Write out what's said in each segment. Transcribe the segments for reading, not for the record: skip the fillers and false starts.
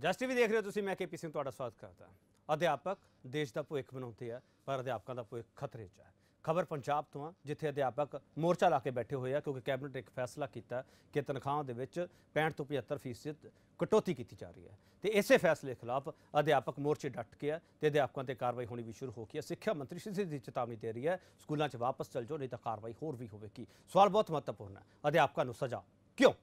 ਜਸ TV ਦੇਖ ਰਹੇ ਹੋ ਤੁਸੀਂ, मैं KP ਸਿੰਘ ਤੁਹਾਡਾ ਸਵਾਗਤ ਕਰਦਾ। ਅਧਿਆਪਕ ਦੇਸ਼ ਦਾ ਭਵਿੱਖ ਬਣਾਉਂਦੇ ਆ, ਪਰ ਅਧਿਆਪਕਾਂ ਦਾ ਭਵਿੱਖ ਖਤਰੇ 'ਚ ਹੈ। खबर पंजाब तो जिथे अध्यापक मोर्चा ला के बैठे हुए हैं क्योंकि कैबिनेट एक फैसला किया कि तनख्वाहों के 65 तो 75% कटौती की जा रही है। तो इसे फैसले खिलाफ अध्यापक मोर्चे डट के तो अध्यापकों पर कार्रवाई होनी भी शुरू हो गई है। सिक्ख्या मंत्री सीधी चेतावनी दे रही है, स्कूलों च वापस चल जाओ नहीं तो कार्रवाई होर भी होगी। सवाल बहुत महत्वपूर्ण है, अध्यापकों को सजा क्यों?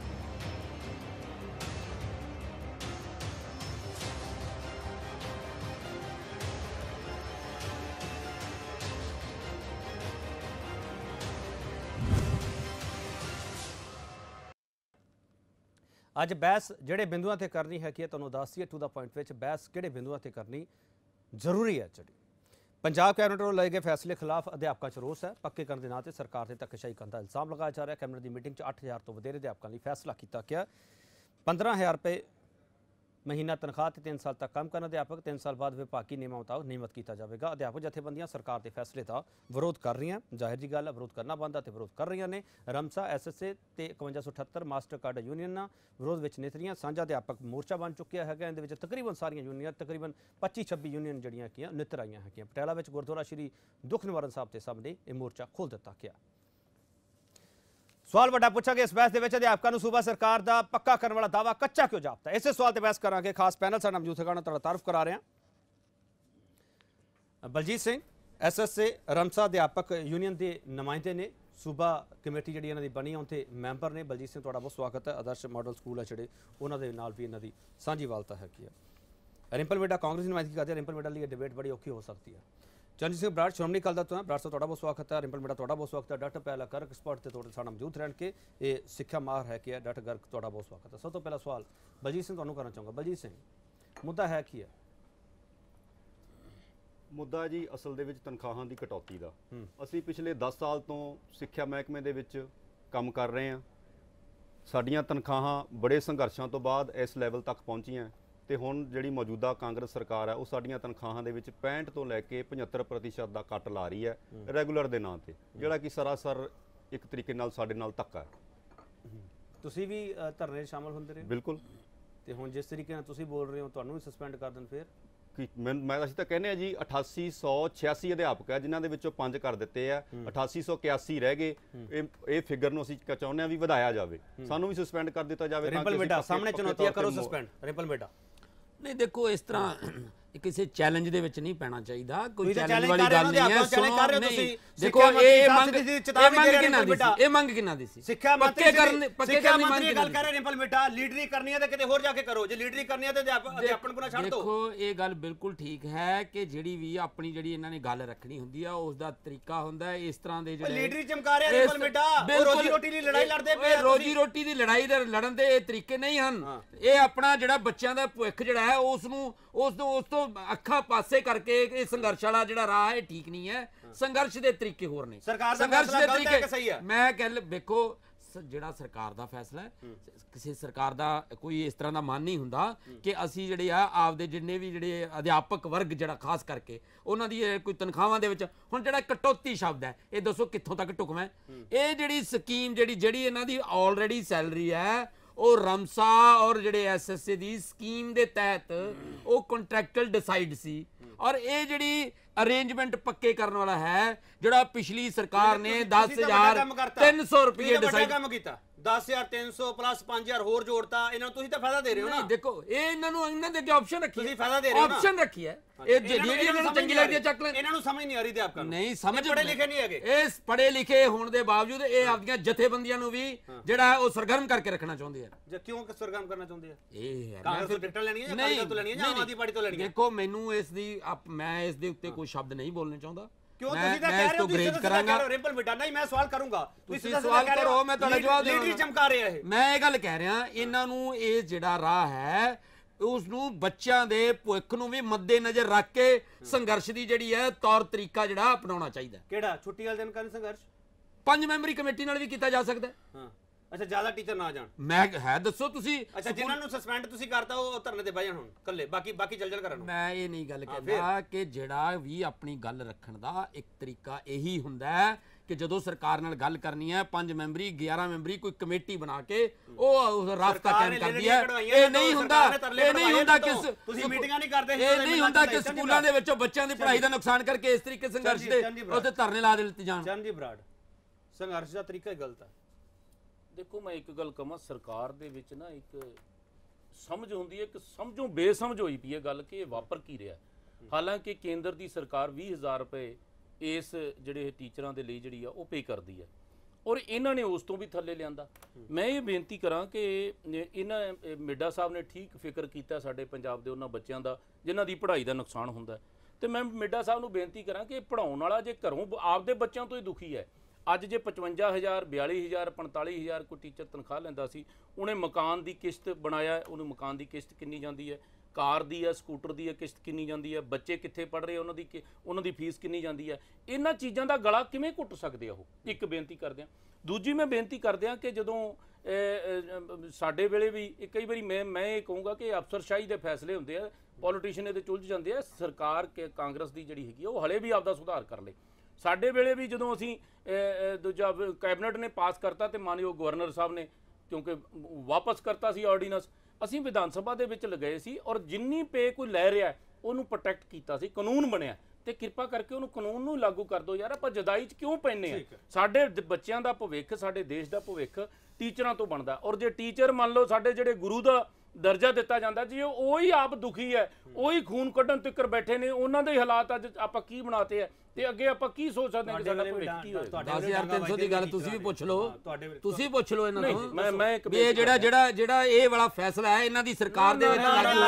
ਅੱਜ ਬਹਿਸ ਜਿਹੜੇ ਬਿੰਦੂਆਂ ਤੇ ਕਰਨੀ ਹੈ ਕਿ ਤੁਹਾਨੂੰ ਦੱਸ ਦਈਏ ਟੂ ਦਾ ਪੁਆਇੰਟ ਵਿੱਚ ਬਹਿਸ ਕਿਹੜੇ ਬਿੰਦੂਆਂ ਤੇ ਕਰਨੀ ਜ਼ਰੂਰੀ ਹੈ। ਜਿਹੜੀ ਪੰਜਾਬ ਕੈਬਨਿਟ ਵੱਲੋਂ ਲਏ ਗਏ ਫੈਸਲੇ ਖਿਲਾਫ ਅਧਿਆਪਕਾਂ 'ਚ ਰੋਸ ਹੈ। ਪੱਕੇ ਕਰਨ ਦੇ ਨਾਂ ਤੇ ਸਰਕਾਰ ਤੇ ਧੱਕੇਸ਼ਾਹੀ ਕਰਨ ਦਾ ਇਲਜ਼ਾਮ ਲਗਾਇਆ ਜਾ ਰਿਹਾ। ਕੈਬਨਿਟ ਦੀ ਮੀਟਿੰਗ 'ਚ 8000 ਤੋਂ ਵਧੇਰੇ ਅਧਿਆਪਕਾਂ ਲਈ ਫੈਸਲਾ ਕੀਤਾ ਗਿਆ। 15000 ਰੁਪਏ महीना तनख्वाह ते 3 साल तक काम करना अध्यापक 3 साल बाद विभागी नियमों मुताबिक नियमित किया जाएगा। अध्यापक जथेबंदियां सरकार के फैसले का विरोध कर रही हैं। जाहिर जी गल है, विरोध करना बनता तो विरोध कर रही ने। रमसा SSA ते 5178 मास्टर कार्ड यूनियन विरोध में नितरियां। सांझा अध्यापक मोर्चा बन चुकिया है। इहदे तकरीबन सारियां यूनियन तकरीबन 25-26 यूनियन जड़ियां कि नितर आईयां है। पटियाला में गुरुद्वारा श्री दुख निवारण साहब के सामने यह मोर्चा खोल दिता गया। सवाल वड्डा पूछा कि इस बहस के अध्यापकों को सूबा सरकार का पक्का करने वाला दावा कच्चा क्यों जापता है। इस सवाल पर बहस करांगे। खास पैनल साडा मौजूद है, तुहाडा तारुफ करा रहे हैं। बलजीत सिंह SSA रमसा अध्यापक यूनियन के नुमाइंदे ने, सूबा कमेटी जी इन्हों की बनी उनके मैंबर ने। बलजीत सिंह तुहाडा बहुत स्वागत है। आदर्श मॉडल स्कूल है जोड़े उन्होंने नाल भी इन्हों की सांझी वालता है। रिंपल मेडा कांग्रेस नुमाइंदगी करते हैं। रिंपल मेडा लिए डिबेट बड़ी औखी हो सकती है। चरणजीत सिंह बराड़ श्रोमणी अकाली दल तो है। बराड़ साहब तुहाडा बहुत स्वागत है। रिंपल मेडा तुहाडा बहुत स्वागत है। डॉक्टर पहला गर्ग स्पॉट से तुहाडे साडे मौजूद रहन के ये सिक्ख्या माहर है कि डॉक्टर गर्ग तुहाडा बहुत स्वागत है। सब तो पहला सवाल बलजीत सिंह तुहानूं करना चाहूँगा। बलजीत सिंह, मुद्दा है की है? मुद्दा जी असल दे विच तनख्वाहां दी कटौती दा। असीं पिछले 10 साल तो सिक्ख्या महकमे दे विच काम कर रहे हैं। साडीआं तनख्वाहां बड़े संघर्षां तो बाद इस लैवल तक पहुंचियां ਤੇ ਹੁਣ ਜਿਹੜੀ ਮੌਜੂਦਾ ਕਾਂਗਰਸ ਸਰਕਾਰ ਹੈ ਉਹ ਸਾਡੀਆਂ ਤਨਖਾਹਾਂ ਦੇ ਵਿੱਚ 65 ਤੋਂ ਲੈ ਕੇ 75% ਦਾ ਕੱਟ ਲਾ ਰਹੀ ਹੈ ਰੈਗੂਲਰ ਦੇ ਨਾਂ ਤੇ, ਜਿਹੜਾ ਕਿ ਸਰਾਸਰ ਇੱਕ ਤਰੀਕੇ ਨਾਲ ਸਾਡੇ ਨਾਲ ਧੱਕਾ ਹੈ। ਤੁਸੀਂ ਵੀ ਧਰਨੇ 'ਚ ਸ਼ਾਮਲ ਹੁੰਦੇ ਰਹੇ? ਬਿਲਕੁਲ। ਤੇ ਹੁਣ ਜਿਸ ਤਰੀਕੇ ਨਾਲ ਤੁਸੀਂ ਬੋਲ ਰਹੇ ਹੋ ਤੁਹਾਨੂੰ ਵੀ ਸਸਪੈਂਡ ਕਰ ਦੇਣ ਫਿਰ? ਕਿ ਮੈਂ ਅਸੀਂ ਤਾਂ ਕਹਿੰਦੇ ਆ ਜੀ 8886 ਅਧਿਆਪਕ ਹੈ ਜਿਨ੍ਹਾਂ ਦੇ ਵਿੱਚੋਂ 5 ਕਰ ਦਿੱਤੇ ਆ, 8881 ਰਹਿ ਗਏ। ਇਹ ਫਿਗਰ ਨੂੰ ਅਸੀਂ ਚਾਹੁੰਦੇ ਆ ਵੀ ਵਧਾਇਆ ਜਾਵੇ, ਸਾਨੂੰ ਵੀ ਸਸਪੈਂਡ ਕਰ ਦਿੱਤਾ ਜਾਵੇ। ਰਿੰਪਲ ਮੇਡਾ ਸਾਹਮਣੇ ਚੁਣੌਤੀਆਂ ਕਰੋ ਸਸਪੈਂਡ। ਰਿੰਪਲ ਮੇਡਾ नहीं देखो इस तरह किसी चैलेंज दे विच नहीं पैना चाहिए। कोई चैलेंज वाली गल नहीं है। सुनो, देखो ये मंग किन्ना दी सी? सिक्ख्या मंत्री गल कर रहे रिंपल मेडा लीडरी करनी है ते किते होर जाके करो। जे लीडरी करनी है ते अध्यापन को ना छੱਡ दो। देखो ये गल बिल्कुल ठीक है कि जिहड़ी भी अपनी जिहड़ी इन्हां ने गल रखनी हुंदी है उस दा तरीका हुंदा है। इस तरह दे जिहड़े लीडरी चमका रहे रिंपल मेडा रोजी रोटी दी लड़ाई लड़दे पे। रोजी रोटी दी लड़ाई दे लड़न दे तरीके नहीं हन। ये अपना जिहड़ा बच्चों दा भविख जिहड़ा है उस तो अखा पासे करके संघर्ष वाला जिहड़ा राह है ठीक नहीं है। संघर्ष के तरीके होर नहीं। संघर्ष के तरीके मैं कह देखो जिहड़ा सरकार दा फैसला है, किसी सरकार दा कोई इस तरह दा मान नहीं हुंदा कि असीं जिहड़े आ आपदे जिन्ने भी जिहड़े अध्यापक वर्ग जिहड़ा खास करके उन्हां दी कोई तनख्वाहां दे विच हुण जिहड़ा कटौती शब्द है ये दसो कित्थों तक ढुकवां है। ये जिहड़ी स्कीम जिहड़ी इन्हां दी ऑलरेडी सैलरी है और रमसा और जिहड़े SSA दी स्कीम दे तहत वो कंट्रैक्चुअल डिसाइड सी और ये जिहड़ी अरेंजमेंट पक्के करने वाला है जिहड़ा पिछली सरकार ने 10,300 रुपये डिसाइड काम कीता। 10,300 प्लस 5,000 होर जोड़ता। इन्हां तुसीं तां फायदा दे रहे हो ना। देखो ये इन्हां दे अगे ऑप्शन रखी है। फायदा दे रहे हो ना। ऑप्शन रखी है। ये जेडी इन्हां नूं चंगी लगदी है चक ले। इन्हां नूं समझ नहीं आ रही अध्यापकां नूं। नहीं समझ पढ़े लिखे नहीं हैगे। इस पढ़े लिखे होने के बावजूद ये आपदियां जथेबंदियां नूं भी जिहड़ा है वो सरगर्म करके रखना चाहुंदे हैं। जे क्यों सरगर्म करना चाहुंदे हैं? ये है कांग्रेस तो टिकट लेनी है या कांग्रेस तो लेनी है या आम आदमी पार्टी तो लेनी है? देखो मैनू इस दी मैं इस दे उत्ते कोई शब्द नहीं बोलना चाहुंदा। क्यों तुसीं तां कह रहे हो ग्रेज करांगा। रिंपल बेटा नहीं मैं सवाल करूंगा। तुसीं सवाल करो मैं तुहाडा जवाब देवांगा। लीडरी चमका रहे हैं। मैं ये गल कह रहा इन्हां नूं ये जिहड़ा राह है उसनूं बच्चों के भविख नूं भी मद्देनजर रख के संघर्ष की जिहड़ी है तौर तरीका जिहड़ा अपनाउणा चाहिए। किहड़ा छुट्टी वाले दिन करन संघर्ष 5 मैंबरी कमेटी नाल भी कीता जा सकदा है। हां अच्छा ज्यादा टीचर ना जान मैं है दसो तुसी। अच्छा जिन्हां नूं सस्पेंड तुसी करता वो धरने ते बह जाण हुण कल्ले बाकी चल चल करन। मैं ये नहीं गल कहंदा कि जिहड़ा भी अपनी गल रखण दा एक तरीका यही हुंदा है ਕਿ ਜਦੋਂ ਸਰਕਾਰ ਨਾਲ ਗੱਲ ਕਰਨੀ ਹੈ 5 ਮੈਂਬਰੀ 11 ਮੈਂਬਰੀ ਕੋਈ ਕਮੇਟੀ ਬਣਾ ਕੇ ਉਹ ਰਾਬਤਾ ਕਾਇਮ ਕਰਦੀ ਹੈ। ਇਹ ਨਹੀਂ ਹੁੰਦਾ ਕਿ ਤੁਸੀਂ ਮੀਟਿੰਗਾਂ ਨਹੀਂ ਕਰਦੇ, ਇਹ ਨਹੀਂ ਹੁੰਦਾ ਕਿ ਸਕੂਲਾਂ ਦੇ ਵਿੱਚੋਂ ਬੱਚਿਆਂ ਦੀ ਪੜ੍ਹਾਈ ਦਾ ਨੁਕਸਾਨ ਕਰਕੇ ਇਸ ਤਰੀਕੇ ਸੰਘਰਸ਼ ਦੇ ਉੱਤੇ ਧਰਨੇ ਲਾ ਦਿੱਤੇ ਜਾਣ। ਚੰਦੀ ਬਰਾੜ, ਸੰਘਰਸ਼ ਦਾ ਤਰੀਕਾ ਹੀ ਗਲਤ ਹੈ। ਦੇਖੋ ਮੈਂ ਇੱਕ ਗੱਲ ਕਹਾਂ, ਸਰਕਾਰ ਦੇ ਵਿੱਚ ਨਾ ਇੱਕ ਸਮਝ ਹੁੰਦੀ ਹੈ ਕਿ ਸਮਝੋਂ ਬੇਸਮਝ ਹੋਈ ਪਈ ਹੈ ਗੱਲ ਕਿ ਇਹ ਵਾਪਰ ਕੀ ਰਿਹਾ। ਹਾਲਾਂਕਿ ਕੇਂਦਰ ਦੀ ਸਰਕਾਰ 20,000 ਰੁਪਏ ਇਸ ਜਿਹੜੇ ਟੀਚਰਾਂ ਦੇ ਲਈ ਜਿਹੜੀ ਆ ਉਹ ਪੇ ਕਰਦੀ ਹੈ ਔਰ ਇਹਨਾਂ ਨੇ ਉਸ ਤੋਂ ਵੀ ਥੱਲੇ ਲਿਆਂਦਾ। ਮੈਂ ਇਹ ਬੇਨਤੀ ਕਰਾਂ ਕਿ ਇਹਨਾਂ ਮਿੱਡਾ ਸਾਹਿਬ ਨੇ ਠੀਕ ਫਿਕਰ ਕੀਤਾ ਸਾਡੇ ਪੰਜਾਬ ਦੇ ਉਹਨਾਂ ਬੱਚਿਆਂ ਦਾ ਜਿਨ੍ਹਾਂ ਦੀ ਪੜ੍ਹਾਈ ਦਾ ਨੁਕਸਾਨ ਹੁੰਦਾ, ਤੇ ਮੈਂ ਮਿੱਡਾ ਸਾਹਿਬ ਨੂੰ ਬੇਨਤੀ ਕਰਾਂ ਕਿ ਪੜ੍ਹਾਉਣ ਵਾਲਾ ਜੇ ਘਰੋਂ ਆਪਦੇ ਬੱਚਿਆਂ ਤੋਂ ਹੀ ਦੁਖੀ ਹੈ, ਅੱਜ ਜੇ 55,000 42,000 45,000 ਕੋਈ ਟੀਚਰ ਤਨਖਾਹ ਲੈਂਦਾ ਸੀ, ਉਹਨੇ ਮਕਾਨ ਦੀ ਕਿਸ਼ਤ ਬਣਾਇਆ, ਉਹਨੂੰ ਮਕਾਨ ਦੀ ਕਿਸ਼ਤ ਕਿੰਨੀ ਜਾਂਦੀ ਹੈ, ਕਾਰ ਦੀ ਹੈ, ਸਕੂਟਰ ਦੀ ਹੈ ਕਿਸ਼ਤ ਕਿੰਨੀ ਜਾਂਦੀ ਹੈ, ਬੱਚੇ ਕਿੱਥੇ ਪੜ੍ਹ ਰਹੇ ਉਹਨਾਂ ਦੀ ਫੀਸ ਕਿੰਨੀ ਜਾਂਦੀ ਹੈ, ਇਹਨਾਂ ਚੀਜ਼ਾਂ ਦਾ ਗਲਾ ਕਿਵੇਂ ਘੁੱਟ ਸਕਦੇ ਆ ਉਹ। ਇੱਕ ਬੇਨਤੀ ਕਰਦੇ ਆ। ਦੂਜੀ ਮੈਂ ਬੇਨਤੀ ਕਰਦੇ ਆ ਕਿ ਜਦੋਂ ਸਾਡੇ ਵੇਲੇ ਵੀ ਕਈ ਵਾਰੀ ਮੈਂ ਇਹ ਕਹੂੰਗਾ ਕਿ ਅਫਸਰਸ਼ਾਹੀ ਦੇ ਫੈਸਲੇ ਹੁੰਦੇ ਆ, ਪੋਲੀਟੀਸ਼ੀਅਨ ਇਹਦੇ ਚੁਲਝ ਜਾਂਦੇ ਆ। ਸਰਕਾਰ ਕਾਂਗਰਸ ਦੀ ਜਿਹੜੀ ਹੈਗੀ ਉਹ ਹਲੇ ਵੀ ਆਪਦਾ ਸੁਧਾਰ ਕਰ ਲੇ। ਸਾਡੇ ਵੇਲੇ ਵੀ ਜਦੋਂ ਅਸੀਂ ਦੂਜਾ ਕੈਬਨਿਟ ਨੇ ਪਾਸ ਕਰਤਾ ਤੇ ਮਾਨਯੋਗ ਗਵਰਨਰ ਸਾਹਿਬ ਨੇ ਕਿਉਂਕਿ ਵਾਪਸ ਕਰਤਾ ਸੀ ਆਰਡੀਨੈਂਸ, ਅਸੀਂ ਵਿਧਾਨ ਸਭਾ ਦੇ ਵਿੱਚ ਲਗਾਏ ਸੀ ਔਰ ਜਿੰਨੀ ਪੇ ਕੋਈ ਲੈ ਰਿਹਾ ਉਹਨੂੰ ਪ੍ਰੋਟੈਕਟ ਕੀਤਾ ਸੀ, ਕਾਨੂੰਨ ਬਣਿਆ ਤੇ ਕਿਰਪਾ ਕਰਕੇ ਉਹਨੂੰ ਕਾਨੂੰਨ ਨੂੰ ਲਾਗੂ ਕਰ ਦਿਓ ਯਾਰ। ਆਪਾਂ ਜਦਾਈ 'ਚ ਕਿਉਂ ਪੈਂਦੇ ਆ? ਸਾਡੇ ਬੱਚਿਆਂ ਦਾ ਭਵਿੱਖ, ਸਾਡੇ ਦੇਸ਼ ਦਾ ਭਵਿੱਖ ਟੀਚਰਾਂ ਤੋਂ ਬਣਦਾ। ਔਰ ਜੇ ਟੀਚਰ ਮੰਨ ਲਓ ਸਾਡੇ ਜਿਹੜੇ ਗੁਰੂ ਦਾ ਦਰਜਾ ਦਿੱਤਾ ਜਾਂਦਾ ਜੀ, ਉਹ ਹੀ ਆਪ ਦੁਖੀ ਹੈ, ਉਹੀ ਖੂਨ ਕੱਢਣ ਤੱਕ ਬੈਠੇ ਨੇ, ਉਹਨਾਂ ਦੇ ਹਾਲਾਤ ਅੱਜ ਆਪਾਂ ਕੀ ਬਣਾਤੇ ਆ ਤੇ ਅੱਗੇ ਆਪਾਂ ਕੀ ਸੋਚ ਸਕਦੇ ਹਾਂ ਕਿ ਸਾਡਾ ਭਵਿੱਖ ਕੀ ਹੋਏਗਾ। 10,300 ਦੀ ਗੱਲ ਤੁਸੀਂ ਵੀ ਪੁੱਛ ਲਓ, ਤੁਸੀਂ ਪੁੱਛ ਲਓ ਇਹਨਾਂ ਨੂੰ। ਮੈਂ ਇਹ ਜਿਹੜਾ ਇਹ ਵਾਲਾ ਫੈਸਲਾ ਹੈ ਇਹਨਾਂ ਦੀ ਸਰਕਾਰ ਦੇ ਵਿੱਚ ਲਾਗੂ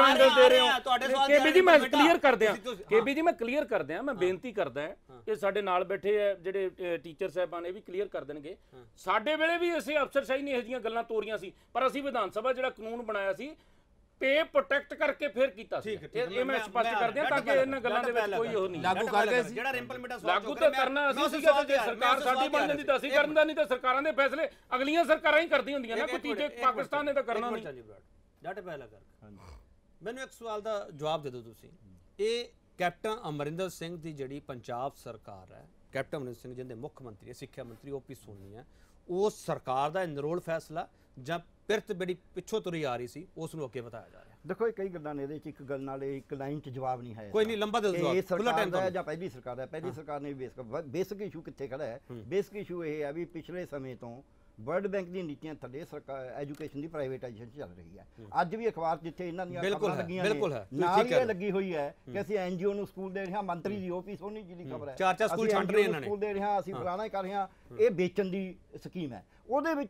ਹੋਇਆ। ਕੇਬੀ ਜੀ ਮੈਂ ਕਲੀਅਰ ਕਰਦੇ ਆ, ਕੇਬੀ ਜੀ ਮੈਂ ਕਲੀਅਰ ਕਰਦੇ ਆ, ਮੈਂ ਬੇਨਤੀ ਕਰਦਾ ਕਿ ਸਾਡੇ ਨਾਲ ਬੈਠੇ ਆ ਜਿਹੜੇ ਟੀਚਰ ਸਾਹਿਬਾਨ ਇਹ ਵੀ ਕਲੀਅਰ ਕਰ ਦੇਣਗੇ। ਸਾਡੇ ਵੇਲੇ ਵੀ ਅਸੀਂ ਅਫਸਰਸ਼ਾਹੀ ਨੇ ਇਹੋ ਜਿਹੀਆਂ ਗੱਲਾਂ ਤੋਰੀਆਂ ਸੀ, ਪਰ ਅਸੀਂ ਵਿਧਾਨ ਸਭਾ ਜਿਹੜਾ ਕਾਨੂੰਨ ਬਣਾਇਆ ਸੀ ਪੇ ਪ੍ਰੋਟੈਕਟ ਕਰਕੇ ਫਿਰ ਕੀਤਾ ਸੀ। ਇਹ ਮੈਂ ਸਪਸ਼ਟ ਕਰ ਦਿਆਂ ਤਾਂ ਕਿ ਇਹਨਾਂ ਗੱਲਾਂ ਦੇ ਵਿੱਚ ਕੋਈ ਉਹ ਨਹੀਂ ਲਾਗੂ ਕਰ ਗਏ ਸੀ। ਜਿਹੜਾ ਰਿੰਪਲ ਮਿੰਟਾ ਲਾਗੂ ਤਾਂ ਕਰਨਾ ਅਸੀਂ ਸੀਗਾ, ਜੇ ਸਰਕਾਰ ਸਾਡੀ ਬਣ ਜਾਂਦੀ ਤਾਂ ਅਸੀਂ ਕਰਨ ਦਾ, ਨਹੀਂ ਤਾਂ ਸਰਕਾਰਾਂ ਦੇ ਫੈਸਲੇ ਅਗਲੀਆਂ ਸਰਕਾਰਾਂ ਹੀ ਕਰਦੀਆਂ ਹੁੰਦੀਆਂ ਨਾ, ਕੋਈ ਤੀਜੇ ਪਾਕਿਸਤਾਨ ਨੇ ਤਾਂ ਕਰਨਾ ਨਹੀਂ। ਡਾਟੇ ਪਹਿਲਾ ਕਰ ਮੈਨੂੰ ਇੱਕ ਸਵਾਲ ਦਾ ਜਵਾਬ ਦੇ ਦਿਓ ਤੁਸੀਂ। ਇਹ ਕੈਪਟਨ ਅਮਰਿੰਦਰ ਸਿੰਘ ਦੀ ਜਿਹੜੀ ਪੰਜਾਬ ਸਰਕਾਰ ਹੈ, ਕੈਪਟਨ ਅਮਰਿੰਦਰ ਸਿੰਘ ਜਿਹਦੇ ਮੁੱਖ ਮੰਤਰੀ ਸਿੱਖਿਆ ਮੰਤਰੀ ਓਪੀ ਸੋਨੀ ਹੈ, ਉਸ ਸਰਕਾਰ ਦਾ ਨਿਰੋਲ ਫੈਸਲਾ ਜਾਂ ਪਿਰਤ ਬੜੀ ਪਿੱਛੋਂ ਤੁਰੀ ਆ ਰਹੀ ਸੀ ਉਸ ਨੂੰ ਅੱਗੇ ਵਧਾਇਆ ਜਾ ਰਿਹਾ? ਦੇਖੋ ਇਹ ਕਈ ਗੱਲਾਂ ਨੇ, ਇਹਦੇ ਚ ਇੱਕ ਗੱਲ ਨਾਲ ਇੱਕ ਲਾਈਨ ਚ ਜਵਾਬ ਨਹੀਂ ਹੈ। ਕੋਈ ਨਹੀਂ, ਲੰਬਾ ਦੇ ਦਿਓ ਜਵਾਬ। ਖੁੱਲਾ ਟਾਈਮ ਹੈ ਜਾਂ ਪਹਿਲੀ ਸਰਕਾਰ ਹੈ? ਪਹਿਲੀ ਸਰਕਾਰ ਨੇ ਬੇਸਿਕ ਇਸ਼ੂ ਕਿੱਥੇ ਖੜਾ ਹੈ? ਬੇਸਿਕ ਇਸ਼ੂ ਇਹ ਹੈ ਵੀ ਪਿਛਲੇ ਸਮੇਂ ਤੋਂ ਵਰਲਡ ਬੈਂਕ ਦੀ ਨੀਤੀਆਂ ਥੱਲੇ ਸਰਕਾਰ ਐਜੂਕੇਸ਼ਨ ਦੀ ਪ੍ਰਾਈਵੇਟਾਈਜੇਸ਼ਨ ਚੱਲ ਰਹੀ ਹੈ। ਅੱਜ ਵੀ ਅਖਬਾਰ ਜਿੱਥੇ ਇਹਨਾਂ ਦੀਆਂ ਖਬਰਾਂ ਲੱਗੀਆਂ ਨੇ ਨਾਲ ਹੀ ਲੱਗੀ ਹੋਈ ਹੈ ਕਿ ਅਸੀਂ ਐਨਜੀਓ ਨੂੰ ਸਕੂਲ ਦੇ ਰਹੇ ਹਾਂ। ਮੰਤਰੀ ਦੀ ਓਪੀ ਸੋਨੀ ਜੀ ਦੀ ਖਬਰ ਹੈ, ਚਾਰ ਸਕੂਲ ਛੱਡ ਰਹੇ ਇਹਨਾਂ ਨੇ, ਸਕੂਲ ਦੇ ਰਹੇ ਹਾਂ, ਅਸੀਂ ਫਲਾਣਾ ਕਰ ਰਹੇ ਹਾਂ। ਇਹ ਵੇਚਣ ਦੀ ਸਕੀਮ ਹੈ। ਉਹਦੇ ਵਿੱਚ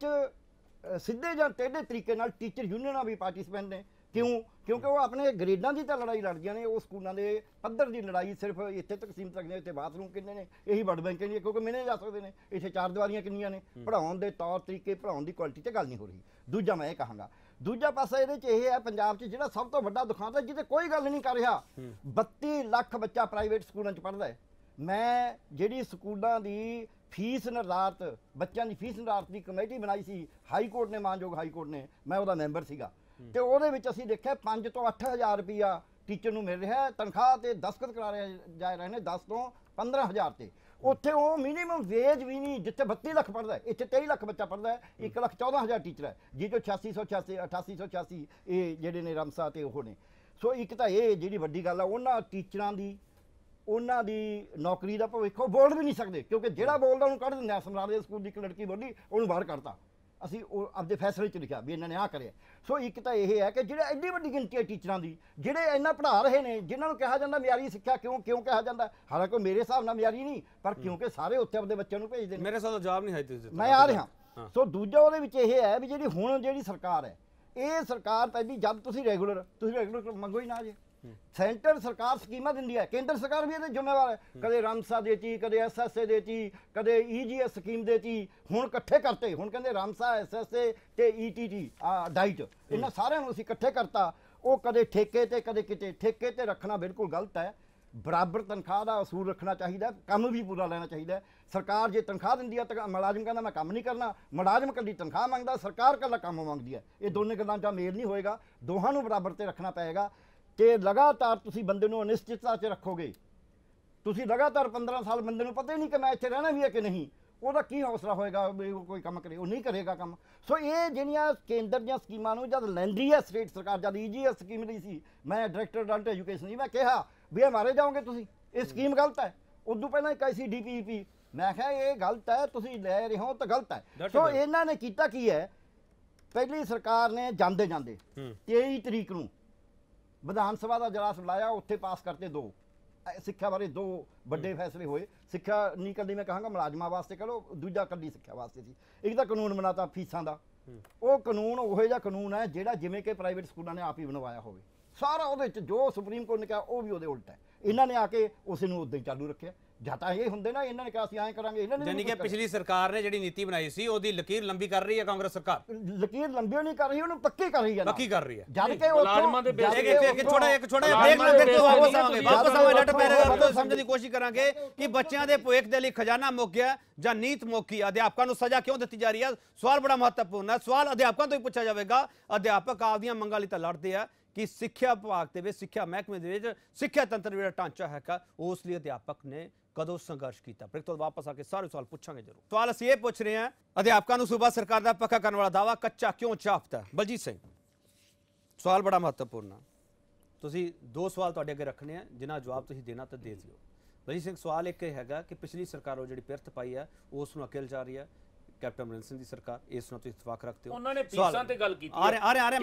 ਸਿੱਧੇ ਜਾਂ ਟੇਢੇ ਤਰੀਕੇ ਨਾਲ ਟੀਚਰ ਯੂਨੀਅਨਾਂ ਵੀ ਪਾਰਟਿਸਪੈਂਟ ਨੇ। ਕਿਉਂ? ਕਿਉਂਕਿ ਉਹ ਆਪਣੇ ਗ੍ਰੇਡਾਂ ਦੀ ਤਾਂ ਲੜਾਈ ਲੜਦੀਆਂ ਨੇ, ਉਹ ਸਕੂਲਾਂ ਦੇ ਪੱਧਰ ਦੀ ਲੜਾਈ ਸਿਰਫ ਇੱਥੇ ਤੱਕ ਸੀਮਿਤ ਰੱਖਦੇ। ਇੱਥੇ ਬਾਥਰੂਮ ਕਿੰਨੇ ਨੇ ਇਹੀ ਵਰਲਡ ਬੈਂਕ ਦੀ, ਕਿਉਂਕਿ ਮਿਹਨੇ ਜਾ ਸਕਦੇ ਨੇ। ਇੱਥੇ ਚਾਰ ਦੀਵਾਰੀਆਂ ਕਿੰਨੀਆਂ ਨੇ? ਪੜ੍ਹਾਉਣ ਦੇ ਤੌਰ ਤਰੀਕੇ, ਪੜ੍ਹਾਉਣ ਦੀ ਕੁਆਲਿਟੀ ਤੇ ਗੱਲ ਨਹੀਂ ਹੋ ਰਹੀ। ਦੂਜਾ ਮੈਂ ਇਹ ਕਹਾਂਗਾ, ਦੂਜਾ ਪਾਸਾ ਇਹਦੇ 'ਚ ਇਹ ਹੈ ਪੰਜਾਬ 'ਚ ਜਿਹੜਾ ਸਭ ਤੋਂ ਵੱਡਾ ਦੁਖਾਂਤ ਹੈ ਜਿਹਦੇ ਕੋਈ ਗੱਲ ਨਹੀਂ ਕਰ ਰਿਹਾ, 32 ਲੱਖ ਬੱਚਾ ਪ੍ਰਾਈਵੇਟ ਸਕੂਲਾਂ 'ਚ ਪੜ੍ਹਦਾ ਹੈ। ਮੈਂ ਜਿਹੜੀ ਸਕੂਲਾਂ ਦੀ ਫੀਸ ਨਿਰਧਾਰਤ, ਬੱਚਿਆਂ ਦੀ ਫੀਸ ਨਿਰਧਾਰਤ ਦੀ ਕਮੇਟੀ ਬਣਾਈ ਸੀ ਹਾਈ ਕੋਰਟ ਨੇ, ਮਾਨਯੋਗ ਹਾਈ ਕੋਰਟ ਨੇ, ਮੈਂ ਉਹਦਾ ਮੈਂਬਰ ਸੀਗਾ, ਤੇ ਉਹਦੇ ਵਿੱਚ ਅਸੀਂ ਦੇਖਿਆ 5 ਤੋਂ 8,000 ਰੁਪਈਆ ਟੀਚਰ ਨੂੰ ਮਿਲ ਰਿਹਾ ਤਨਖਾਹ ਤੇ ਦਸਤਖਤ ਕਰਾ ਰਹੇ ਜਾ ਰਹੇ ਨੇ 10 ਤੋਂ 15,000 ਤੇ। ਉੱਥੇ ਉਹ ਮਿਨੀਮਮ ਵੇਜ ਵੀ ਨਹੀਂ, ਜਿੱਥੇ 32 ਲੱਖ ਪੜ੍ਹਦਾ ਹੈ ਇੱਥੇ 23 ਲੱਖ ਬੱਚਾ ਪੜ੍ਹਦਾ ਹੈ, 1,14,000 ਟੀਚਰ ਹੈ, ਜਿਹਦੇ 8686 8886 ਇਹ ਜਿਹੜੇ ਨੇ ਰਮਸਾ ਤੇ ਉਹ ਨੇ। ਸੋ ਇੱਕ ਤਾਂ ਇਹ ਜਿਹੜੀ ਵੱਡੀ ਗੱਲ ਆ, ਉਹਨਾਂ ਟੀਚਰਾਂ ਦੀ ਉਹਨਾਂ ਦੀ ਨੌਕਰੀ ਦਾ ਭਵਿੱਖ ਉਹ ਬੋਲ ਵੀ ਨਹੀਂ ਸਕਦੇ, ਕਿਉਂਕਿ ਜਿਹੜਾ ਬੋਲਦਾ ਉਹਨੂੰ ਕੱਢ ਦਿੰਦੇ ਆ। ਸਮਰਾਲੇ ਦੇ ਸਕੂਲ ਦੀ ਇੱਕ ਲੜਕੀ ਬੋਲੀ, ਉਹਨੂੰ ਬਾਹਰ ਕੱਢਤਾ। ਅਸੀਂ ਉਹ ਆਪਦੇ ਫੈਸਲੇ 'ਚ ਲਿਖਿਆ ਵੀ ਇਹਨਾਂ ਨੇ ਆਹ ਕਰਿਆ। ਸੋ ਇੱਕ ਤਾਂ ਇਹ ਹੈ ਕਿ ਜਿਹੜੇ ਐਡੀ ਵੱਡੀ ਗਿਣਤੀ ਹੈ ਟੀਚਰਾਂ ਦੀ, ਜਿਹੜੇ ਇੰਨਾ ਪੜ੍ਹਾ ਰਹੇ ਨੇ, ਜਿਨ੍ਹਾਂ ਨੂੰ ਕਿਹਾ ਜਾਂਦਾ ਮਿਆਰੀ ਸਿੱਖਿਆ, ਕਿਉਂ ਕਿਹਾ ਜਾਂਦਾ? ਹਾਲਾਂਕਿ ਮੇਰੇ ਹਿਸਾਬ ਨਾਲ ਮਿਆਰੀ ਨਹੀਂ, ਪਰ ਕਿਉਂਕਿ ਸਾਰੇ ਉੱਥੇ ਆਪਦੇ ਬੱਚਿਆਂ ਨੂੰ ਭੇਜਦੇ ਨੇ। ਮੇਰੇ ਹਿਸਾਬ ਨਾਲ ਜਵਾਬ ਨਹੀਂ ਹੈ ਤੁਸੀਂ, ਮੈਂ ਆ ਰਿਹਾ। ਸੋ ਦੂਜਾ ਉਹਦੇ ਵਿੱਚ ਇਹ ਹੈ ਵੀ ਜਿਹੜੀ ਸਰਕਾਰ ਹੈ, ਇਹ ਸਰਕਾਰ ਪਹਿਲੀ ਜਦ ਤੁਸੀਂ ਰੈਗੂਲਰ ਮੰਗੋ ਹੀ ਨਾ ਜੇ। ਸੈਂਟਰ ਸਰਕਾਰ ਸਕੀਮਾਂ ਦਿੰਦੀ ਹੈ, ਕੇਂਦਰ ਸਰਕਾਰ ਵੀ ਇਹਦੇ ਜ਼ਿੰਮੇਵਾਰ ਹੈ। ਕਦੇ ਰਾਮਸਾ ਦੇਤੀ, ਕਦੇ ਐਸਐਸਏ ਦੇਤੀ, ਕਦੇ ਈਜੀਐਸ ਸਕੀਮ ਦੇਤੀ, ਹੁਣ ਇਕੱਠੇ ਕਰਤੇ। ਹੁਣ ਕਹਿੰਦੇ ਰਾਮਸਾ, ਐਸਐਸਏ ਤੇ ਈਟੀਟੀ ਡਾਈਟ, ਇਹਨਾਂ ਸਾਰਿਆਂ ਨੂੰ ਅਸੀਂ ਇਕੱਠੇ ਕਰਤਾ। ਉਹ ਕਦੇ ਠੇਕੇ ਤੇ ਕਦੇ ਕਿਤੇ। ਠੇਕੇ ਤੇ ਰੱਖਣਾ ਬਿਲਕੁਲ ਗਲਤ ਹੈ। ਬਰਾਬਰ ਤਨਖਾਹ ਦਾ ਅਸੂਲ ਰੱਖਣਾ ਚਾਹੀਦਾ, ਕੰਮ ਵੀ ਪੂਰਾ ਲੈਣਾ ਚਾਹੀਦਾ। ਸਰਕਾਰ ਜੇ ਤਨਖਾਹ ਦਿੰਦੀ ਹੈ ਤਾਂ ਮੁਲਾਜ਼ਮ ਕਹਿੰਦਾ ਮੈਂ ਕੰਮ ਨਹੀਂ ਕਰਨਾ, ਮੁਲਾਜ਼ਮ ਇਕੱਲੀ ਤਨਖਾਹ ਮੰਗਦਾ, ਸਰਕਾਰ ਇਕੱਲਾ ਕੰਮ ਮੰਗਦੀ ਹੈ। ਇਹ ਦੋਨੇ ਗੱਲਾਂ ਦਾ ਮੇਲ ਨਹੀਂ ਹੋਏਗਾ, ਦੋਹਾਂ ਨੂੰ ਬਰਾਬਰ ਤੇ ਰੱਖਣਾ ਪਏਗਾ। ਤੇ ਲਗਾਤਾਰ ਤੁਸੀਂ ਬੰਦੇ ਨੂੰ ਅਨਿਸ਼ਚਿਤਤਾ 'ਚ ਰੱਖੋਗੇ, ਤੁਸੀਂ ਲਗਾਤਾਰ 15 ਸਾਲ ਬੰਦੇ ਨੂੰ ਪਤਾ ਹੀ ਨਹੀਂ ਕਿ ਮੈਂ ਇੱਥੇ ਰਹਿਣਾ ਵੀ ਹੈ ਕਿ ਨਹੀਂ, ਉਹਦਾ ਕੀ ਹੌਸਲਾ ਹੋਏਗਾ ਵੀ ਉਹ ਕੋਈ ਕੰਮ ਕਰੇ? ਉਹ ਨਹੀਂ ਕਰੇਗਾ ਕੰਮ। ਸੋ ਇਹ ਜਿਹੜੀਆਂ ਕੇਂਦਰ ਦੀਆਂ ਸਕੀਮਾਂ ਨੂੰ ਜਦ ਲੈਂਦੀ ਹੈ ਸਟੇਟ ਸਰਕਾਰ, ਜਦ EGS ਸਕੀਮ ਲਈ ਸੀ, ਮੈਂ ਡਾਇਰੈਕਟਰ ਅਡਲਟ ਐਜੂਕੇਸ਼ਨ ਸੀ, ਮੈਂ ਕਿਹਾ ਵੀ ਇਹ ਮਾਰੇ ਜਾਓਗੇ ਤੁਸੀਂ, ਇਹ ਸਕੀਮ ਗਲਤ ਹੈ। ਉਦੋਂ ਪਹਿਲਾਂ ਇੱਕ ਆਈ ਸੀ DPEP, ਮੈਂ ਕਿਹਾ ਇਹ ਗਲਤ ਹੈ, ਤੁਸੀਂ ਲੈ ਰਹੇ ਹੋ ਤਾਂ ਗਲਤ ਹੈ। ਸੋ ਇਹਨਾਂ ਨੇ ਕੀਤਾ ਕੀ ਹੈ, ਪਹਿਲੀ ਸਰਕਾਰ ਨੇ ਜਾਂਦੇ 23 ਤਰੀਕ ਨੂੰ ਵਿਧਾਨ ਸਭਾ ਦਾ ਇਜਲਾਸ ਬੁਲਾਇਆ, ਉੱਥੇ ਪਾਸ ਕਰਤੇ 2 ਸਿੱਖਿਆ ਬਾਰੇ 2 ਵੱਡੇ ਫੈਸਲੇ ਹੋਏ। ਸਿੱਖਿਆ ਨਹੀਂ ਕੱਲੀ ਮੈਂ ਕਹਾਂਗਾ ਮੁਲਾਜ਼ਮਾਂ ਵਾਸਤੇ ਕਰੋ, ਦੂਜਾ ਕੱਲੀ ਸਿੱਖਿਆ ਵਾਸਤੇ ਸੀ। ਇੱਕ ਤਾਂ ਕਾਨੂੰਨ ਬਣਾਤਾ ਫੀਸਾਂ ਦਾ, ਉਹ ਕਾਨੂੰਨ ਉਹੋ ਜਿਹਾ ਕਾਨੂੰਨ ਹੈ ਜਿਹੜਾ ਜਿਵੇਂ ਕਿ ਪ੍ਰਾਈਵੇਟ ਸਕੂਲਾਂ ਨੇ ਆਪ ਹੀ ਬਣਵਾਇਆ ਹੋਵੇ, ਸਾਰਾ ਉਹਦੇ 'ਚ ਜੋ ਸੁਪਰੀਮ ਕੋਰਟ ਨੇ ਕਿਹਾ ਉਹ ਵੀ ਉਹਦੇ ਉਲਟ ਹੈ। ਇਹਨਾਂ ਨੇ ਆ ਕੇ ਉਸ ਨੂੰ ਉਦਾਂ ਹੀ ਚਾਲੂ ਰੱਖਿਆ। ਜਾਂ ਤਾਂ ਇਹ ਹੁੰਦੇ ਨਾ, ਇਹਨਾਂ ਨੇ ਕਿਹਾ ਅਸੀਂ ਐਂ ਕਰਾਂਗੇ, ਇਹਨਾਂ ਨੇ ਯਾਨੀ ਕਿ ਪਿਛਲੀ ਸਰਕਾਰ ਨੇ ਜਿਹੜੀ ਨੀਤੀ ਬਣਾਈ ਸੀ ਉਹਦੀ ਲਕੀਰ ਲੰਬੀ ਕਰ ਰਹੀ ਹੈ ਕਾਂਗਰਸ ਸਰਕਾਰ। ਲਕੀਰ ਲੰਬੀ ਨਹੀਂ ਕਰ ਰਹੀ, ਉਹਨੂੰ ਪੱਕੀ ਕਰ ਰਹੀ ਹੈ, ਪੱਕੀ ਕਰ ਰਹੀ ਹੈ। ਜਦ ਕਿ ਮੁਲਾਜ਼ਮਾਂ ਦੇ ਇੱਕ ਛੋਟਾ ਬ੍ਰੇਕ ਲੈ ਕੇ ਵਾਪਸ ਆਵਾਂਗੇ ਲੈਟ ਪੈਰਾਗ੍ਰਾਫ ਤੋਂ ਸਮਝਣ ਦੀ ਕੋਸ਼ਿਸ਼ ਕਰਾਂਗੇ ਕਿ ਬੱਚਿਆਂ ਦੇ ਭਵਿੱਖ ਦੇ ਲਈ ਖਜ਼ਾਨਾ ਮੁੱਕ ਗਿਆ ਜਾਂ ਨੀਤ ਮੁੱਕੀ, ਅਧਿਆਪਕਾਂ ਨੂੰ ਸਜ਼ਾ ਕਿਉਂ ਦਿੱਤੀ ਜਾ ਰਹੀ ਹੈ? ਸਵਾਲ ਬੜਾ ਮਹੱਤਵਪੂਰਨ ਹੈ। ਸਵਾਲ ਅਧਿਆਪਕਾਂ ਤੋਂ ਹੀ ਪੁੱਛਿਆ ਜਾਵੇਗਾ। ਅਧਿਆਪਕ ਆਪਦੀਆਂ ਮੰਗਾਂ ਲਈ ਤਾਂ ਲੜਦੇ ਆ ਕਿ ਸਿੱਖਿਆ ਵਿਭਾਗ ਦੇ ਵਿੱਚ, ਸਿੱਖਿਆ ਮਹਿਕਮੇ ਦੇ ਵਿੱਚ ਸਿੱਖਿਆ ਤੰਤਰ ਜਿਹੜਾ ਢਾਂਚਾ ਹੈਗਾ, ਉਸ ਲਈ ਅਧਿਆਪਕ ਨੇ ਕਦੋਂ ਸੰਘਰਸ਼ ਕੀਤਾ? ਬ੍ਰੇਕ ਤੋਂ ਵਾਪਸ ਆ ਕੇ ਸਾਰੇ ਸਵਾਲ ਪੁੱਛਾਂਗੇ ਜ਼ਰੂਰ। ਸਵਾਲ ਅਸੀਂ ਇਹ ਪੁੱਛ ਰਹੇ ਹਾਂ, ਅਧਿਆਪਕਾਂ ਨੂੰ ਸੂਬਾ ਸਰਕਾਰ ਦਾ ਪੱਕਾ ਕਰਨ ਵਾਲਾ ਦਾਵਾ ਕੱਚਾ ਕਿਉਂ ਚਾਪਦਾ? ਬਲਜੀਤ ਸਿੰਘ, ਸਵਾਲ ਬੜਾ ਮਹੱਤਵਪੂਰਨ ਹੈ। ਤੁਸੀਂ 2 ਸਵਾਲ ਤੁਹਾਡੇ ਅੱਗੇ ਰੱਖਣੇ ਆ, ਜਿਨ੍ਹਾਂ ਜਵਾਬ ਤੁਸੀਂ ਦੇਣਾ ਤਾਂ ਦੇ ਦਿਓ। ਬਲਜੀਤ ਸਿੰਘ, ਸਵਾਲ ਇੱਕ ਇਹ ਹੈਗਾ ਕਿ ਪਿਛਲੀ ਸਰਕਾਰ ਉਹ ਜਿਹੜੀ ਪਿਰਤ ਪਾਈ ਹੈ ਉਸ ਨੂੰ ਅਕਲ ਜਾ ਰਹੀ ਹੈ, ਕੈਪਟਨ ਅਮਰਿੰਦਰ ਸਿੰਘ ਦੀ ਸਰਕਾਰ, ਇਸ ਨਾਲ ਤੁਸੀਂ ਇਤਫਾਕ ਰੱਖਦੇ ਹੋ? ਉਹਨਾਂ ਨੇ ਫੀਸਾਂ ਤੇ ਗੱਲ ਕੀਤੀ। ਮੈਂ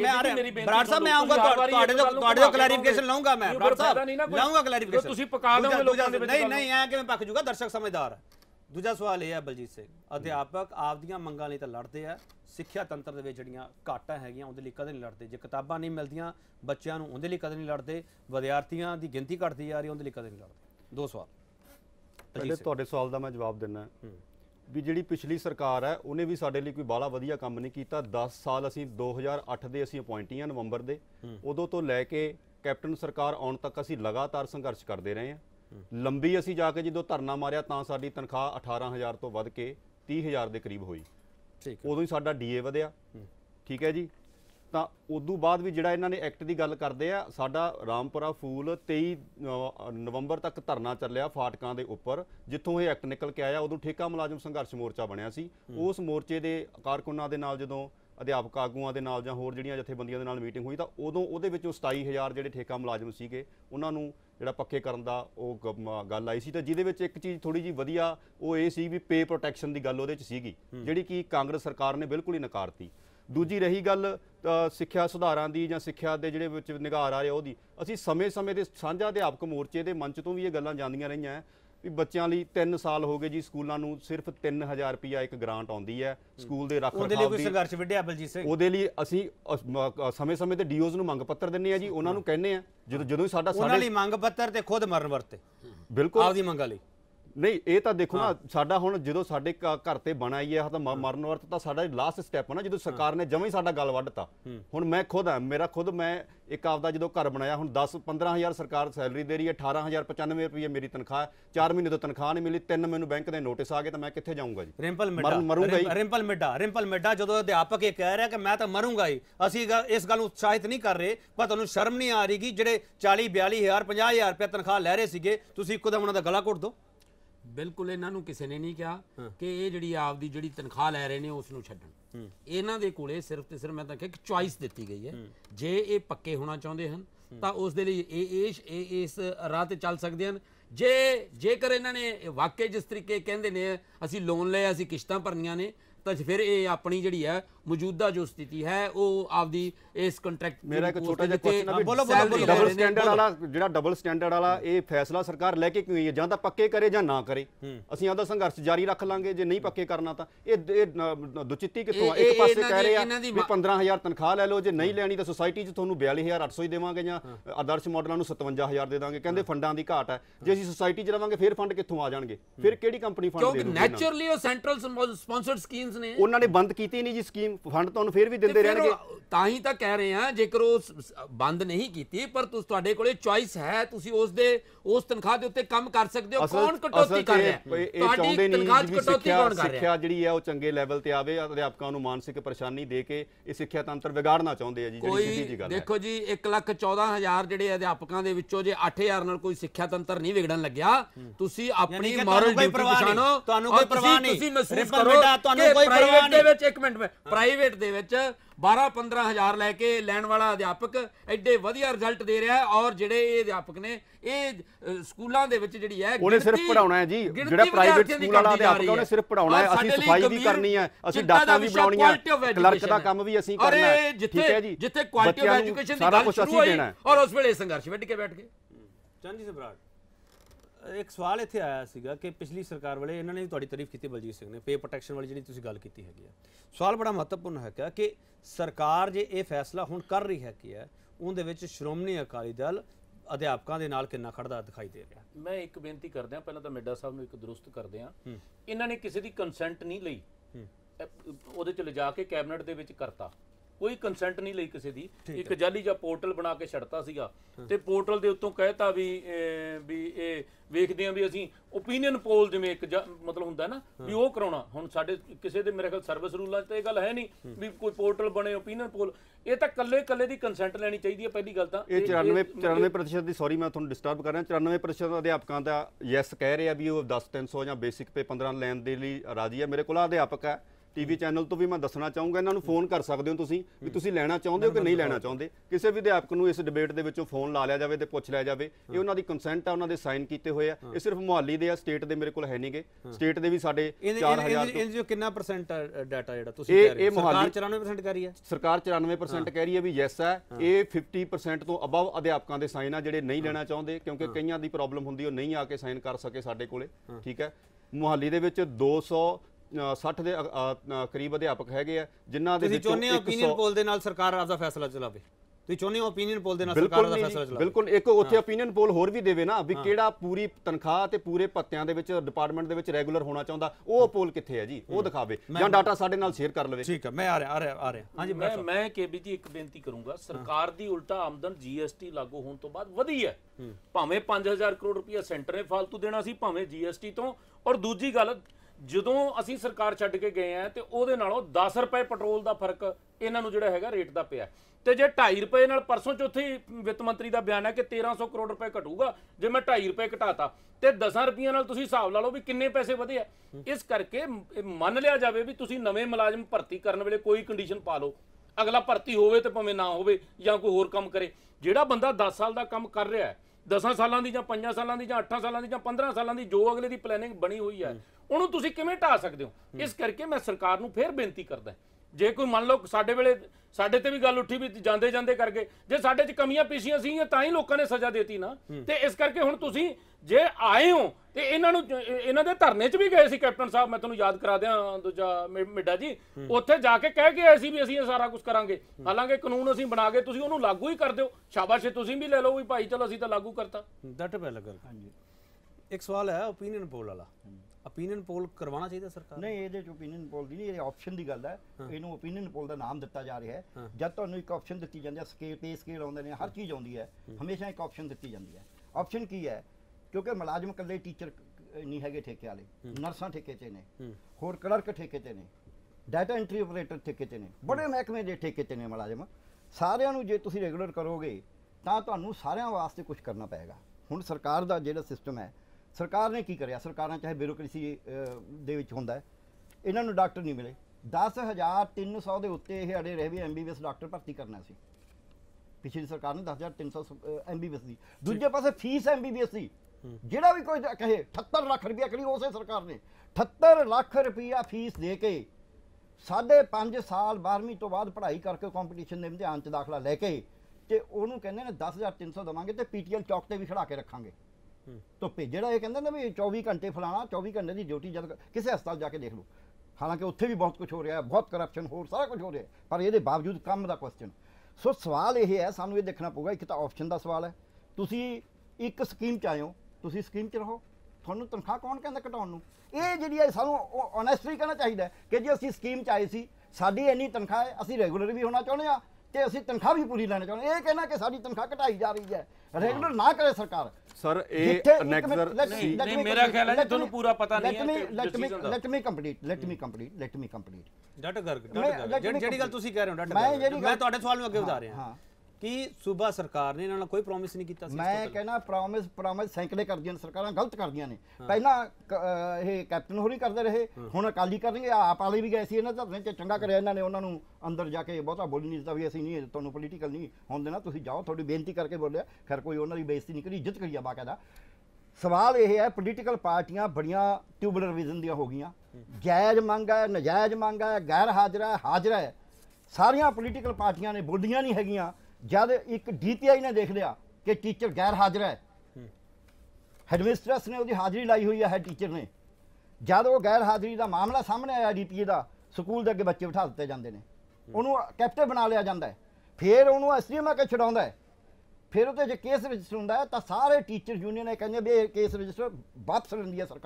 ਬਰਾੜ ਸਾਹਿਬ, ਮੈਂ ਆਉਂਗਾ ਤੁਹਾਡੇ ਤੋਂ ਕਲੈਰੀਫਿਕੇਸ਼ਨ ਲਵਾਂਗਾ। ਮੈਂ ਬਰਾੜ ਸਾਹਿਬ ਲਾਉਂਗਾ ਕਲੈਰੀਫਿਕੇਸ਼ਨ। ਤੁਸੀਂ ਪਕਾ ਦੋਗੇ ਲੋਕਾਂ ਦੇ ਵਿੱਚ। ਨਹੀਂ ਐ ਕਿਵੇਂ ਪੱਕ ਜੂਗਾ? ਦਰਸ਼ਕ ਸਮਝਦਾਰ ਹੈ। ਦੂਜਾ ਸਵਾਲ ਇਹ ਹੈ ਬਲਜੀਤ ਸਿੰਘ, ਅਧਿਆਪਕ ਆਪਦੀਆਂ ਮੰਗਾਂ ਲਈ ਤਾਂ ਲੜਦੇ ਆ, ਸਿੱਖਿਆ ਤੰਤਰ ਦੇ ਵਿੱਚ ਜਿਹੜੀਆਂ ਘਾਟਾਂ ਹੈਗੀਆਂ ਉਹਦੇ ਲਈ ਕਦੇ ਨਹੀਂ ਲੜਦੇ। ਜੇ ਕਿਤਾਬਾਂ ਨਹੀਂ ਮਿਲਦੀਆਂ ਬੱਚਿਆਂ ਨੂੰ, ਉਹਦੇ ਲਈ ਕਦੇ ਨਹੀਂ ਲੜਦੇ। ਵਿਦਿਆਰਥੀਆਂ ਦੀ ਗਿਣਤੀ ਘਟਦੀ ਜਾ ਰਹੀ, ਉਹਦੇ ਲਈ ਕਦੇ ਨਹੀਂ ਲੜਦੇ। 2 ਸਵਾਲ। ਪਹਿਲੇ ਤੁਹਾਡੇ ਸਵਾਲ ਦਾ ਮੈਂ ਜਵਾਬ ਦਿੰਦਾ ਵੀ ਜਿਹੜੀ ਪਿਛਲੀ ਸਰਕਾਰ ਹੈ ਉਹਨੇ ਵੀ ਸਾਡੇ ਲਈ ਕੋਈ ਬਾਹਲਾ ਵਧੀਆ ਕੰਮ ਨਹੀਂ ਕੀਤਾ। 10 ਸਾਲ ਅਸੀਂ 2008 ਦੇ ਅਸੀਂ ਅਪਾਇੰਟੀ ਹਾਂ ਨਵੰਬਰ ਦੇ, ਉਦੋਂ ਤੋਂ ਲੈ ਕੇ ਕੈਪਟਨ ਸਰਕਾਰ ਆਉਣ ਤੱਕ ਅਸੀਂ ਲਗਾਤਾਰ ਸੰਘਰਸ਼ ਕਰਦੇ ਰਹੇ ਹਾਂ। ਲੰਬੀ ਅਸੀਂ ਜਾ ਕੇ ਜਦੋਂ ਧਰਨਾ ਮਾਰਿਆ ਤਾਂ ਸਾਡੀ ਤਨਖਾਹ 18,000 ਤੋਂ ਵੱਧ ਕੇ 30,000 ਦੇ ਕਰੀਬ ਹੋਈ। ਉਦੋਂ ਹੀ ਸਾਡਾ DA ਵਧਿਆ। ਠੀਕ ਹੈ ਜੀ। ਤਾਂ ਉਦੋਂ ਬਾਅਦ ਵੀ ਜਿਹੜਾ ਇਹਨਾਂ ਨੇ ਐਕਟ ਦੀ ਗੱਲ ਕਰਦੇ ਆ, ਸਾਡਾ ਰਾਮਪੁਰਾ ਫੂਲ 23 ਨਵੰਬਰ ਤੱਕ ਧਰਨਾ ਚੱਲਿਆ ਫਾਟਕਾਂ ਦੇ ਉੱਪਰ, ਜਿੱਥੋਂ ਇਹ ਐਕਟ ਨਿਕਲ ਕੇ ਆਇਆ। ਉਦੋਂ ਠੇਕਾ ਮੁਲਾਜ਼ਮ ਸੰਘਰਸ਼ ਮੋਰਚਾ ਬਣਿਆ ਸੀ। ਉਸ ਮੋਰਚੇ ਦੇ ਕਾਰਕੁਨਾਂ ਦੇ ਨਾਲ ਜਦੋਂ ਅਧਿਆਪਕ ਆਗੂਆਂ ਦੇ ਨਾਲ ਜਾਂ ਹੋਰ ਜਿਹੜੀਆਂ ਜਥੇਬੰਦੀਆਂ ਦੇ ਨਾਲ ਮੀਟਿੰਗ ਹੋਈ ਤਾਂ ਉਦੋਂ ਉਹਦੇ ਵਿੱਚੋਂ 27,000 ਜਿਹੜੇ ਠੇਕਾ ਮੁਲਾਜ਼ਮ ਸੀਗੇ ਉਹਨਾਂ ਨੂੰ ਜਿਹੜਾ ਪੱਕੇ ਕਰਨ ਦਾ ਉਹ ਗੱਲ ਆਈ ਸੀ। ਤਾਂ ਜਿਹਦੇ ਵਿੱਚ ਇੱਕ ਚੀਜ਼ ਥੋੜੀ ਜਿਹੀ ਵਧੀਆ ਉਹ ਇਹ ਸੀ ਵੀ ਪੇ ਪ੍ਰੋਟੈਕਸ਼ਨ ਦੀ ਗੱਲ ਉਹਦੇ 'ਚ ਸੀਗੀ, ਜਿਹੜੀ ਕਿ ਕਾਂਗਰਸ ਸਰਕਾਰ ਨੇ ਬਿਲਕੁਲ ਹੀ ਨਕਾਰਤੀ। ਦੂਜੀ ਰਹੀ ਗੱਲ ਸਿੱਖਿਆ ਸੁਧਾਰਾਂ ਦੀ ਜਾਂ ਸਿੱਖਿਆ ਦੇ ਜਿਹੜੇ ਵਿੱਚ ਨਿਗਾਰ ਆ ਰਿਹਾ ਉਹਦੀ, ਅਸੀਂ ਸਮੇਂ-ਸਮੇਂ ਦੇ ਸਾਂਝਾ ਅਧਿਆਪਕ ਮੋਰਚੇ ਦੇ ਮੰਚ ਤੋਂ ਵੀ ਇਹ ਗੱਲਾਂ ਜਾਂਦੀਆਂ ਰਹੀਆਂ ਵੀ ਬੱਚਿਆਂ ਲਈ 3 ਸਾਲ ਹੋ ਗਏ ਜੀ ਸਕੂਲਾਂ ਨੂੰ ਸਿਰਫ 3000 ਰੁਪਇਆ ਇੱਕ ਗ੍ਰਾਂਟ ਆਉਂਦੀ ਹੈ ਸਕੂਲ ਦੇ ਰੱਖ ਉਹਦੇ ਲਈ ਕੋਈ ਸੰਘਰਸ਼ ਵਿੱਢਿਆ ਬਲਜੀਤ ਸਿੰਘ? ਉਹਦੇ ਲਈ ਅਸੀਂ ਸਮੇਂ-ਸਮੇਂ ਤੇ DOs ਨੂੰ ਮੰਗ ਪੱਤਰ ਦਿੰਨੇ ਆ ਜੀ, ਉਹਨਾਂ ਨੂੰ ਕਹਿੰਦੇ ਆ ਜਦੋਂ ਸਾਡਾ ਉਹਨਾਂ ਲਈ ਮੰਗ ਪੱਤਰ ਤੇ ਖੁਦ ਮਰਨ ਵਰਤੇ ਬਿਲਕੁਲ ਆਪਦੀ ਮੰਗਾਂ ਲਈ ਨਹੀਂ। ਇਹ ਤਾਂ ਦੇਖੋ ਨਾ, ਸਾਡਾ ਹੁਣ ਜਦੋਂ ਸਾਡੇ ਘਰ ਤੇ ਬਣਾਈ ਹੈ ਤਾਂ ਮਰਨ ਵਰਤ ਤਾਂ ਸਾਡਾ ਲਾਸਟ ਸਟੈਪ ਹੈ ਨਾ, ਜਦੋਂ ਸਰਕਾਰ ਨੇ ਜਮਾਂ ਹੀ ਸਾਡਾ ਗੱਲ ਵੱਢਤਾ। ਹੁਣ ਮੈਂ ਖੁਦ ਮੈਂ ਇੱਕ ਆਪਦਾ ਜਦੋਂ ਘਰ ਬਣਾਇਆ, ਹੁਣ 10-15,000 ਸਰਕਾਰ ਸੈਲਰੀ ਦੇ ਰਹੀ ਹੈ, 18,095 ਰੁਪਏ ਮੇਰੀ ਤਨਖਾਹ, 4 ਮਹੀਨੇ ਤੋਂ ਤਨਖਾਹ ਨਹੀਂ ਮਿਲੀ, 3 ਮੈਨੂੰ ਬੈਂਕ ਦੇ ਨੋਟਿਸ ਆ ਗਏ, ਤਾਂ ਮੈਂ ਕਿੱਥੇ ਜਾਊਂਗਾ ਜੀ? ਰਿੰਪਲ ਮਿੱਡਾ ਜਦੋਂ ਅਧਿਆਪਕ ਇਹ ਕਹਿ ਰਿਹਾ ਕਿ ਮੈਂ ਤਾਂ ਮਰੂੰਗਾ ਹੀ, ਅਸੀਂ ਇਸ ਗੱਲ ਨੂੰ ਉਤਸ਼ਾਹਿਤ ਨਹੀਂ ਕਰ ਰਹੇ, ਪਰ ਤੁਹਾਨੂੰ ਸ਼ਰਮ ਨਹੀਂ ਆ ਰਹੀ ਕਿ ਜਿਹੜੇ 40-42,000 50,000 ਰੁਪਏ ਤਨਖਾਹ ਲੈ ਰਹੇ ਸੀਗੇ, ਤੁਸੀਂ ਇੱਕਦਮ ਉਹਨਾਂ ਦਾ ਗਲਾ ਘੁੱਟ ਦਿਓ? ਬਿਲਕੁਲ ਇਹਨਾਂ ਨੂੰ ਕਿਸੇ ਨੇ ਨਹੀਂ ਕਿਹਾ ਕਿ ਇਹ ਜਿਹੜੀ ਆਪਦੀ ਜਿਹੜੀ ਤਨਖਾਹ ਲੈ ਰਹੇ ਨੇ ਉਸ ਨੂੰ ਛੱਡਣ। ਇਹਨਾਂ ਦੇ ਕੋਲੇ ਸਿਰਫ ਤੇ ਸਿਰਫ ਮੈਂ ਤਾਂ ਕਿਹਾ ਇੱਕ ਚੁਆਇਸ ਦਿੱਤੀ ਗਈ ਹੈ। ਜੇ ਇਹ ਪੱਕੇ ਹੋਣਾ ਚਾਹੁੰਦੇ ਹਨ ਤਾਂ ਉਸ ਦੇ ਲਈ ਇਹ ਇਸ ਰਾਹ ਤੇ ਚੱਲ ਸਕਦੇ ਹਨ। ਜੇਕਰ ਇਹਨਾਂ ਨੇ ਵਾਕਈ ਜਿਸ ਤਰੀਕੇ ਕਹਿੰਦੇ ਨੇ ਅਸੀਂ ਲੋਨ ਲਏ, ਅਸੀਂ ਕਿਸ਼ਤਾਂ ਭਰਨੀਆਂ ਨੇ, ਤਾਂ ਫਿਰ ਇਹ ਆਪਣੀ ਜਿਹੜੀ ਹੈ ਮੌਜੂਦਾ ਜੋ ਸਥਿਤੀ ਹੈ ਉਹ ਆਪਦੀ ਇਸ ਕੰਟਰੈਕਟ। ਮੇਰਾ ਇੱਕ ਛੋਟਾ ਜਿਹਾ ਕੁਐਸਚਨ ਹੈ, ਡਬਲ ਸਟੈਂਡਰਡ ਵਾਲਾ ਜਿਹੜਾ ਡਬਲ ਸਟੈਂਡਰਡ ਵਾਲਾ ਇਹ ਫੈਸਲਾ ਸਰਕਾਰ ਲੈ ਕੇ ਕਿਉਂ ਹੈ? ਜਾਂ ਤਾਂ ਪੱਕੇ ਕਰੇ ਜਾਂ ਨਾ ਕਰੇ, ਅਸੀਂ ਆਪਦਾ ਸੰਘਰਸ਼ ਜਾਰੀ ਰੱਖ ਲਾਂਗੇ। ਜੇ ਨਹੀਂ ਪੱਕੇ ਕਰਨਾ ਤਾਂ ਇਹ ਦੁਚਿੱਤੀ ਕਿੱਥੋਂ ਆ? ਇੱਕ ਪਾਸੇ ਕਹਿ ਰਹੇ ਆ ਵੀ 15,000 ਤਨਖਾਹ ਲੈ ਲਓ, ਜੇ ਨਹੀਂ ਲੈਣੀ ਤਾਂ ਸੁਸਾਇਟੀ 'ਚ ਤੁਹਾਨੂੰ 42,800 ਹੀ ਦੇਵਾਂਗੇ ਜਾਂ ਆਦਰਸ਼ ਮਾਡਲਾਂ ਨੂੰ 57,000 ਦੇ ਦਾਂਗੇ। ਕਹਿੰਦੇ ਫੰਡਾਂ ਦੀ ਘਾਟ ਹੈ। ਜੇ ਅਸੀਂ ਸੁਸਾਇਟੀ 'ਚ ਲਵਾਂਗੇ ਫਿਰ ਫੰਡ ਕਿੱਥੋਂ ਆ ਜਾਣਗੇ? ਫਿਰ ਕਿਹੜੀ ਕੰਪਨੀ ਫੰਡ ਦੇ ਦੂਗੀ? ਨੈਚੁਰਲੀ ਉਹ ਸੈਂਟਰਲ ਸਪਾਂਸਰਡ ਸਕੀਮਸ ਨੇ, ਉਹਨਾਂ ਨੇ ਬੰਦ ਕੀਤੀ ਨਹੀਂ ਜੀ ਸਕੀਮ। ਫੰਡ ਤੁਹਾਨੂੰ ਫਿਰ ਵੀ ਦਿੰਦੇ ਰਹਿਣਗੇ। ਤਾਂ ਹੀ ਤਾਂ ਕਹਿ ਰਹੇ ਆ, ਜੇਕਰ ਉਹ ਬੰਦ ਨਹੀਂ ਕੀਤੀ ਪਰ ਤੁਹਾਡੇ ਕੋਲੇ ਚੁਆਇਸ ਹੈ, ਤੁਸੀਂ ਉਸ ਤਨਖਾਹ ਦੇ ਉੱਤੇ ਕੰਮ ਕਰ ਸਕਦੇ ਹੋ। ਕੌਣ ਕਟੌਤੀ ਕਰ ਰਿਹਾ? ਤੁਹਾਡੀ ਤਨਖਾਹ ਚ ਕਟੌਤੀ ਕੌਣ ਕਰ ਰਿਹਾ? ਸਿੱਖਿਆ ਜਿਹੜੀ ਹੈ ਉਹ ਚੰਗੇ ਲੈਵਲ ਤੇ ਆਵੇ, ਅਧਿਆਪਕਾਂ ਨੂੰ ਮਾਨਸਿਕ ਪਰੇਸ਼ਾਨੀ ਦੇ ਕੇ ਇਹ ਸਿੱਖਿਆ ਤੰਤਰ ਵਿਗਾੜਨਾ ਚਾਹੁੰਦੇ ਆ ਜੀ, ਜਿਹੜੀ ਸਿੱਧੀ ਜੀ ਗੱਲ ਹੈ। ਦੇਖੋ ਜੀ 1,14,000 ਜਿਹੜੇ ਅਧਿਆਪਕਾਂ ਦੇ ਵਿੱਚੋਂ ਜੇ 8,000 ਨਾਲ ਕੋਈ ਸਿੱਖਿਆ ਤੰਤਰ ਨਹੀਂ ਵਿਗੜਨ ਲੱਗਿਆ, ਤੁਸੀਂ ਆਪਣੀ ਮੋਰਲ ਡਿਊਟੀ ਪਛਾਣੋ। ਤੁਹਾਨੂੰ ਕੋਈ ਪਰਵਾਹ ਨਹੀਂ, ਤੁਸੀਂ ਮਹਿਸੂਸ ਕਰੋ ਤੁਹਾਨੂੰ ਕੋਈ ਪਰਵਾਹ ਨਹੀਂ। ਵਿੱਚ ਇੱਕ ਮਿੰਟ, ਪ੍ਰਾਈਵੇਟ ਦੇ ਵਿੱਚ 12-15,000 ਲੈ ਕੇ ਲੈਣ ਵਾਲਾ ਅਧਿਆਪਕ ਐਡੇ ਵਧੀਆ ਰਿਜ਼ਲਟ ਦੇ ਰਿਹਾ ਹੈ, ਔਰ ਜਿਹੜੇ ਇਹ ਅਧਿਆਪਕ ਨੇ ਇਹ ਸਕੂਲਾਂ ਦੇ ਵਿੱਚ ਜਿਹੜੀ ਹੈ ਉਹਨੇ ਸਿਰਫ ਪੜਾਉਣਾ ਹੈ ਜੀ, ਜਿਹੜਾ ਪ੍ਰਾਈਵੇਟ ਸਕੂਲ ਵਾਲਾ ਅਧਿਆਪਕ ਉਹਨੇ ਸਿਰਫ ਪੜਾਉਣਾ ਹੈ। ਅਸੀਂ ਸਫਾਈ ਵੀ ਕਰਨੀ ਹੈ, ਅਸੀਂ ਡਾਟਾ ਵੀ ਬਣਾਉਣੀਆਂ, ਕਲਰਕ ਦਾ ਕੰਮ ਵੀ ਅਸੀਂ ਕਰਨਾ ਹੈ, ਠੀਕ ਹੈ ਜੀ। ਜਿੱਥੇ ਕੁਆਲਿਟੀ ਆਫ ਐਜੂਕੇਸ਼ਨ ਦੀ ਗੱਲ ਸ਼ੁਰੂ ਹੋਈ ਔਰ ਉਸ ਵੇਲੇ ਸੰਘਰਸ਼ ਵੱਢ ਕੇ ਬੈਠ ਗਏ। ਚੰਦ ਸਬਰਾਟ, ਇੱਕ ਸਵਾਲ ਇੱਥੇ ਆਇਆ ਸੀਗਾ ਕਿ ਪਿਛਲੀ ਸਰਕਾਰ ਵੇਲੇ ਇਹਨਾਂ ਨੇ ਵੀ ਤੁਹਾਡੀ ਤਾਰੀਫ ਕੀਤੀ, ਬਲਜੀਤ ਸਿੰਘ ਨੇ, ਪੇ ਪ੍ਰੋਟੈਕਸ਼ਨ ਵਾਲੀ ਜਿਹੜੀ ਤੁਸੀਂ ਗੱਲ ਕੀਤੀ ਹੈਗੀ ਆ, ਸਵਾਲ ਬੜਾ ਮਹੱਤਵਪੂਰਨ ਹੈ ਕਿ ਸਰਕਾਰ ਜੇ ਇਹ ਫੈਸਲਾ ਹੁਣ ਕਰ ਰਹੀ ਹੈ ਕਿ ਹੈ ਉਹਦੇ ਵਿੱਚ ਸ਼੍ਰੋਮਣੀ ਅਕਾਲੀ ਦਲ ਅਧਿਆਪਕਾਂ ਦੇ ਨਾਲ ਕਿੰਨਾ ਖੜਦਾ ਦਿਖਾਈ ਦੇ ਰਿਹਾ? ਮੈਂ ਇੱਕ ਬੇਨਤੀ ਕਰਦੇ ਹਾਂ, ਪਹਿਲਾਂ ਤਾਂ ਮਿੱਡਾ ਸਾਹਿਬ ਨੂੰ ਇੱਕ ਦਰੁਸਤ ਕਰਦੇ ਹਾਂ, ਇਹਨਾਂ ਨੇ ਕਿਸੇ ਦੀ ਕੰਸੈਂਟ ਨਹੀਂ ਲਈ, ਉਹਦੇ ਚ ਲਿਜਾ ਕੇ ਕੈਬਨਿਟ ਦੇ ਵਿੱਚ ਕਰਤਾ, ਕੋਈ ਕੰਸੈਂਟ ਨਹੀਂ ਲਈ ਕਿਸੇ ਦੀ। ਇੱਕ ਜਾਲੀ ਜਾਂ ਪੋਰਟਲ ਬਣਾ ਕੇ ਛੱਡਤਾ ਸੀਗਾ ਤੇ ਪੋਰਟਲ ਦੇ ਉੱਤੋਂ ਕਹਿਤਾ ਵੀ ਇਹ ਵੇਖਦੇ ਆ ਵੀ ਅਸੀਂ ਓਪੀਨੀਅਨ ਪੋਲ, ਜਿਵੇਂ ਇੱਕ ਮਤਲਬ ਹੁੰਦਾ ਨਾ ਵੀ ਉਹ ਕਰਾਉਣਾ। ਹੁਣ ਸਾਡੇ ਕਿਸੇ ਦੇ ਮੇਰੇ ਖਿਆਲ ਸਰਵਿਸ ਰੂਲਾਂ 'ਚ ਤਾਂ ਇਹ ਗੱਲ ਹੈ ਨਹੀਂ ਵੀ ਕੋਈ ਪੋਰਟਲ ਬਣੇ ਓਪੀਨੀਅਨ ਪੋਲ। ਇਹ ਤਾਂ ਕੱਲੇ ਦੀ ਕੰਸੈਂਟ ਲੈਣੀ ਚਾਹੀਦੀ ਹੈ ਪਹਿਲੀ ਗੱਲ ਤਾਂ। ਇਹ 94% ਦੀ, ਸੌਰੀ ਮੈਂ ਤੁਹਾਨੂੰ ਡਿਸਟਰਬ ਕਰ ਰਿਹਾ, 94% ਅਧਿਆਪਕਾਂ ਦਾ ਯੈਸ ਕਹਿ ਰਹੇ ਆ ਵੀ ਉਹ 10-300 ਜਾਂ ਬੇਸਿਕ ਪੇ 15 ਲੈਣ ਦੇ ਲਈ ਰਾਜੀ ਹੈ। ਮੇਰੇ ਕੋਲ ਅਧਿਆਪਕ ਹੈ ਟੀਵੀ ਚੈਨਲ ਤੋਂ ਵੀ ਮੈਂ ਦੱਸਣਾ ਚਾਹੂੰਗਾ, ਇਹਨਾਂ ਨੂੰ ਫੋਨ ਕਰ ਸਕਦੇ ਹੋ ਤੁਸੀਂ ਵੀ ਤੁਸੀਂ ਲੈਣਾ ਚਾਹੁੰਦੇ ਹੋ ਕਿ ਨਹੀਂ ਲੈਣਾ ਚਾਹੁੰਦੇ। ਕਿਸੇ ਵੀ ਅਧਿਆਪਕ ਨੂੰ ਇਸ ਡਿਬੇਟ ਦੇ ਵਿੱਚੋਂ ਫੋਨ ਲਾ ਲਿਆ ਜਾਵੇ ਤੇ ਪੁੱਛ ਲਿਆ ਜਾਵੇ, ਇਹ ਉਹਨਾਂ ਦੀ ਕੰਸੈਂਟ ਆ, ਉਹਨਾਂ ਦੇ ਸਾਈਨ ਕੀਤੇ ਹੋਏ ਆ। ਇਹ ਸਿਰਫ ਮੁਹਾਲੀ ਦੇ ਆ, ਸਟੇਟ ਦੇ ਮੇਰੇ ਕੋਲ ਹੈ ਨਹੀਂਗੇ। ਸਟੇਟ ਦੇ ਵੀ ਸਾਡੇ 4000 ਇਹਦੇ ਜੋ ਕਿੰਨਾ ਪਰਸੈਂਟ ਡਾਟਾ ਜਿਹੜਾ ਤੁਸੀਂ ਕਹਿ ਰਹੇ ਹੋ, ਸਰਕਾਰ 94% ਕਹਿ ਰਹੀ ਹੈ? ਸਰਕਾਰ 94% ਕਹਿ ਰਹੀ ਹੈ ਵੀ ਯੈਸ ਹੈ। ਇਹ 50% ਤੋਂ ਅਬਵ ਅਧਿਆਪਕਾਂ ਦੇ ਸਾਈਨ ਆ ਜਿਹੜੇ ਨਹੀਂ ਲੈਣਾ ਚਾਹੁੰਦੇ, ਕਿਉਂਕਿ ਕਈਆਂ ਦੀ ਪ੍ਰੋਬਲਮ ਹੁੰਦੀ, ਉਹ ਨਹੀਂ ਆ ਕੇ ਸਾਈਨ ਕਰ ਸਕੇ ਸਾਡੇ ਕੋਲੇ, ਠੀਕ ਹੈ। ਮੁਹਾਲੀ ਦੇ ਵਿੱਚ 260 ਦੇ ਕਰੀਬ ਅਧਿਆਪਕ ਹੈਗੇ ਆ, ਜਿਨ੍ਹਾਂ ਦੇ ਵਿੱਚੋਂ ਓਪੀਨੀਅਨ ਪੋਲ ਦੇ ਨਾਲ ਸਰਕਾਰ ਆਪਦਾ ਫੈਸਲਾ ਚਲਾਵੇ। ਤੁਸੀਂ ਚਾਹੁੰਦੇ ਹੋ ਓਪੀਨੀਅਨ ਪੋਲ ਦੇ ਨਾਲ ਸਰਕਾਰ ਦਾ ਫੈਸਲਾ ਚਲਾਵੇ? ਬਿਲਕੁਲ, ਇੱਕ ਉੱਥੇ ਓਪੀਨੀਅਨ ਪੋਲ ਹੋਰ ਵੀ ਦੇਵੇ ਨਾ ਵੀ ਕਿਹੜਾ ਪੂਰੀ ਤਨਖਾਹ ਤੇ ਪੂਰੇ ਭੱਤਿਆਂ ਦੇ ਵਿੱਚ ਡਿਪਾਰਟਮੈਂਟ ਦੇ ਵਿੱਚ ਰੈਗੂਲਰ ਹੋਣਾ ਚਾਹੁੰਦਾ, ਉਹ ਪੋਲ ਕਿੱਥੇ ਹੈ ਜੀ, ਉਹ ਦਿਖਾਵੇ ਜਾਂ ਡਾਟਾ ਸਾਡੇ ਨਾਲ ਸ਼ੇਅਰ ਕਰ ਲਵੇ। ਠੀਕ ਹੈ, ਮੈਂ ਆ ਰਿਹਾ। ਹਾਂਜੀ, ਮੈਂ ਕੇਬੀ ਜੀ ਇੱਕ ਬੇਨਤੀ ਕਰੂੰਗਾ, ਸਰਕਾਰ ਦੀ ਉਲਟਾ ਆਮਦਨ GST ਲਾਗੂ ਹੋਣ ਤੋਂ ਬਾਅਦ ਵਧੀ ਹੈ। ਭਾਵੇਂ 5000 ਕਰੋੜ ਰੁਪਇਆ ਸੈਂਟਰ ਨੇ ਫालतू ਦੇਣਾ ਸੀ, ਭਾਵੇਂ GST ਤੋਂ। ਔਰ ਦੂਜੀ ਗੱਲ, ਜਦੋਂ ਅਸੀਂ ਸਰਕਾਰ ਛੱਡ ਕੇ ਗਏ ਆ ਤੇ ਉਹਦੇ ਨਾਲੋਂ 10 ਰੁਪਏ ਪੈਟਰੋਲ ਦਾ ਫਰਕ ਇਹਨਾਂ ਨੂੰ ਜਿਹੜਾ ਹੈਗਾ ਰੇਟ ਦਾ ਪਿਆ। ਤੇ ਜੇ 2.5 ਰੁਪਏ ਨਾਲ, ਪਰਸੋਂ ਚੌਥੇ ਵਿੱਤ ਮੰਤਰੀ ਦਾ ਬਿਆਨ ਹੈ ਕਿ 1300 ਕਰੋੜ ਰੁਪਏ ਘਟੂਗਾ ਜੇ ਮੈਂ 2.5 ਰੁਪਏ ਘਟਾਤਾ, ਤੇ 10 ਰੁਪਈਆਂ ਨਾਲ ਤੁਸੀਂ ਹਿਸਾਬ ਲਾ ਲਓ ਵੀ ਕਿੰਨੇ ਪੈਸੇ ਵਧੇ ਆ। ਇਸ ਕਰਕੇ ਮੰਨ ਲਿਆ ਜਾਵੇ ਵੀ ਤੁਸੀਂ ਨਵੇਂ ਮੁਲਾਜ਼ਮ ਭਰਤੀ ਕਰਨ ਵੇਲੇ ਕੋਈ ਕੰਡੀਸ਼ਨ ਪਾ ਲਓ, ਅਗਲਾ ਭਰਤੀ ਹੋਵੇ ਤੇ ਭਾਵੇਂ ਨਾ ਹੋਵੇ ਜਾਂ ਕੋਈ ਹੋਰ ਕੰਮ ਕਰੇ। ਜਿਹੜਾ ਬੰਦਾ 10 ਸਾਲ ਦਾ ਕੰਮ ਕਰ ਰਿਹਾ ਹੈ, 10 ਸਾਲਾਂ ਦੀ ਜਾਂ 5 ਸਾਲਾਂ ਦੀ ਜਾਂ 8 ਸਾਲਾਂ ਦੀ ਜਾਂ 15 ਸਾਲਾਂ ਦੀ ਜੋ ਅਗਲੇ ਦੀ ਪਲੈਨਿੰਗ ਬਣੀ ਹੋਈ ਹੈ, ਉਹਨੂੰ ਤੁਸੀਂ ਕਿਵੇਂ ਢਾ ਸਕਦੇ ਹੋ? ਇਸ ਕਰਕੇ ਮੈਂ ਸਰਕਾਰ ਨੂੰ ਫੇਰ ਬੇਨਤੀ ਕਰਦਾ, ਜੇ ਕੋਈ ਮੰਨ ਲਓ ਸਾਡੇ ਵੇਲੇ ਸਾਡੇ ਤੇ ਵੀ ਗੱਲ ਉੱਠੀ ਵੀ ਜਾਂਦੇ ਕਰਕੇ ਜੇ ਸਾਡੇ 'ਚ ਕਮੀਆਂ ਪੇਸ਼ੀਆਂ ਸੀ ਤਾਂ ਹੀ ਲੋਕਾਂ ਨੇ ਸਜ਼ਾ ਦੇਤੀ ਨਾ। ਤੇ ਇਸ ਕਰਕੇ ਹੁਣ ਤੁਸੀਂ ਜੇ ਆਏ ਹੋ ਤੇ ਇਹਨਾਂ ਦੇ ਧਰਨੇ 'ਚ ਵੀ ਗਏ ਸੀ ਕੈਪਟਨ ਸਾਹਿਬ, ਮੈਂ ਤੁਹਾਨੂੰ ਯਾਦ ਕਰਾ ਦਿਆਂ, ਦੂਜਾ ਮਿੱਡਾ ਜੀ, ਉੱਥੇ ਜਾ ਕੇ ਕਹਿ ਕੇ ਆਏ ਸੀ ਵੀ ਅਸੀਂ ਇਹ ਸਾਰਾ ਕੁਝ ਕਰਾਂਗੇ। ਹਾਲਾਂਕਿ ਕਾਨੂੰਨ ਅਸੀਂ ਬਣਾ ਕੇ ਤੁਸੀਂ ਉਹਨੂੰ ਲਾਗੂ ਹੀ ਕਰ ਦਿਓ, ਸ਼ਾਬਾਸ਼ ਤੁਸੀਂ ਵੀ ਲੈ ਲਓ ਵੀ ਭਾਈ ਚਲੋ ਅਸੀਂ ਤਾਂ ਲਾਗੂ ਕਰਤਾ। ਡਟ ਪੈ ਲੱਗਾ। ਹਾਂਜੀ, ਇੱਕ ਸਵਾਲ ਹੈ ਓਪੀਨੀਅਨ ਪੋਲ ਵਾਲਾ, ਓਪੀਨੀਅਨ ਪੋਲ ਕਰਵਾਉਣਾ ਚਾਹੀਦਾ ਸਰਕਾਰ? ਨਹੀਂ, ਇਹਦੇ ਚ ਓਪੀਨੀਅਨ ਪੋਲ ਦੀ ਨਹੀਂ, ਇਹ ਆਪਸ਼ਨ ਦੀ ਗੱਲ ਹੈ। ਇਹਨੂੰ ਓਪੀਨੀਅਨ ਪੋਲ ਦਾ ਨਾਮ ਦਿੱਤਾ ਜਾ ਰਿਹਾ ਹੈ। ਜਦ ਤੁਹਾਨੂੰ ਇੱਕ ਆਪਸ਼ਨ ਦਿੱਤੀ ਜਾਂਦੀ ਹੈ, ਸਕੇਲ ਪੇ ਸਕੇਲ ਆਉਂਦੇ ਨੇ, ਹਰ ਚੀਜ਼ ਆਉਂਦੀ ਹੈ, ਹਮੇਸ਼ਾ ਇੱਕ ਆਪਸ਼ਨ ਦਿੱਤੀ ਜਾਂਦੀ ਹੈ। ਆਪਸ਼ਨ ਕੀ ਹੈ? ਕਿਉਂਕਿ ਮੁਲਾਜ਼ਮ ਇਕੱਲੇ ਟੀਚਰ ਨਹੀਂ ਹੈਗੇ ਠੇਕੇ ਵਾਲੇ, ਨਰਸਾਂ ਠੇਕੇ 'ਤੇ ਨੇ, ਹੋਰ ਕਲਰਕ ਠੇਕੇ 'ਤੇ ਨੇ, ਡਾਟਾ ਐਂਟਰੀ ਆਪਰੇਟਰ ਠੇਕੇ 'ਤੇ ਨੇ, ਬੜੇ ਮਹਿਕਮੇ ਦੇ ਠੇਕੇ 'ਤੇ ਨੇ ਮੁਲਾਜ਼ਮ। ਸਾਰਿਆਂ ਨੂੰ ਜੇ ਤੁਸੀਂ ਰੈਗੂਲਰ ਕਰੋਗੇ ਤਾਂ ਤੁਹਾਨੂੰ ਸਾਰਿਆਂ ਵਾਸਤੇ ਕੁਝ ਕਰਨਾ ਪਏਗਾ। ਹੁਣ ਸਰਕਾਰ ਦਾ ਜਿਹੜਾ ਸਿਸਟਮ ਹੈ, ਸਰਕਾਰ ਨੇ ਕੀ ਕਰਿਆ? ਸਰਕਾਰਾਂ ਚਾਹੇ ਬਿਊਰੋਕ੍ਰੇਸੀ ਦੇ ਵਿੱਚ ਹੁੰਦਾ ਹੈ, ਇਹਨਾਂ ਨੂੰ ਡਾਕਟਰ ਨਹੀਂ ਮਿਲੇ। 10,300 ਦੇ ਉੱਤੇ ਇਹ ਅੜੇ ਰਹੇ ਵੀ MBBS ਡਾਕਟਰ ਭਰਤੀ ਕਰਨਾ ਸੀ। ਪਿਛਲੀ ਸਰਕਾਰ ਨੇ 10,300 MBBS ਦੀ। ਦੂਜੇ ਪਾਸੇ ਫੀਸ MBBS ਦੀ, ਜਿਹੜਾ ਵੀ ਕੋਈ ਕਹੇ 78 ਲੱਖ ਰੁਪਇਆ ਕਰੀ, ਉਸੇ ਸਰਕਾਰ ਨੇ 78 ਲੱਖ ਰੁਪਇਆ ਫੀਸ ਦੇ ਕੇ 5.5 ਸਾਲ 12ਵੀਂ ਤੋਂ ਬਾਅਦ ਪੜ੍ਹਾਈ ਕਰਕੇ ਕੰਪੀਟੀਸ਼ਨ ਦੇ ਇਮਤਿਹਾਨ 'ਚ ਦਾਖਲਾ ਲੈ ਕੇ ਤੇ ਉਹਨੂੰ ਕਹਿੰਦੇ ਨੇ 10,300 ਦੇਵਾਂਗੇ ਤੇ PTL ਚੌਕ ਤੇ ਵੀ ਖੜਾ ਕੇ ਰੱਖਾਂਗੇ ਧੁੱਪੇ। ਜਿਹੜਾ ਇਹ ਕਹਿੰਦੇ ਨੇ ਵੀ 24 ਘੰਟੇ ਫਲਾਣਾ, 24 ਘੰਟੇ ਦੀ ਡਿਊਟੀ, ਜਦ ਕਿਸੇ ਹਸਪਤਾਲ ਜਾ ਕੇ ਦੇਖ ਲਓ। ਹਾਲਾਂਕਿ ਉੱਥੇ ਵੀ ਬਹੁਤ ਕੁਝ ਹੋ ਰਿਹਾ ਹੈ, ਬਹੁਤ ਕਰਪਸ਼ਨ, ਹੋਰ ਸਾਰਾ ਕੁਝ ਹੋ ਰਿਹਾ, ਪਰ ਇਹਦੇ ਬਾਵਜੂਦ ਕੰਮ ਦਾ ਕੁਐਸਚਨ। ਸੋ ਸਵਾਲ ਇਹ ਹੈ, ਸਾਨੂੰ ਇਹ ਦੇਖਣਾ ਪਊਗਾ, ਇੱਕ ਤਾਂ ਆਪਸ਼ਨ ਦਾ ਸਵਾਲ ਹੈ। ਤੁਸੀਂ ਇੱਕ ਸਕੀਮ 'ਚ ਆਏ ਹੋ, ਤੁਸੀਂ ਸਕੀਮ 'ਚ ਰਹੋ, ਤੁਹਾਨੂੰ ਤਨਖਾਹ ਕੌਣ ਕਹਿੰਦਾ ਘਟਾਉਣ ਨੂੰ? ਇਹ ਜਿਹੜੀ ਹੈ ਸਾਨੂੰ ਓਨੈਸਟਲੀ ਕਹਿਣਾ ਚਾਹੀਦਾ ਕਿ ਜੇ ਅਸੀਂ ਸਕੀਮ 'ਚ ਆਏ ਸੀ, ਸਾਡੀ ਇੰਨੀ ਤਨਖਾਹ ਹੈ, ਅਸੀਂ ਰੈਗੂਲਰ ਵੀ ਹੋਣਾ ਚਾਹੁੰਦੇ ਆ ਤੇ ਅਸੀਂ ਤਨਖਾਹ ਵੀ ਪੂਰੀ ਲੈਣਾ ਚਾਹੁੰਦੇ। ਇਹ ਕਹਿਣਾ ਕਿ ਸਾਡੀ ਤਨਖਾਹ ਘਟਾਈ ਜਾ ਰਹੀ ਹੈ, ਰੈਗੂਲਰ ਨਾ ਕਰੇ ਸਰਕਾਰ। ਸਰ ਇਹ ਅਨੈਕਸਰ ਨਹੀਂ ਮੇਰਾ ਖਿਆਲ ਹੈ ਜੀ ਤੁਹਾਨੂੰ ਪੂਰਾ ਪਤਾ ਨਹੀਂ ਹੈ let me complete doctor Garg ਜਿਹੜੀ ਗੱਲ ਤੁਸੀਂ ਕਹਿ ਰਹੇ ਹੋ ਡਾਕਟਰ ਗਰਗ, ਮੈਂ ਤੁਹਾਡੇ ਸਵਾਲ ਨੂੰ ਅੱਗੇ ਵਧਾ ਰਿਹਾ ਕਿ ਸੂਬਾ ਸਰਕਾਰ ਨੇ ਇਹਨਾਂ ਨਾਲ ਕੋਈ ਪ੍ਰੋਮਿਸ ਨਹੀਂ ਕੀਤਾ ਸੀ। ਮੈਂ ਕਹਿੰਦਾ ਪ੍ਰੋਮਿਸ ਸੈਂਕੜੇ ਕਰਦੀਆਂ ਨੇ ਸਰਕਾਰਾਂ, ਗਲਤ ਕਰਦੀਆਂ ਨੇ। ਪਹਿਲਾਂ ਇਹ ਕੈਪਟਨ ਹੋਰੀ ਕਰਦੇ ਰਹੇ, ਹੁਣ ਅਕਾਲੀ ਕਰਨਗੇ। ਆਪ ਵਾਲੇ ਵੀ ਗਏ ਸੀ ਇਹਨਾਂ ਧਰਨੇ 'ਚ, ਚੰਗਾ ਕਰਿਆ ਇਹਨਾਂ ਨੇ ਉਹਨਾਂ ਨੂੰ ਅੰਦਰ ਜਾ ਕੇ ਬਹੁਤਾ ਬੋਲ ਨਹੀਂ ਦਿੱਤਾ ਵੀ ਅਸੀਂ ਨਹੀਂ ਤੁਹਾਨੂੰ ਪੋਲੀਟੀਕਲ ਨਹੀਂ ਹੋਣ ਦੇਣਾ, ਤੁਸੀਂ ਜਾਓ। ਤੁਹਾਡੀ ਬੇਨਤੀ ਕਰਕੇ ਬੋਲਿਆ, ਖੈਰ ਕੋਈ ਉਹਨਾਂ ਦੀ ਬੇਇੱਜ਼ਤੀ ਨਹੀਂ ਕਰੀ, ਇੱਜ਼ਤ ਕਰੀ ਆ ਬਾਕਾਇਦਾ। ਸਵਾਲ ਇਹ ਹੈ ਪੋਲੀਟੀਕਲ ਪਾਰਟੀਆਂ ਬੜੀਆਂ ਟਿਊਬਲ ਰਿਵੀਜ਼ਨ ਦੀਆਂ ਹੋ ਗਈਆਂ, ਜਾਇਜ਼ ਮੰਗ ਹੈ, ਨਜਾਇਜ਼ ਮੰਗ ਹੈ, ਗੈਰ ਹਾਜ਼ਰ ਹੈ। ਸਾਰੀਆਂ ਪੋਲੀਟੀਕਲ ਪਾਰਟੀਆਂ ਨੇ ਬੋਲੀਆਂ ਨਹੀਂ ਹੈਗੀਆਂ। ਜਦ ਇੱਕ DPI ਨੇ ਦੇਖ ਲਿਆ ਕਿ ਟੀਚਰ ਗੈਰ ਹਾਜ਼ਰ ਹੈ, ਹੈਡਮਿਸਟਰਸ ਨੇ ਉਹਦੀ ਹਾਜ਼ਰੀ ਲਾਈ ਹੋਈ ਹੈ ਹੈਡ ਟੀਚਰ ਨੇ, ਜਦ ਉਹ ਗੈਰ ਹਾਜ਼ਰੀ ਦਾ ਮਾਮਲਾ ਸਾਹਮਣੇ ਆਇਆ DPA ਦਾ, ਸਕੂਲ ਦੇ ਅੱਗੇ ਬੱਚੇ ਬਿਠਾ ਦਿੱਤੇ ਜਾਂਦੇ ਨੇ, ਉਹਨੂੰ ਕੈਪਟਨ ਬਣਾ ਲਿਆ ਜਾਂਦਾ ਹੈ, ਫਿਰ ਉਹਨੂੰ SDM ਆ ਕੇ ਛਡਾਉਂਦਾ ਹੈ, ਫਿਰ ਉਹਦੇ 'ਚ ਕੇਸ ਰਜਿਸਟਰ ਹੁੰਦਾ ਹੈ। ਤਾਂ ਸਾਰੇ ਟੀਚਰ ਯੂਨੀਅਨ ਇਹ ਕਹਿੰਦੇ ਵੀ ਇਹ ਕੇਸ ਰਜਿਸਟਰ ਵਾਪਸ ਲੈਂਦੀ ਹੈ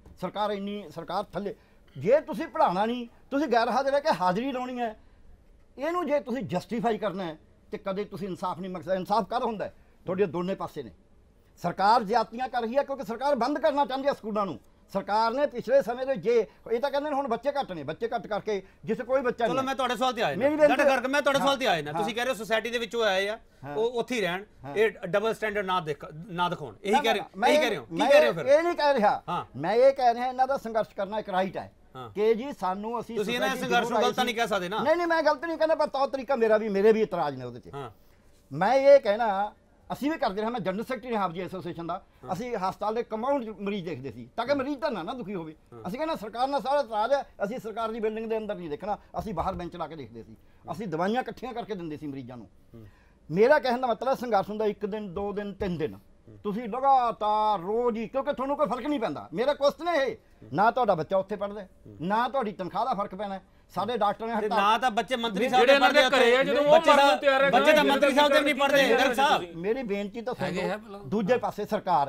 ਸਰਕਾਰ ਥੱਲੇ। ਜੇ ਤੁਸੀਂ ਪੜ੍ਹਾਉਣਾ ਨਹੀਂ, ਤੁਸੀਂ ਗੈਰ ਹਾਜ਼ਰ ਹੈ ਕਿ ਹਾਜ਼ਰੀ ਲਾਉਣੀ ਹੈ, ਇਹਨੂੰ ਜੇ ਤੁਸੀਂ ਜਸਟੀਫਾਈ ਕਰਨਾ ਹੈ ਤੇ ਕਦੇ ਤੁਸੀਂ ਇਨਸਾਫ ਨਹੀਂ ਮੰਗ ਸਕਦੇ। ਇਨਸਾਫ ਕਰ ਹੁੰਦਾ ਹੈ, ਤੁਹਾਡੇ ਦੋਨੇ ਪਾਸੇ ਨੇ। ਸਰਕਾਰ ਜ਼ਿਆਦਤੀਆਂ ਕਰ ਰਹੀ ਹੈ ਕਿਉਂਕਿ ਸਰਕਾਰ ਬੰਦ ਕਰਨਾ ਚਾਹੁੰਦੀ ਹੈ ਸਕੂਲਾਂ ਨੂੰ। ਸਰਕਾਰ ਨੇ ਪਿਛਲੇ ਸਮੇਂ ਦੇ ਜੇ ਇਹ ਤਾਂ ਕਹਿੰਦੇ ਨੇ ਹੁਣ ਬੱਚੇ ਘੱਟ ਨੇ, ਬੱਚੇ ਘੱਟ ਕਰਕੇ ਜਿੱਥੇ ਕੋਈ ਬੱਚਾ ਨਹੀਂ। ਚਲੋ ਮੈਂ ਤੁਹਾਡੇ ਸਵਾਲ ਤੇ ਆਇਆ ਡਾਕਟਰ ਗਰਗ, ਮੈਂ ਤੁਹਾਡੇ ਸਵਾਲ ਤੇ ਆਇਆ ਨਾ, ਤੁਸੀਂ ਕਹਿ ਰਹੇ ਹੋ ਸੁਸਾਇਟੀ ਦੇ ਵਿੱਚੋਂ ਆਏ ਆ, ਉਹ ਉੱਥੇ ਹੀ ਰਹਿਣ, ਇਹ ਡਬਲ ਸਟੈਂਡਰਡ ਨਾ ਦਿਖਾਉਣ, ਇਹੀ ਕਹਿ ਰਹੇ ਹੋ? ਕੀ ਕਹਿ ਰਹੇ ਹੋ ਫਿਰ? ਇਹ ਨਹੀਂ ਕਹਿ ਰਿਹਾ ਮੈਂ, ਇਹ ਕਹਿ ਰਿਹਾ ਇਹਨਾਂ ਦਾ ਸੰਘਰਸ਼ ਕਰਨਾ ਇੱਕ ਰਾਈਟ ਹੈ ਕਿ ਜੀ ਸਾਨੂੰ ਅਸੀਂ ਤੁਸੀਂ ਇਹਨਾਂ ਸੰਘਰਸ਼ ਨੂੰ ਗਲਤ ਨਹੀਂ ਕਹਿ ਸਕਦੇ ਨਾ। ਨਹੀਂ ਮੈਂ ਗਲਤ ਨਹੀਂ ਕਹਿੰਦਾ, ਪਰ ਤੌਰ ਤਰੀਕਾ ਮੇਰੇ ਵੀ ਇਤਰਾਜ਼ ਨੇ ਉਹਦੇ 'ਚ। ਮੈਂ ਇਹ ਕਹਿਣਾ ਅਸੀਂ ਵੀ ਕਰਦੇ ਰਹੇ, ਮੈਂ ਜਨਰਲ ਸੈਕਟਰੀ ਹਾਂ ਜੀ ਐਸੋਸੀਏਸ਼ਨ ਦਾ। ਅਸੀਂ ਹਸਪਤਾਲ ਦੇ ਕੰਪਾਊਂਡ ਮਰੀਜ਼ ਦੇਖਦੇ ਸੀ ਤਾਂ ਕਿ ਮਰੀਜ਼ ਤਾਂ ਨਾ ਦੁਖੀ ਹੋਵੇ। ਅਸੀਂ ਕਹਿੰਦਾ ਸਰਕਾਰ ਨਾਲ ਸਾਰਾ ਇਤਰਾਜ਼ ਹੈ, ਅਸੀਂ ਸਰਕਾਰ ਦੀ ਬਿਲਡਿੰਗ ਦੇ ਅੰਦਰ ਨਹੀਂ ਦੇਖਣਾ, ਅਸੀਂ ਬਾਹਰ ਬੈਂਚ ਲਾ ਕੇ ਦੇਖਦੇ ਸੀ, ਅਸੀਂ ਦਵਾਈਆਂ ਇਕੱਠੀਆਂ ਕਰਕੇ ਦਿੰਦੇ ਸੀ ਮਰੀਜ਼ਾਂ ਨੂੰ। ਮੇਰਾ ਕਹਿਣ ਦਾ ਮਤਲਬ ਸੰਘਰਸ਼ ਹੁੰਦਾ 1 ਦਿਨ 2 ਦਿਨ 3 ਦਿਨ, ਤੁਸੀਂ ਲਗਾਤਾਰ ਰੋਜ਼ ਹੀ, ਕਿਉਂਕਿ ਤੁਹਾਨੂੰ ਕੋਈ ਫਰਕ ਨਹੀਂ ਪੈਂਦਾ। ਮੇਰਾ ਕੁਐਸਚਨ ਇਹ, ਨਾ ਤੁਹਾਡਾ ਬੱਚਾ ਉੱਥੇ ਪੜ੍ਹਦਾ, ਨਾ ਤੁਹਾਡੀ ਤਨਖਾਹ ਦਾ ਫਰਕ ਪੈਣਾ। ਸਾਡੇ ਡਾਕਟਰ ਨੇ ਨਾ ਤਾਂ ਬੱਚੇ ਮੰਤਰੀ ਸਾਹਿਬ ਦੇ ਪੜ੍ਹਦੇ ਘਰੇ ਆ, ਜਦੋਂ ਉਹ ਮਰਨ ਨੂੰ ਤਿਆਰ ਹੈ, ਬੱਚੇ ਤਾਂ ਮੰਤਰੀ ਸਾਹਿਬ ਦੇ ਨਹੀਂ ਪੜ੍ਹਦੇ। ਗਰਗ ਸਾਹਿਬ ਮੇਰੀ ਬੇਨਤੀ ਤਾਂ ਸੁਣੋ। ਦੂਜੇ ਪਾਸੇ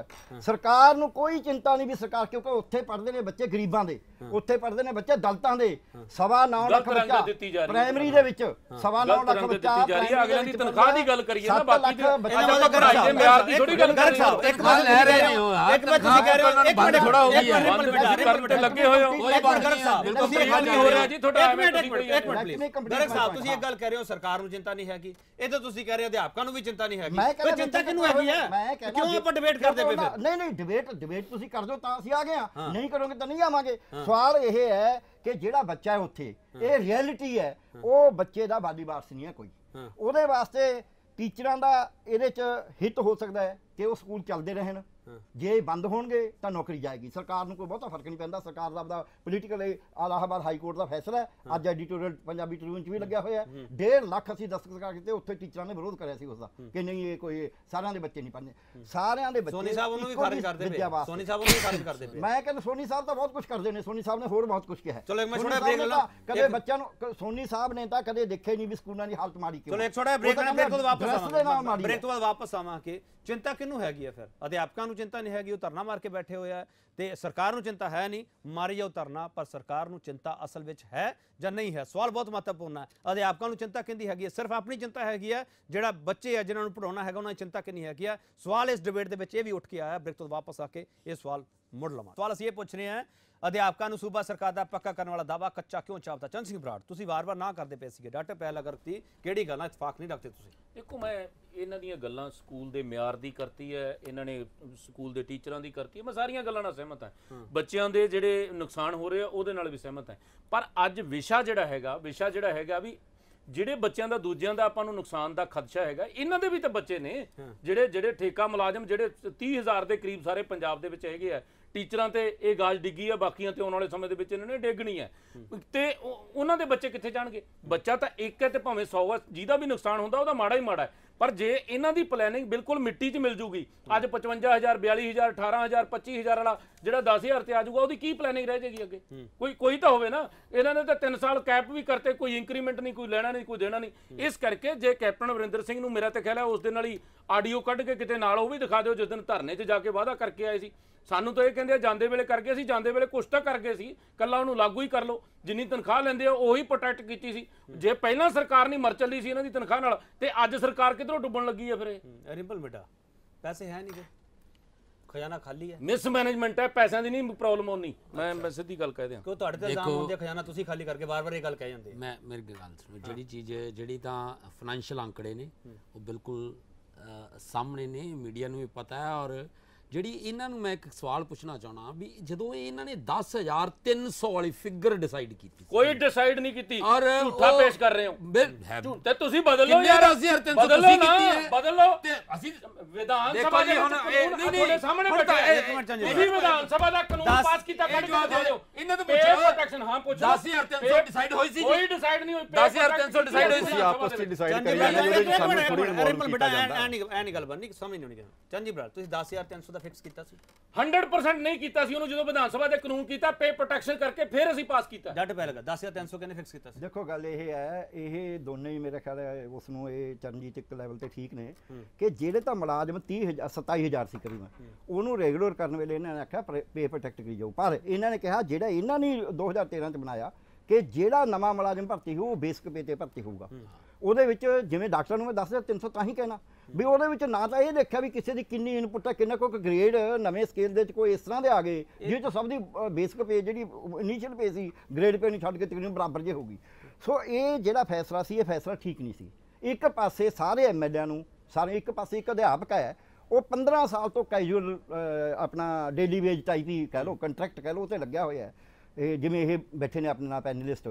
ਸਰਕਾਰ ਨੂੰ ਕੋਈ ਚਿੰਤਾ ਨਹੀਂ ਵੀ ਸਰਕਾਰ, ਕਿਉਂਕਿ ਉੱਥੇ ਪੜ੍ਹਦੇ ਨੇ ਬੱਚੇ ਗਰੀਬਾਂ ਦੇ, ਉੱਥੇ ਪੜ੍ਹਦੇ ਨੇ ਬੱਚੇ ਦਲਿਤਾਂ ਦੇ। 9.25 ਲੱਖ ਬੱਚਾ ਪ੍ਰਾਇਮਰੀ ਦੇ ਵਿੱਚ, 9.25 ਲੱਖ ਬੱਚਾ ਅਗਲਿਆਂ ਦੀ ਤਨਖਾਹ ਦੀ ਗੱਲ ਕਰੀਏ ਨਾ, ਬਾਕੀ ਦੇ ਪੜ੍ਹਾਈ ਦੇ ਮਿਆਰ ਦੀ ਥੋੜੀ ਗੱਲ ਕਰ ਰਹੇ ਹੋ। ਇੱਕ ਮਿੰਟ ਲੈ ਰਹੇ ਹੋ, ਇੱਕ ਮਿੰਟ ਤੁਸੀਂ ਕਹਿ ਰਹੇ ਹੋ, ਇੱਕ ਮਿੰਟ ਥੋੜਾ ਹੋ ਗਈ ਹੈ, ਲੱਗੇ ਹੋਏ ਹੋ। ਗਰਗ ਸਾਹਿਬ ਤੁਸੀਂ ਇਹ ਗੱਲ ਨਹੀਂ ਹੋ ਰਿਹਾ ਜੀ ਤੁਹਾਡਾ। ਇੱਕ ਮਿੰਟ ਗਰਗ ਸਾਹਿਬ ਤੁਸੀਂ ਇੱਕ ਗੱਲ ਕਹਿ ਰਹੇ ਹੋ ਸਰਕਾਰ ਨੂੰ ਚਿੰਤਾ ਨਹੀਂ ਹੈਗੀ, ਇਹ ਤਾਂ ਤੁਸੀਂ ਕਹਿ ਰਹੇ ਹੋ ਅਧਿਆਪਕਾਂ ਨੂੰ ਵੀ ਚਿੰਤਾ ਨਹੀਂ ਹੈਗੀ। ਕੋਈ ਚਿੰਤਾ ਕਿਹਨੂੰ ਹੈਗੀ ਹੈ? ਕਿਉਂ ਆਪਾਂ ਡਿਬੇਟ ਕਰਦੇ ਪਏ ਫਿਰ? ਨਹੀਂ ਡਿਬੇਟ ਤੁਸੀਂ ਕਰ ਦਿਓ ਤਾਂ ਅਸੀਂ ਆ ਗਏ ਹਾਂ, ਨਹੀਂ ਕਰੋਗੇ ਤਾਂ ਨਹੀਂ ਆਵਾਂਗੇ। ਸਵਾਲ ਇਹ ਹੈ ਕਿ ਜਿਹੜਾ ਬੱਚਾ ਹੈ ਉੱਥੇ, ਇਹ ਰਿਐਲਿਟੀ ਹੈ, ਉਹ ਬੱਚੇ ਦਾ ਵਾਦੀ ਵਾਰਸ ਨਹੀਂ ਹੈ ਕੋਈ। ਉਹਦੇ ਵਾਸਤੇ ਟੀਚਰਾਂ ਦਾ ਇਹਦੇ 'ਚ ਹਿੱਤ ਹੋ ਸਕਦਾ ਹੈ ਕਿ ਉਹ ਸਕੂਲ ਚੱਲਦੇ ਰਹਿਣ। ਜੇ ਬੰਦ ਹੋਣਗੇ ਤਾਂ ਨੌਕਰੀ ਜਾਏਗੀ। ਸਰਕਾਰ ਨੂੰ ਕੋਈ ਬਹੁਤਾ ਫਰਕ ਨਹੀਂ ਪੈਂਦਾ। ਸਰਕਾਰ ਦਾ ਆਪਦਾ ਪੋਲੀਟੀਕਲ ਇਲਾਹਾਬਾਦ ਹਾਈ ਕੋਰਟ ਦਾ ਫੈਸਲਾ ਹੈ, ਅੱਜ ਐਡੀਟੋਰੀਅਲ ਪੰਜਾਬੀ ਟ੍ਰਿਬਿਊਨ 'ਚ ਵੀ ਲੱਗਿਆ ਹੋਇਆ। 1.5 ਲੱਖ ਅਸੀਂ ਦਸਤਖਤ ਕੀਤੇ, ਉੱਥੇ ਟੀਚਰਾਂ ਨੇ ਵਿਰੋਧ ਕਰਿਆ ਸੀ ਉਸਦਾ ਕਿ ਨਹੀਂ ਇਹ ਕੋਈ ਸਾਰਿਆਂ ਦੇ ਬੱਚੇ ਨਹੀਂ ਪੜ੍ਹਨੇ, ਸਾਰਿਆਂ ਦੇ ਬੱਚੇ। ਸੋਨੀ ਸਾਹਿਬ ਉਹਨੂੰ ਵੀ ਖਾਰਜ ਕਰਦੇ ਪਏ, ਸੋਨੀ ਸਾਹਿਬ ਉਹਨੂੰ ਵੀ ਖਾਰਜ ਕਰਦੇ ਪਏ। ਮੈਂ ਕਹਿੰਦਾ ਸੋਨੀ ਸਾਹਿਬ ਤਾਂ ਬਹੁਤ ਕੁਝ ਕਰਦੇ ਨੇ, ਸੋਨੀ ਸਾਹਿਬ ਨੇ ਹੋਰ ਬਹੁਤ ਕੁਝ ਕਿਹਾ। ਚਲੋ ਇੱਕ ਮੈਂ ਛੋਟਾ ਬ੍ਰੇਕ ਲਾ, ਕਦੇ ਬੱਚਿਆਂ ਨੂੰ ਸੋਨੀ ਸਾਹਿਬ ਨੇ ਤਾਂ ਕਦੇ ਦੇਖੇ ਨਹੀਂ ਵੀ ਸਕੂਲਾਂ ਦੀ ਹਾਲਤ ਮਾੜੀ ਕਿਉਂ। ਚਲੋ ਇੱਕ ਛੋਟਾ ਬ੍ਰੇਕ ਨਾਲ ਬ੍ਰੇਕ ਤੋਂ ਵਾਪਸ ਆਵਾਂਗੇ। ਚਿੰਤਾ ਕਿਹਨੂੰ ਹੈਗੀ ਹੈ ਫਿਰ? ਅਧਿਆਪਕਾਂ ਨੂੰ ਚਿੰਤਾ ਨਹੀਂ ਹੈਗੀ, ਉਹ ਧਰਨਾ ਮਾਰ ਕੇ ਬੈਠੇ ਹੋਏ ਆ, ਤੇ ਸਰਕਾਰ ਨੂੰ ਚਿੰਤਾ ਹੈ ਨਹੀਂ, ਮਾਰੀ ਜਾਓ ਧਰਨਾ। ਪਰ ਸਰਕਾਰ ਨੂੰ ਚਿੰਤਾ ਅਸਲ ਵਿੱਚ ਹੈ ਜਾਂ ਨਹੀਂ ਹੈ? ਸਵਾਲ ਬਹੁਤ ਮਹੱਤਵਪੂਰਨ ਹੈ। ਅਧਿਆਪਕਾਂ ਨੂੰ ਚਿੰਤਾ ਕਿੰਦੀ ਹੈਗੀ ਹੈ? ਸਿਰਫ ਆਪਣੀ ਚਿੰਤਾ ਹੈਗੀ ਹੈ? ਜਿਹੜਾ ਬੱਚੇ ਹੈ ਜਿਨ੍ਹਾਂ ਨੂੰ ਪੜਾਉਣਾ ਹੈਗਾ ਉਹਨਾਂ ਦੀ ਚਿੰਤਾ ਕਿੰਨੀ ਹੈਗੀ ਹੈ? ਸਵਾਲ ਇਸ ਡਿਬੇਟ ਦੇ ਵਿੱਚ ਇਹ ਵੀ ਉੱਠ ਕੇ ਆਇਆ। ਬ੍ਰੇਕ ਤੋਂ ਵਾਪਸ ਆ ਕੇ ਇਹ ਸਵਾਲ ਮੁੜ ਲਵਾਂ। ਸਵਾਲ ਅਸੀਂ ਇਹ ਪੁੱਛ ਰਹੇ ਹਾਂ, ਅਧਿਆਪਕਾਂ ਨੂੰ ਸੂਬਾ ਸਰਕਾਰ ਦਾ ਪੱਕਾ ਕਰਨ ਵਾਲਾ ਦਾਵਾ ਕੱਚਾ ਕਿਉਂ ਚਾਪਦਾ? ਚੰਦ ਸਿੰਘ ਬਰਾੜ, ਤੁਸੀਂ ਵਾਰ-ਵਾਰ ਨਾ ਕਰਦੇ ਪਏ ਸੀਗੇ। ਡਾਕਟਰ ਪਹਿਲ ਅਗਰ ਦੀ ਕਿਹੜੀ ਗੱਲਾਂ ਇਤਫਾਕ ਨਹੀਂ ਰੱਖਦੇ ਤੁਸੀਂ? ਦੇਖੋ, ਮੈਂ ਇਹਨਾਂ ਦੀਆਂ ਗੱਲਾਂ ਸਕੂਲ ਦੇ ਮਿਆਰ ਦੀ ਕਰਤੀ ਹੈ, ਇਹਨਾਂ ਨੇ ਸਕੂਲ ਦੇ ਟੀਚਰਾਂ ਦੀ ਕਰਤੀ ਹੈ, ਮੈਂ ਸਾਰੀਆਂ ਗੱਲਾਂ ਨਾਲ ਸਹਿਮਤ ਹਾਂ। ਬੱਚਿਆਂ ਦੇ ਜਿਹੜੇ ਨੁਕਸਾਨ ਹੋ ਰਹੇ ਆ ਉਹਦੇ ਨਾਲ ਵੀ ਸਹਿਮਤ ਹਾਂ। ਪਰ ਅੱਜ ਵਿਸ਼ਾ ਜਿਹੜਾ ਹੈਗਾ ਵੀ ਜਿਹੜੇ ਬੱਚਿਆਂ ਦਾ ਦੂਜਿਆਂ ਦਾ ਆਪਾਂ ਨੂੰ ਨੁਕਸਾਨ ਦਾ ਖਦਸ਼ਾ ਹੈਗਾ, ਇਹਨਾਂ ਦੇ ਵੀ ਤਾਂ ਬੱਚੇ ਨੇ। ਜਿਹੜੇ ਠੇਕਾ ਮੁਲਾਜ਼ਮ ਜਿਹੜੇ 30,000 ਦੇ ਕਰੀਬ ਸਾਰੇ ਪੰਜਾਬ ਦੇ ਵਿੱਚ ਹੈਗੇ ਆ, ਟੀਚਰਾਂ ਤੇ ਇਹ ਗਾਜ ਡਿੱਗੀ ਆ, ਬਾਕੀਆਂ ਤੇ ਆਉਣ ਵਾਲੇ ਸਮੇਂ ਦੇ ਵਿੱਚ ਇਹਨਾਂ ਨੇ ਡਿੱਗਣੀ ਹੈ, ਤੇ ਉਹਨਾਂ ਦੇ ਬੱਚੇ ਕਿੱਥੇ ਜਾਣਗੇ? ਬੱਚਾ ਤਾਂ ਇੱਕ ਹੈ ਤੇ ਭਾਵੇਂ 100 ਹੈ, ਜਿਹਦਾ ਵੀ ਨੁਕਸਾਨ ਹੁੰਦਾ ਉਹਦਾ ਮਾੜਾ ਹੀ ਮਾੜਾ ਹੈ। ਪਰ ਜੇ ਇਹਨਾਂ ਦੀ ਪਲੈਨਿੰਗ ਬਿਲਕੁਲ ਮਿੱਟੀ 'ਚ ਮਿਲ ਜੂਗੀ, ਅੱਜ 55,000 42,000 18,000 25,000 ਵਾਲਾ ਜਿਹੜਾ 10,000 ਤੇ ਆ ਜਾਊਗਾ, ਉਹਦੀ ਕੀ ਪਲੈਨਿੰਗ ਰਹਿ ਜਾਏਗੀ ਅੱਗੇ? ਕੋਈ ਤਾਂ ਹੋਵੇ ਨਾ। ਇਹਨਾਂ ਨੇ ਤਾਂ 3 ਸਾਲ ਕੈਪ ਵੀ ਕਰਤੇ, ਕੋਈ ਇੰਕਰੀਮੈਂਟ ਨਹੀਂ, ਕੋਈ ਲੈਣਾ ਨਹੀਂ, ਕੋਈ ਦੇਣਾ ਨਹੀਂ। ਇਸ ਕਰਕੇ ਜੇ ਕੈਪਟਨ ਅਮਰਿੰਦਰ ਸਿੰਘ ਨੂੰ, ਮੇਰਾ ਤਾਂ ਖਿਆਲ ਹੈ ਉਸ ਦਿਨ ਵਾਲੀ ਆਡੀਓ ਕੱਢ ਕੇ ਕਿਤੇ ਨਾਲ ਉਹ ਵੀ ਦਿਖਾ ਦਿਓ ਜਿਸ ਦਿਨ ਧਰਨੇ 'ਚ ਜਾ ਕੇ ਵਾਅਦਾ ਕਰਕੇ ਆਏ ਸੀ। ਸਾਨੂੰ ਤਾਂ ਇਹ ਕਹਿੰਦੇ ਆ ਜਾਂਦੇ ਵੇਲੇ ਕਰ ਗਏ ਸੀ, ਜਾਂਦੇ ਵੇਲੇ ਕੁਛ ਤਾਂ ਕਰ ਗਏ ਸੀ, ਕੱਲਾ ਉਹਨੂੰ ਲਾਗੂ ਹੀ ਕਰ ਲਓ, ਜਿੰਨੀ ਤਨਖਾਹ ਲੈਂਦੇ ਆ ਉਹੀ ਪ੍ਰੋਟੈਕਟ ਕੀਤੀ ਸੀ। ਜੇ ਪਹਿਲਾਂ ਸਰਕਾਰ ਨਹੀਂ ਮਰ ਚੱਲੀ ਸੀ ਇਹਨਾਂ ਦੀ ਤਨਖਾਹ ਨਾਲ, ਤੇ ਅੱਜ ਸਰਕਾਰ ਕਿਧਰੋਂ ਡੁੱਬਣ ਲੱਗੀ ਹੈ ਫਿਰ? ਇਹ ਰਿੰਪਲ ਬੇਟਾ ਪੈਸੇ ਹੈ ਨਹੀਂ ਗੇ, ਖਜ਼ਾਨਾ ਖਾਲੀ ਹੈ, ਮਿਸ ਮੈਨੇਜਮੈਂਟ ਹੈ, ਪੈਸਿਆਂ ਦੀ ਨਹੀਂ ਪ੍ਰੋਬਲਮ ਹੋਣੀ। ਮੈਂ ਸਿੱਧੀ ਗੱਲ ਕਹਿ ਦਿਆਂ, ਕਿਉਂ ਤੁਹਾਡੇ ਤੇ ਇਲਜ਼ਾਮ ਹੁੰਦੇ ਖਜ਼ਾਨਾ ਤੁਸੀਂ ਖਾਲੀ ਕਰਕੇ ਵਾਰ-ਵਾਰ ਇਹ ਗੱਲ ਕਹਿ ਜਾਂਦੇ। ਮੈਂ ਮੇਰੀ ਗੱਲ ਸੁਣੋ, ਜਿਹੜੀ ਚੀਜ਼ ਜਿਹੜੀ ਤਾਂ ਫਾਈਨੈਂਸ਼ੀਅਲ ਅੰਕੜੇ ਨੇ ਉਹ ਬਿਲਕੁਲ ਸਾਹਮਣੇ ਨੇ, ਮੀਡੀਆ ਨੂੰ ਵੀ ਪਤਾ ਹੈ। ਔਰ ਜਿਹੜੀ ਇਹਨਾਂ ਨੂੰ ਮੈਂ ਇੱਕ ਸਵਾਲ ਪੁੱਛਣਾ ਚਾਹਣਾ ਵੀ ਜਦੋਂ ਇਹਨਾਂ ਨੇ 10,300 ਵਾਲੀ ਫਿਗਰ ਡਿਸਾਈਡ ਕੀਤੀ, ਕੋਈ ਡਿਸਾਈਡ ਨਹੀਂ ਕੀਤੀ, ਔਰ ਝੂਠਾ ਪੇਸ਼ ਕਰ ਰਹੇ ਹੋ। ਤੇ ਤੁਸੀਂ ਬਦਲ ਲਓ ਕਿੰਨੇ ਯਾਰ, 10,300 ਬਦਲ ਲਓ ਤੁਸੀਂ ਨਾ, ਕੀਤੀ ਹੈ? ਬਦਲ ਲਓ। ਤੇ ਅਸੀਂ ਵਿਧਾਨ ਦੇਖੋ ਸਭਾ ਜੀ ਦੇ ਹੁਣ ਤੁਹਾਡੇ ਸਾਹਮਣੇ ਬੈਠੇ ਤੁਸੀਂ ਵਿਧਾਨ ਸਭਾ ਦਾ ਕਾਨੂੰਨ ਪਾਸ ਕੀਤਾ, ਕੱਢ ਕੇ ਦਿਖਾ ਦਿਓ। ਇਹਨਾਂ ਤੋਂ ਪੇ ਪੁੱਛੋ, ਪ੍ਰੋਟੈਕਸ਼ਨ ਹਾਂ ਪੁੱਛੋ। 10,300 ਡਿਸਾਈਡ ਹੋਈ ਸੀ? ਕੋਈ ਡਿਸਾਈਡ ਨਹੀਂ ਹੋਈ, 10,300 ਡਿਸਾਈਡ ਹੋਈ ਸੀ। ਆਪਸ ਵਿੱਚ ਡਿਸਾਈਡ ਕਰੀ ਜਾਂਦੇ ਨੇ, ਉਹਦੇ ਸਾਨੂੰ ਥੋੜੀ ਇਨਵੋਲਵ ਕੀਤਾ ਜਾਂਦਾ। ਐ ਨਹੀਂ ਗੱਲ ਬਣਨੀ, ਸਮਝ ਨਹੀਂ ਆਉਣੀ। ਚੰਜੀ ਬਰਾੜ ਤੁਸੀਂ 10,300 ਦਾ ਫਿਕਸ ਕੀਤਾ ਸੀ? 100% ਨਹੀਂ ਕੀਤਾ ਸੀ ਉਹਨੂੰ, ਜਦੋਂ ਵਿਧਾਨ ਸਭਾ ਦੇ ਕਾਨੂੰਨ ਕੀਤਾ ਪੇ ਪ੍ਰੋਟੈਕਸ਼ਨ ਕਰਕੇ ਫਿਰ ਅਸੀਂ ਪਾਸ ਕੀਤਾ। ਜੱਟ ਪੈ ਲਗਾ 10,300 ਕਿਹਨੇ ਫਿਕਸ ਕੀਤਾ ਸੀ? ਦੇਖੋ ਗੱਲ ਇਹ ਹੈ, ਇਹ ਦੋਨੇ ਹੀ ਮੇਰੇ ਖਿਆਲ ਹੈ ਉਸ ਨੂੰ ਇਹ ਚਰਨਜੀਤ ਇੱਕ ਲੈਵਲ ਤੇ ਠੀਕ ਨੇ ਕਿ ਜਿਹੜੇ ਤਾਂ ਮੁਲਾਜ਼ਮ 27,000 ਸੀ ਕਰੀਬ, ਉਹਨੂੰ ਰੈਗੂਲਰ ਕਰਨ ਵੇਲੇ ਇਹਨਾਂ ਨੇ ਆਖਿਆ ਪੇ ਪ੍ਰੋਟੈਕਟ ਕਰੀ ਜਾਓ। ਪਰ ਇਹਨਾਂ ਨੇ ਕਿਹਾ ਜਿਹੜਾ ਇਹਨਾਂ ਨੇ 2013 ਚ ਬਣਾਇਆ ਕਿ ਜਿਹੜਾ ਨਵਾਂ ਮੁਲਾਜ਼ਮ ਭਰਤੀ ਹੋਊ ਉਹ ਬੇਸਿਕ ਪੇ ਤੇ ਭਰਤੀ ਹੋਊਗਾ। ਉਹਦੇ ਵਿੱਚ ਜਿਵੇਂ ਡਾਕਟਰ ਨੂੰ ਮੈਂ 10,300 ਤਾਂ ਹੀ ਕਹਿਣਾ ਵੀ ਉਹਦੇ ਵਿੱਚ ਨਾ ਤਾਂ ਇਹ ਦੇਖਿਆ ਵੀ ਕਿਸੇ ਦੀ ਕਿੰਨੀ ਇਨਪੁੱਟ ਹੈ, ਕਿੰਨਾ ਕੋਈ ਗ੍ਰੇਡ ਨਵੇਂ ਸਕੇਲ ਦੇ ਵਿੱਚ ਕੋਈ ਇਸ ਤਰ੍ਹਾਂ ਦੇ ਆ ਗਏ ਜਿਹਦੇ ਚ ਸਭ ਦੀ ਬੇਸਿਕ ਪੇ ਜਿਹੜੀ ਇਨੀਸ਼ੀਅਲ ਪੇ ਸੀ ਗ੍ਰੇਡ ਪੇ ਨੂੰ ਛੱਡ ਕੇ ਤਕਰੀਬਨ ਬਰਾਬਰ ਜੇ ਹੋਊਗੀ। ਸੋ ਇਹ ਜਿਹੜਾ ਫੈਸਲਾ ਸੀ ਇਹ ਫੈਸਲਾ ਠੀਕ ਨਹੀਂ ਸੀ। ਇੱਕ ਪਾਸੇ ਸਾਰੇ ਐਮਐਲਏਆਂ ਨੂੰ, ਸਾਰੇ ਇੱਕ ਪਾਸੇ ਇੱਕ ਅਧਿਆਪਕ ਹੈ ਉਹ 15 ਸਾਲ ਤੋਂ ਕੈਜੂਅਲ ਆਪਣਾ ਡੇਲੀ ਵੇਜ ਟਾਈਪ ਹੀ ਕਹਿ ਲਓ, ਕੰਟਰੈਕਟ ਕਹਿ ਲਓ, ਉਹ ਤੇ ਲੱਗਿਆ ਹੋਇਆ ਹੈ। ਇਹ ਜਿਵੇਂ ਇਹ ਬੈਠੇ ਨੇ ਆਪਣੇ ਨਾਲ ਪੈਨਲਿਸਟ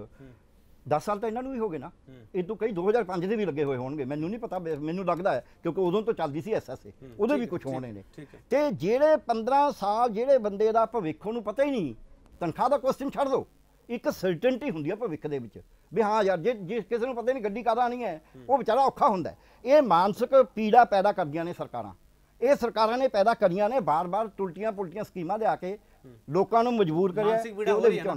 10 ਸਾਲ ਤਾਂ ਇਹਨਾਂ ਨੂੰ ਵੀ ਹੋ ਗਏ ਨਾ, ਇਹ ਤੋਂ ਕਈ 2005 ਦੇ ਵੀ ਲੱਗੇ ਹੋਏ ਹੋਣਗੇ, ਮੈਨੂੰ ਨਹੀਂ ਪਤਾ, ਮੈਨੂੰ ਲੱਗਦਾ ਹੈ ਕਿਉਂਕਿ ਉਦੋਂ ਤੋਂ ਚੱਲਦੀ ਸੀ ਐਸਐਸਏ, ਉਹਦੇ ਵੀ ਕੁਝ ਹੋਣੇ ਨੇ। ਤੇ ਜਿਹੜੇ 15 ਸਾਲ ਜਿਹੜੇ ਬੰਦੇ ਦਾ ਭਵਿੱਖ ਉਹਨੂੰ ਪਤਾ ਹੀ ਨਹੀਂ, ਤਨਖਾਹ ਦਾ ਕੁਐਸਚਨ ਛੱਡ ਦਿਓ, ਇੱਕ ਸਰਟਨਟੀ ਹੁੰਦੀ ਹੈ ਭਵਿੱਖ ਦੇ ਵਿੱਚ ਵੀ ਹਾਂ ਯਾਰ ਜੇ ਕਿਸੇ ਨੂੰ ਪਤਾ ਨਹੀਂ ਗੱਡੀ ਕਾਹਦਾ ਆਉਣੀ ਹੈ, ਉਹ ਵਿਚਾਰਾ ਔਖਾ ਹੁੰਦਾ। ਇਹ ਮਾਨਸਿਕ ਪੀੜਾ ਪੈਦਾ ਕਰਦੀਆਂ ਨੇ ਸਰਕਾਰਾਂ, ਇਹ ਸਰਕਾਰਾਂ ਨੇ ਪੈਦਾ ਕਰੀਆਂ ਨੇ, ਬਾਰ-ਬਾਰ ਟੁਲਟੀਆਂ ਪੁਲਟੀਆਂ ਸਕੀਮਾਂ ਲਿਆ ਕੇ ਲੋਕਾਂ ਨੂੰ ਮਜਬੂਰ ਕਰਿਆ। ਮਾਨਸਿਕ ਪੀੜਾ ਹੁੰਦੀ ਹੈ,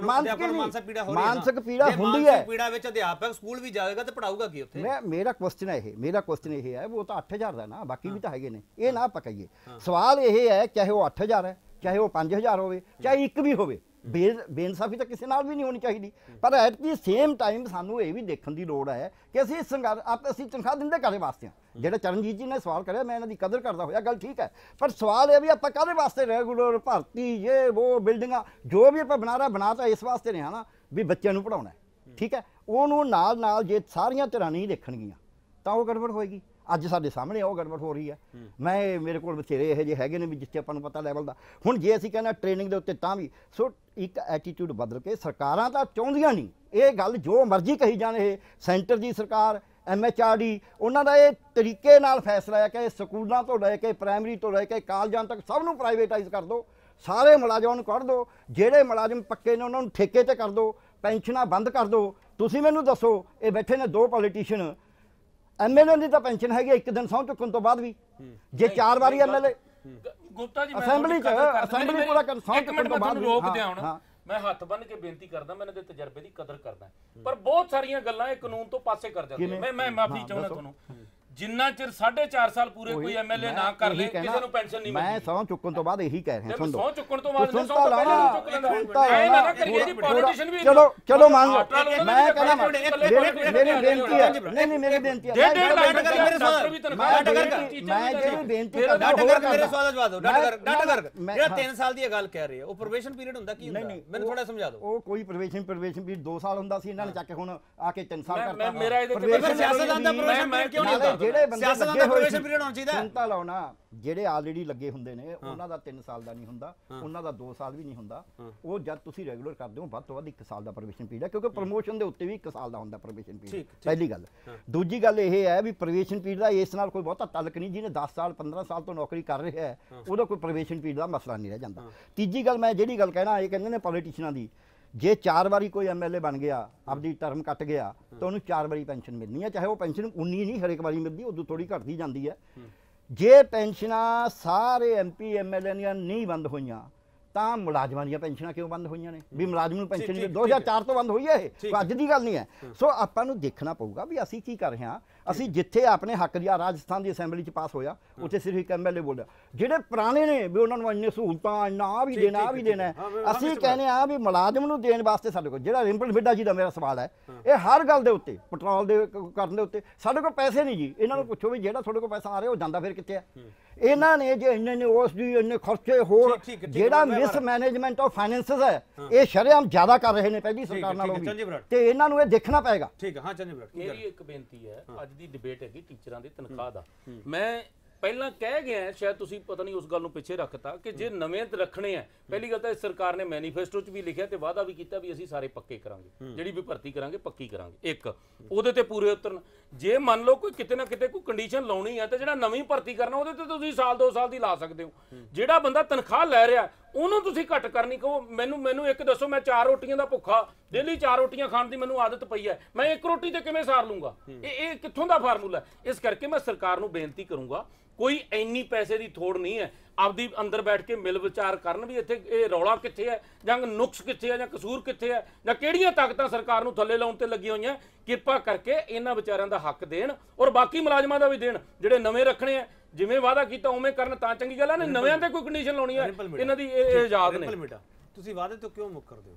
ਮਾਨਸਿਕ ਪੀੜਾ ਵਿੱਚ ਅਧਿਆਪਕ ਸਕੂਲ ਵੀ ਜਾਵੇਗਾ ਤੇ ਪੜਾਊਗਾ ਕੀ ਉੱਥੇ? ਮੇਰਾ ਕੁਐਸਚਨ ਹੈ ਉਹ ਤਾਂ 8,000 ਦਾ ਨਾ, ਬਾਕੀ ਵੀ ਤਾਂ ਹੈਗੇ ਨੇ, ਇਹ ਨਾ ਪਕਾਈਏ। ਸਵਾਲ ਇਹ ਹੈ ਚਾਹੇ ਉਹ 8,000 ਹੈ, ਚਾਹੇ ਉਹ 5,000 ਹੋਵੇ, ਚਾਹੇ ਇੱਕ ਵੀ ਹੋਵੇ, ਬੇਇਨਸਾਫੀ ਤਾਂ ਕਿਸੇ ਨਾਲ ਵੀ ਨਹੀਂ ਹੋਣੀ ਚਾਹੀਦੀ। ਪਰ ਐਟ ਦੀ ਸੇਮ ਟਾਈਮ ਸਾਨੂੰ ਇਹ ਵੀ ਦੇਖਣ ਦੀ ਲੋੜ ਹੈ ਕਿ ਅਸੀਂ ਅਸੀਂ ਤਨਖਾਹ ਦਿੰਦੇ ਕਾਹਦੇ ਵਾਸਤੇ ਹਾਂ। ਜਿਹੜਾ ਚਰਨਜੀਤ ਜੀ ਨੇ ਸਵਾਲ ਕਰਿਆ, ਮੈਂ ਇਹਨਾਂ ਦੀ ਕਦਰ ਕਰਦਾ ਹੋਇਆ, ਗੱਲ ਠੀਕ ਹੈ, ਪਰ ਸਵਾਲ ਇਹ ਵੀ ਆਪਾਂ ਕਾਹਦੇ ਵਾਸਤੇ ਰੈਗੂਲਰ ਭਰਤੀ ਇਹ ਉਹ ਬਿਲਡਿੰਗਾਂ ਜੋ ਵੀ ਆਪਾਂ ਬਣਾ ਤਾਂ ਇਸ ਵਾਸਤੇ ਰਿਹਾ ਨਾ ਵੀ ਬੱਚਿਆਂ ਨੂੰ ਪੜਾਉਣਾ, ਠੀਕ ਹੈ। ਉਹਨੂੰ ਨਾਲ ਜੇ ਸਾਰੀਆਂ ਧਿਰਾਂ ਨਹੀਂ ਦੇਖਣਗੀਆਂ ਤਾਂ ਉਹ ਗੜਬੜ ਹੋਏਗੀ। ਅੱਜ ਸਾਡੇ ਸਾਹਮਣੇ ਉਹ ਗੜਬੜ ਹੋ ਰਹੀ ਹੈ। ਮੇਰੇ ਕੋਲ ਬਥੇਰੇ ਇਹੋ ਜਿਹੇ ਹੈਗੇ ਨੇ ਵੀ ਜਿੱਥੇ ਆਪਾਂ ਨੂੰ ਪਤਾ ਲੈਵਲ ਦਾ। ਹੁਣ ਜੇ ਅਸੀਂ ਕਹਿੰਦਾ ਟ੍ਰੇਨਿੰਗ ਦੇ ਉੱਤੇ ਤਾਂ ਵੀ ਸੋ ਇੱਕ ਐਟੀਟਿਊਡ ਬਦਲ ਕੇ, ਸਰਕਾਰਾਂ ਤਾਂ ਚਾਹੁੰਦੀਆਂ ਨਹੀਂ ਇਹ ਗੱਲ, ਜੋ ਮਰਜ਼ੀ ਕਹੀ ਜਾਣ, ਇਹ ਸੈਂਟਰ ਦੀ ਸਰਕਾਰ, MHRD, ਉਹਨਾਂ ਦਾ ਇਹ ਤਰੀਕੇ ਨਾਲ ਫੈਸਲਾ ਹੈ ਕਿ ਸਕੂਲਾਂ ਤੋਂ ਲੈ ਕੇ ਪ੍ਰਾਇਮਰੀ ਤੋਂ ਲੈ ਕੇ ਕਾਲਜਾਂ ਤੱਕ ਸਭ ਨੂੰ ਪ੍ਰਾਈਵੇਟਾਈਜ਼ ਕਰ ਦਿਓ, ਸਾਰੇ ਮੁਲਾਜ਼ਮਾਂ ਨੂੰ ਕੱਢ ਦਿਓ, ਜਿਹੜੇ ਮੁਲਾਜ਼ਮ ਪੱਕੇ ਨੇ ਉਹਨਾਂ ਨੂੰ ਠੇਕੇ ਤੇ ਕਰ ਦਿਓ, ਪੈਨਸ਼ਨਾਂ ਬੰਦ ਕਰ ਦਿਓ। ਤੁਸੀਂ ਮੈਨੂੰ ਦੱਸੋ, ਇਹ ਬੈਠੇ ਨੇ 2 ਪੋਲੀਟੀਸ਼ੀਅਨ, ਐਮਐਲਏ ਦੀ ਤਾਂ ਪੈਨਸ਼ਨ ਹੈਗੀ ਇੱਕ ਦਿਨ ਸਹੁੰ ਚੁੱਕਣ ਤੋਂ ਬਾਅਦ ਵੀ, ਜੇ 4 ਵਾਰੀ ਐਮਐਲਏ ਗੁਪਤਾ ਜੀ ਅਸੈਂਬਲੀ ਪੂਰਾ ਕਰ ਸਹੁੰ ਚੁੱਕਣ ਤੋਂ ਬਾਅਦ ਰੋਕ ਦਿਆਂ ਹੁਣ ਮੈਂ ਹੱਥ ਬੰਨ ਕੇ ਬੇਨਤੀ ਕਰਦਾ, ਮੈਂ ਇਹਨਾਂ ਦੇ ਤਜਰਬੇ ਦੀ ਕਦਰ ਕਰਦਾ, ਪਰ ਬਹੁਤ ਸਾਰੀਆਂ ਗੱਲਾਂ ਇਹ ਕਾਨੂੰਨ ਤੋਂ ਪਾਸੇ ਕਰ ਜਾਂਦੀਆਂ। ਮੈਂ ਮਾਫੀ ਚਾਹੁੰਦਾ ਤੁਹਾਨੂੰ, ਜਿੰਨਾ ਚਿਰ 4.5 ਸਾਲ ਪੂਰੇ ਕੋਈ ਐਮਐਲਏ ਨਾ ਕਰ ਲੇ ਕਿਸੇ ਨੂੰ ਪੈਨਸ਼ਨ ਨਹੀਂ ਮਿਲਦੀ। ਮੈਂ ਸਹੁੰ ਚੁੱਕਣ ਤੋਂ ਬਾਅਦ ਇਹੀ ਕਹਿ ਰਿਹਾ, ਸੁਣ ਲਓ, ਸਹੁੰ ਚੁੱਕਣ ਤੋਂ ਬਾਅਦ ਚੁੱਕ ਲੈਂਦਾ ਐ ਨਾ ਕਰੀਏ ਜੀ, ਪੋਲੀਟੀਸ਼ੀਅਨ ਵੀ ਚਲੋ ਮੰਨ ਲਓ। ਮੈਂ ਕਹਿੰਦਾ ਮੇਰੀ ਬੇਨਤੀ ਹੈ, ਨਹੀਂ ਮੇਰੀ ਬੇਨਤੀ ਹੈ, ਮੈਂ ਜਿਹੜੀ ਬੇਨਤੀ ਕਰਦਾ ਮੇਰੇ ਸਵਾਲ ਦਾ ਜਵਾਬ ਦਿਓ। ਡਾਟਾ ਕਰ ਜਿਹੜਾ 3 ਸਾਲ ਦੀ ਇਹ ਗੱਲ ਕਹਿ ਰਹੇ ਹੋ, ਉਹ ਪ੍ਰੋਬੇਸ਼ਨ ਪੀਰੀਅਡ ਹੁੰਦਾ ਕੀ ਹੁੰਦਾ? ਮੈਨੂੰ ਥੋੜਾ ਸਮਝਾ ਦਿਓ। ਉਹ ਕੋਈ ਪ੍ਰੋਬੇਸ਼ਨ ਪੀਰੀਅਡ 2 ਸਾਲ ਹੁੰਦਾ ਸੀ, ਇਹਨਾਂ ਨੇ ਚੱਕ ਕੇ ਹੁਣ ਆ ਕੇ 3 ਸਾਲ ਕਰਤਾ। ਮੇਰਾ ਇਹਦੇ ਤੇ ਸਿਆਸਤਦਾਨ ਦਾ ਪ੍ਰੋਬੇਸ਼ਨ ਪੀਰੀਅਡ ਕਿਉਂ ਨਹੀਂ ਹੁੰਦਾ? ਜਿਹੜੇ ਬੰਦੇ ਸਿਆਸਤਦਾਨ ਦਾ ਪ੍ਰੋਬੇਸ਼ਨ ਪੀਰੀਅਡ ਹੋਣਾ ਚਾਹੀਦਾ। ਚਿੰਤਾ ਲਾਉਣਾ, ਜਿਹੜੇ ਆਲਰੇਡੀ ਲੱਗੇ ਹੁੰਦੇ ਨੇ ਉਹਨਾਂ ਦਾ 3 ਸਾਲ ਦਾ ਨਹੀਂ ਹੁੰਦਾ, ਉਹਨਾਂ ਦਾ 2 ਸਾਲ ਵੀ ਨਹੀਂ ਹੁੰਦਾ। ਉਹ ਜਦ ਤੁਸੀਂ ਰੈਗੂਲਰ ਕਰਦੇ ਹੋ ਵੱਧ ਤੋਂ ਵੱਧ 1 ਸਾਲ ਦਾ ਪ੍ਰੋਬੇਸ਼ਨ ਪੀਰੀਅਡ ਹੈ, ਕਿਉਂਕਿ ਪ੍ਰਮੋਸ਼ਨ ਦੇ ਉੱਤੇ ਵੀ 1 ਸਾਲ ਦਾ ਹੁੰਦਾ ਪ੍ਰੋਬੇਸ਼ਨ ਪੀਰੀਅਡ। ਪਹਿਲੀ ਗੱਲ। ਦੂਜੀ ਗੱਲ ਇਹ ਹੈ ਵੀ ਪ੍ਰੋਬੇਸ਼ਨ ਪੀਰੀਅਡ ਦਾ ਇਸ ਨਾਲ ਕੋਈ ਬਹੁਤਾ ਤਾਲੁਕ ਨਹੀਂ। ਜਿਹਨੇ 10 ਸਾਲ 15 ਸਾਲ ਤੋਂ ਨੌਕਰੀ ਕਰ ਰਿਹਾ ਹੈ ਉਹਦਾ ਕੋਈ ਪ੍ਰੋਬੇਸ਼ਨ ਪੀਰੀਅਡ ਦਾ ਮਸਲਾ ਨਹੀਂ ਰਹਿ ਜਾਂਦਾ। ਤੀਜੀ ਗੱਲ, ਮੈਂ ਜਿਹੜੀ ਗੱਲ ਕਹਿਣਾ, ਇਹ ਕਹਿੰਦੇ ਨੇ ਪੋਲੀਟੀਸ਼ੀਅਨਾਂ ਦੀ, ਜੇ 4 ਵਾਰੀ ਕੋਈ ਐਮਐਲਏ ਬਣ ਗਿਆ, ਆਪਦੀ ਟਰਮ ਕੱਟ ਗਿਆ, ਤਾਂ ਉਹਨੂੰ 4 ਵਾਰੀ ਪੈਨਸ਼ਨ ਮਿਲਣੀ ਹੈ, ਚਾਹੇ ਉਹ ਪੈਨਸ਼ਨ 19 ਨਹੀਂ ਹਰੇਕ ਵਾਰੀ ਮਿਲਦੀ, ਉਦੋਂ ਥੋੜੀ ਘਟਦੀ ਜਾਂਦੀ ਹੈ। ਜੇ ਪੈਨਸ਼ਨਾਂ ਸਾਰੇ MP MLA ਦੀਆਂ ਨਹੀਂ ਬੰਦ ਹੋਈਆਂ ਤਾਂ ਮੁਲਾਜ਼ਮਾਂ ਦੀਆਂ ਪੈਨਸ਼ਨਾਂ ਕਿਉਂ ਬੰਦ ਹੋਈਆਂ ਨੇ ਵੀ ਮੁਲਾਜ਼ਮ ਨੂੰ ਪੈਨਸ਼ਨ ਠੀਕ, 2004 ਤੋਂ ਬੰਦ ਹੋਈ ਹੈ ਇਹ, ਠੀਕ ਕੋਈ ਅੱਜ ਦੀ ਗੱਲ ਨਹੀਂ ਹੈ। ਸੋ ਆਪਾਂ ਨੂੰ ਦੇਖਣਾ ਪਊਗਾ ਵੀ ਅਸੀਂ ਕੀ ਕਰ ਰਹੇ ਹਾਂ। ਅਸੀਂ ਜਿੱਥੇ ਆਪਣੇ ਹੱਕ ਦੀ ਰਾਜਸਥਾਨ ਦੀ ਅਸੈਂਬਲੀ 'ਚ ਪਾਸ ਹੋਇਆ ਉੱਥੇ ਸਿਰਫ ਇੱਕ ਐਮਐਲਏ ਬੋਲਿਆ, ਜਿਹੜੇ ਪੁਰਾਣੇ ਨੇ ਵੀ ਉਹਨਾਂ ਨੂੰ ਇੰਨੇ ਸਹੂਲਤਾਂ ਇੰਨਾ ਆ ਵੀ ਦੇਣਾ ਆ ਵੀ ਦੇਣਾ ਹੈ। ਅਸੀਂ ਕਹਿੰਦੇ ਆ ਵੀ ਮੁਲਾਜ਼ਮ ਨੂੰ ਦੇਣ ਵਾਸਤੇ ਸਾਡੇ ਕੋਲ ਜਿਹੜਾ ਰਿੰਪਲ ਬਿੱਡਾ ਜੀ ਦਾ ਮੇਰਾ ਸਵਾਲ ਹੈ, ਇਹ ਹਰ ਗੱਲ ਦੇ ਉੱਤੇ ਪੈਟਰੋਲ ਦੇ ਕਰਨ ਦੇ ਉੱਤੇ ਸਾਡੇ ਕੋਲ ਪੈਸੇ ਨਹੀਂ ਜੀ। ਇਹਨਾਂ ਨੂੰ ਪੁੱਛੋ ਵੀ ਜਿਹੜਾ ਤੁਹਾਡੇ ਕੋਲ ਪੈਸਾ ਆ ਰਿਹਾ ਉਹ ਜਾਂਦਾ ਫਿਰ ਕਿੱਥੇ ਆ? ਇਹਨਾਂ ਨੇ ਜੇ ਇੰਨੇ ਉਸ ਦੀ ਇੰਨੇ ਖਰਚੇ ਹੋਰ ਜਿਹੜਾ ਮਿਸਮੈਨੇਜਮੈਂਟ ਆਫ ਫਾਈਨੈਂਸਸ ਹੈ ਇਹ ਸ਼ਰੇਆਮ ਜ਼ਿਆਦਾ ਕਰ ਰਹੇ ਨੇ ਪਹਿਲੀ ਸਰਕਾਰ ਨਾਲੋਂ ਵੀ, ਤੇ ਇਹਨਾਂ ਨੂੰ ਇਹ ਦੇਖਣਾ ਪਏਗਾ। ਠੀਕ ਹੈ, ਹਾਂ ਚੰਨੀ ਬਰਾੜ ਮੇਰੀ ਇੱਕ ਬੇਨਤੀ ਹੈ, ਅੱਜ ਦੀ ਡਿਬੇਟ ਹੈਗੀ ਟੀਚਰਾਂ ਦੀ ਤਨਖਾਹ ਦਾ। ਮੈਂ ਪਹਿਲਾਂ ਕਹਿ ਗਿਆ, ਸ਼ਾਇਦ ਤੁਸੀਂ ਪਤਾ ਨਹੀਂ ਉਸ ਗੱਲ ਨੂੰ ਪਿੱਛੇ ਰੱਖਤਾ ਕਿ ਜੇ ਨਵੇਂ ਰੱਖਣੇ ਆ, ਪਹਿਲੀ ਗੱਲ ਤਾਂ ਇਸ ਸਰਕਾਰ ਨੇ ਮੈਨੀਫੈਸਟੋ 'ਚ ਵੀ ਲਿਖਿਆ ਤੇ ਵਾਅਦਾ ਵੀ ਕੀਤਾ ਵੀ ਅਸੀਂ ਸਾਰੇ ਪੱਕੇ ਕਰਾਂਗੇ, ਜਿਹੜੀ ਵੀ ਭਰਤੀ ਕਰਾਂਗੇ ਪੱਕੀ ਕਰਾਂਗੇ। ਇੱਕ ਉਹਦੇ ਤੇ ਪੂਰੇ ਉਤਰਨ। ਜੇ ਮੰਨ ਲਓ ਕੋਈ ਕਿਤੇ ਨਾ ਕਿਤੇ ਕੋਈ ਕੰਡੀਸ਼ਨ ਲਾਉਣੀ ਹੈ ਤੇ ਜਿਹੜਾ ਨਵੀਂ ਭਰਤੀ ਕਰਨਾ ਉਹਦੇ ਤੇ ਤੁਸੀਂ ਸਾਲ 2 ਸਾਲ ਦੀ ਲਾ ਸਕਦੇ ਹੋ। ਜਿਹੜਾ ਬੰਦਾ ਤਨਖਾਹ ਲੈ ਰਿਹਾ ਉਹਨੂੰ ਤੁਸੀਂ ਘੱਟ ਕਰਨੀ ਕਹੋ। ਮੈਨੂੰ ਇੱਕ ਦੱਸੋ, ਮੈਂ 4 ਰੋਟੀਆਂ ਦਾ ਭੁੱਖਾ, ਡੇਲੀ 4 ਰੋਟੀਆਂ ਖਾਣ ਦੀ ਮੈਨੂੰ ਆਦਤ ਪਈ ਹੈ, ਮੈਂ 1 ਰੋਟੀ ਤੇ ਕਿਵੇਂ ਸਾਰ ਲੂੰਗਾ? ਇਹ ਕਿੱਥੋਂ ਦਾ ਫਾਰਮੂਲਾ? ਇਸ ਕਰਕੇ ਮੈਂ ਸਰਕਾਰ ਨੂੰ ਬੇਨਤੀ ਕਰੂੰਗਾ, ਕੋਈ ਇੰਨੀ ਪੈਸੇ ਦੀ ਥੋੜ ਨਹੀਂ ਹੈ, ਆਪਦੀ ਅੰਦਰ ਬੈਠ ਕੇ ਮਿਲ ਵਿਚਾਰ ਕਰਨ ਵੀ ਇੱਥੇ ਇਹ ਰੌਲਾ ਕਿੱਥੇ ਹੈ, ਜਾਂ ਨੁਕਸ ਕਿੱਥੇ ਹੈ, ਜਾਂ ਕਸੂਰ ਕਿੱਥੇ ਹੈ, ਜਾਂ ਕਿਹੜੀਆਂ ਤਾਕਤਾਂ ਸਰਕਾਰ ਨੂੰ ਥੱਲੇ ਲਾਉਣ ਤੇ ਲੱਗੀਆਂ ਹੋਈਆਂ। ਕਿਰਪਾ ਕਰਕੇ ਇਹਨਾਂ ਵਿਚਾਰਿਆਂ ਦਾ ਹੱਕ ਦੇਣ ਔਰ ਬਾਕੀ ਮੁਲਾਜ਼ਮਾਂ ਦਾ ਵੀ ਦੇਣ। ਜਿਹੜੇ ਨਵੇਂ ਰੱਖਣੇ ਆ ਜਿਵੇਂ ਵਾਅਦਾ ਕੀਤਾ ਉਵੇਂ ਕਰਨ ਤਾਂ ਚੰਗੀ ਗੱਲ ਹੈ। ਨਵਿਆਂ ਤੇ ਕੋਈ ਕੰਡੀਸ਼ਨ ਲਾਉਣੀ ਹੈ ਇਹਨਾਂ ਦੀ ਇਹ ਆਜ਼ਾਦ ਨੇ। ਤੁਸੀਂ ਵਾਅਦੇ ਤੋਂ ਕਿਉਂ ਮੁੱਕਰਦੇ ਹੋ?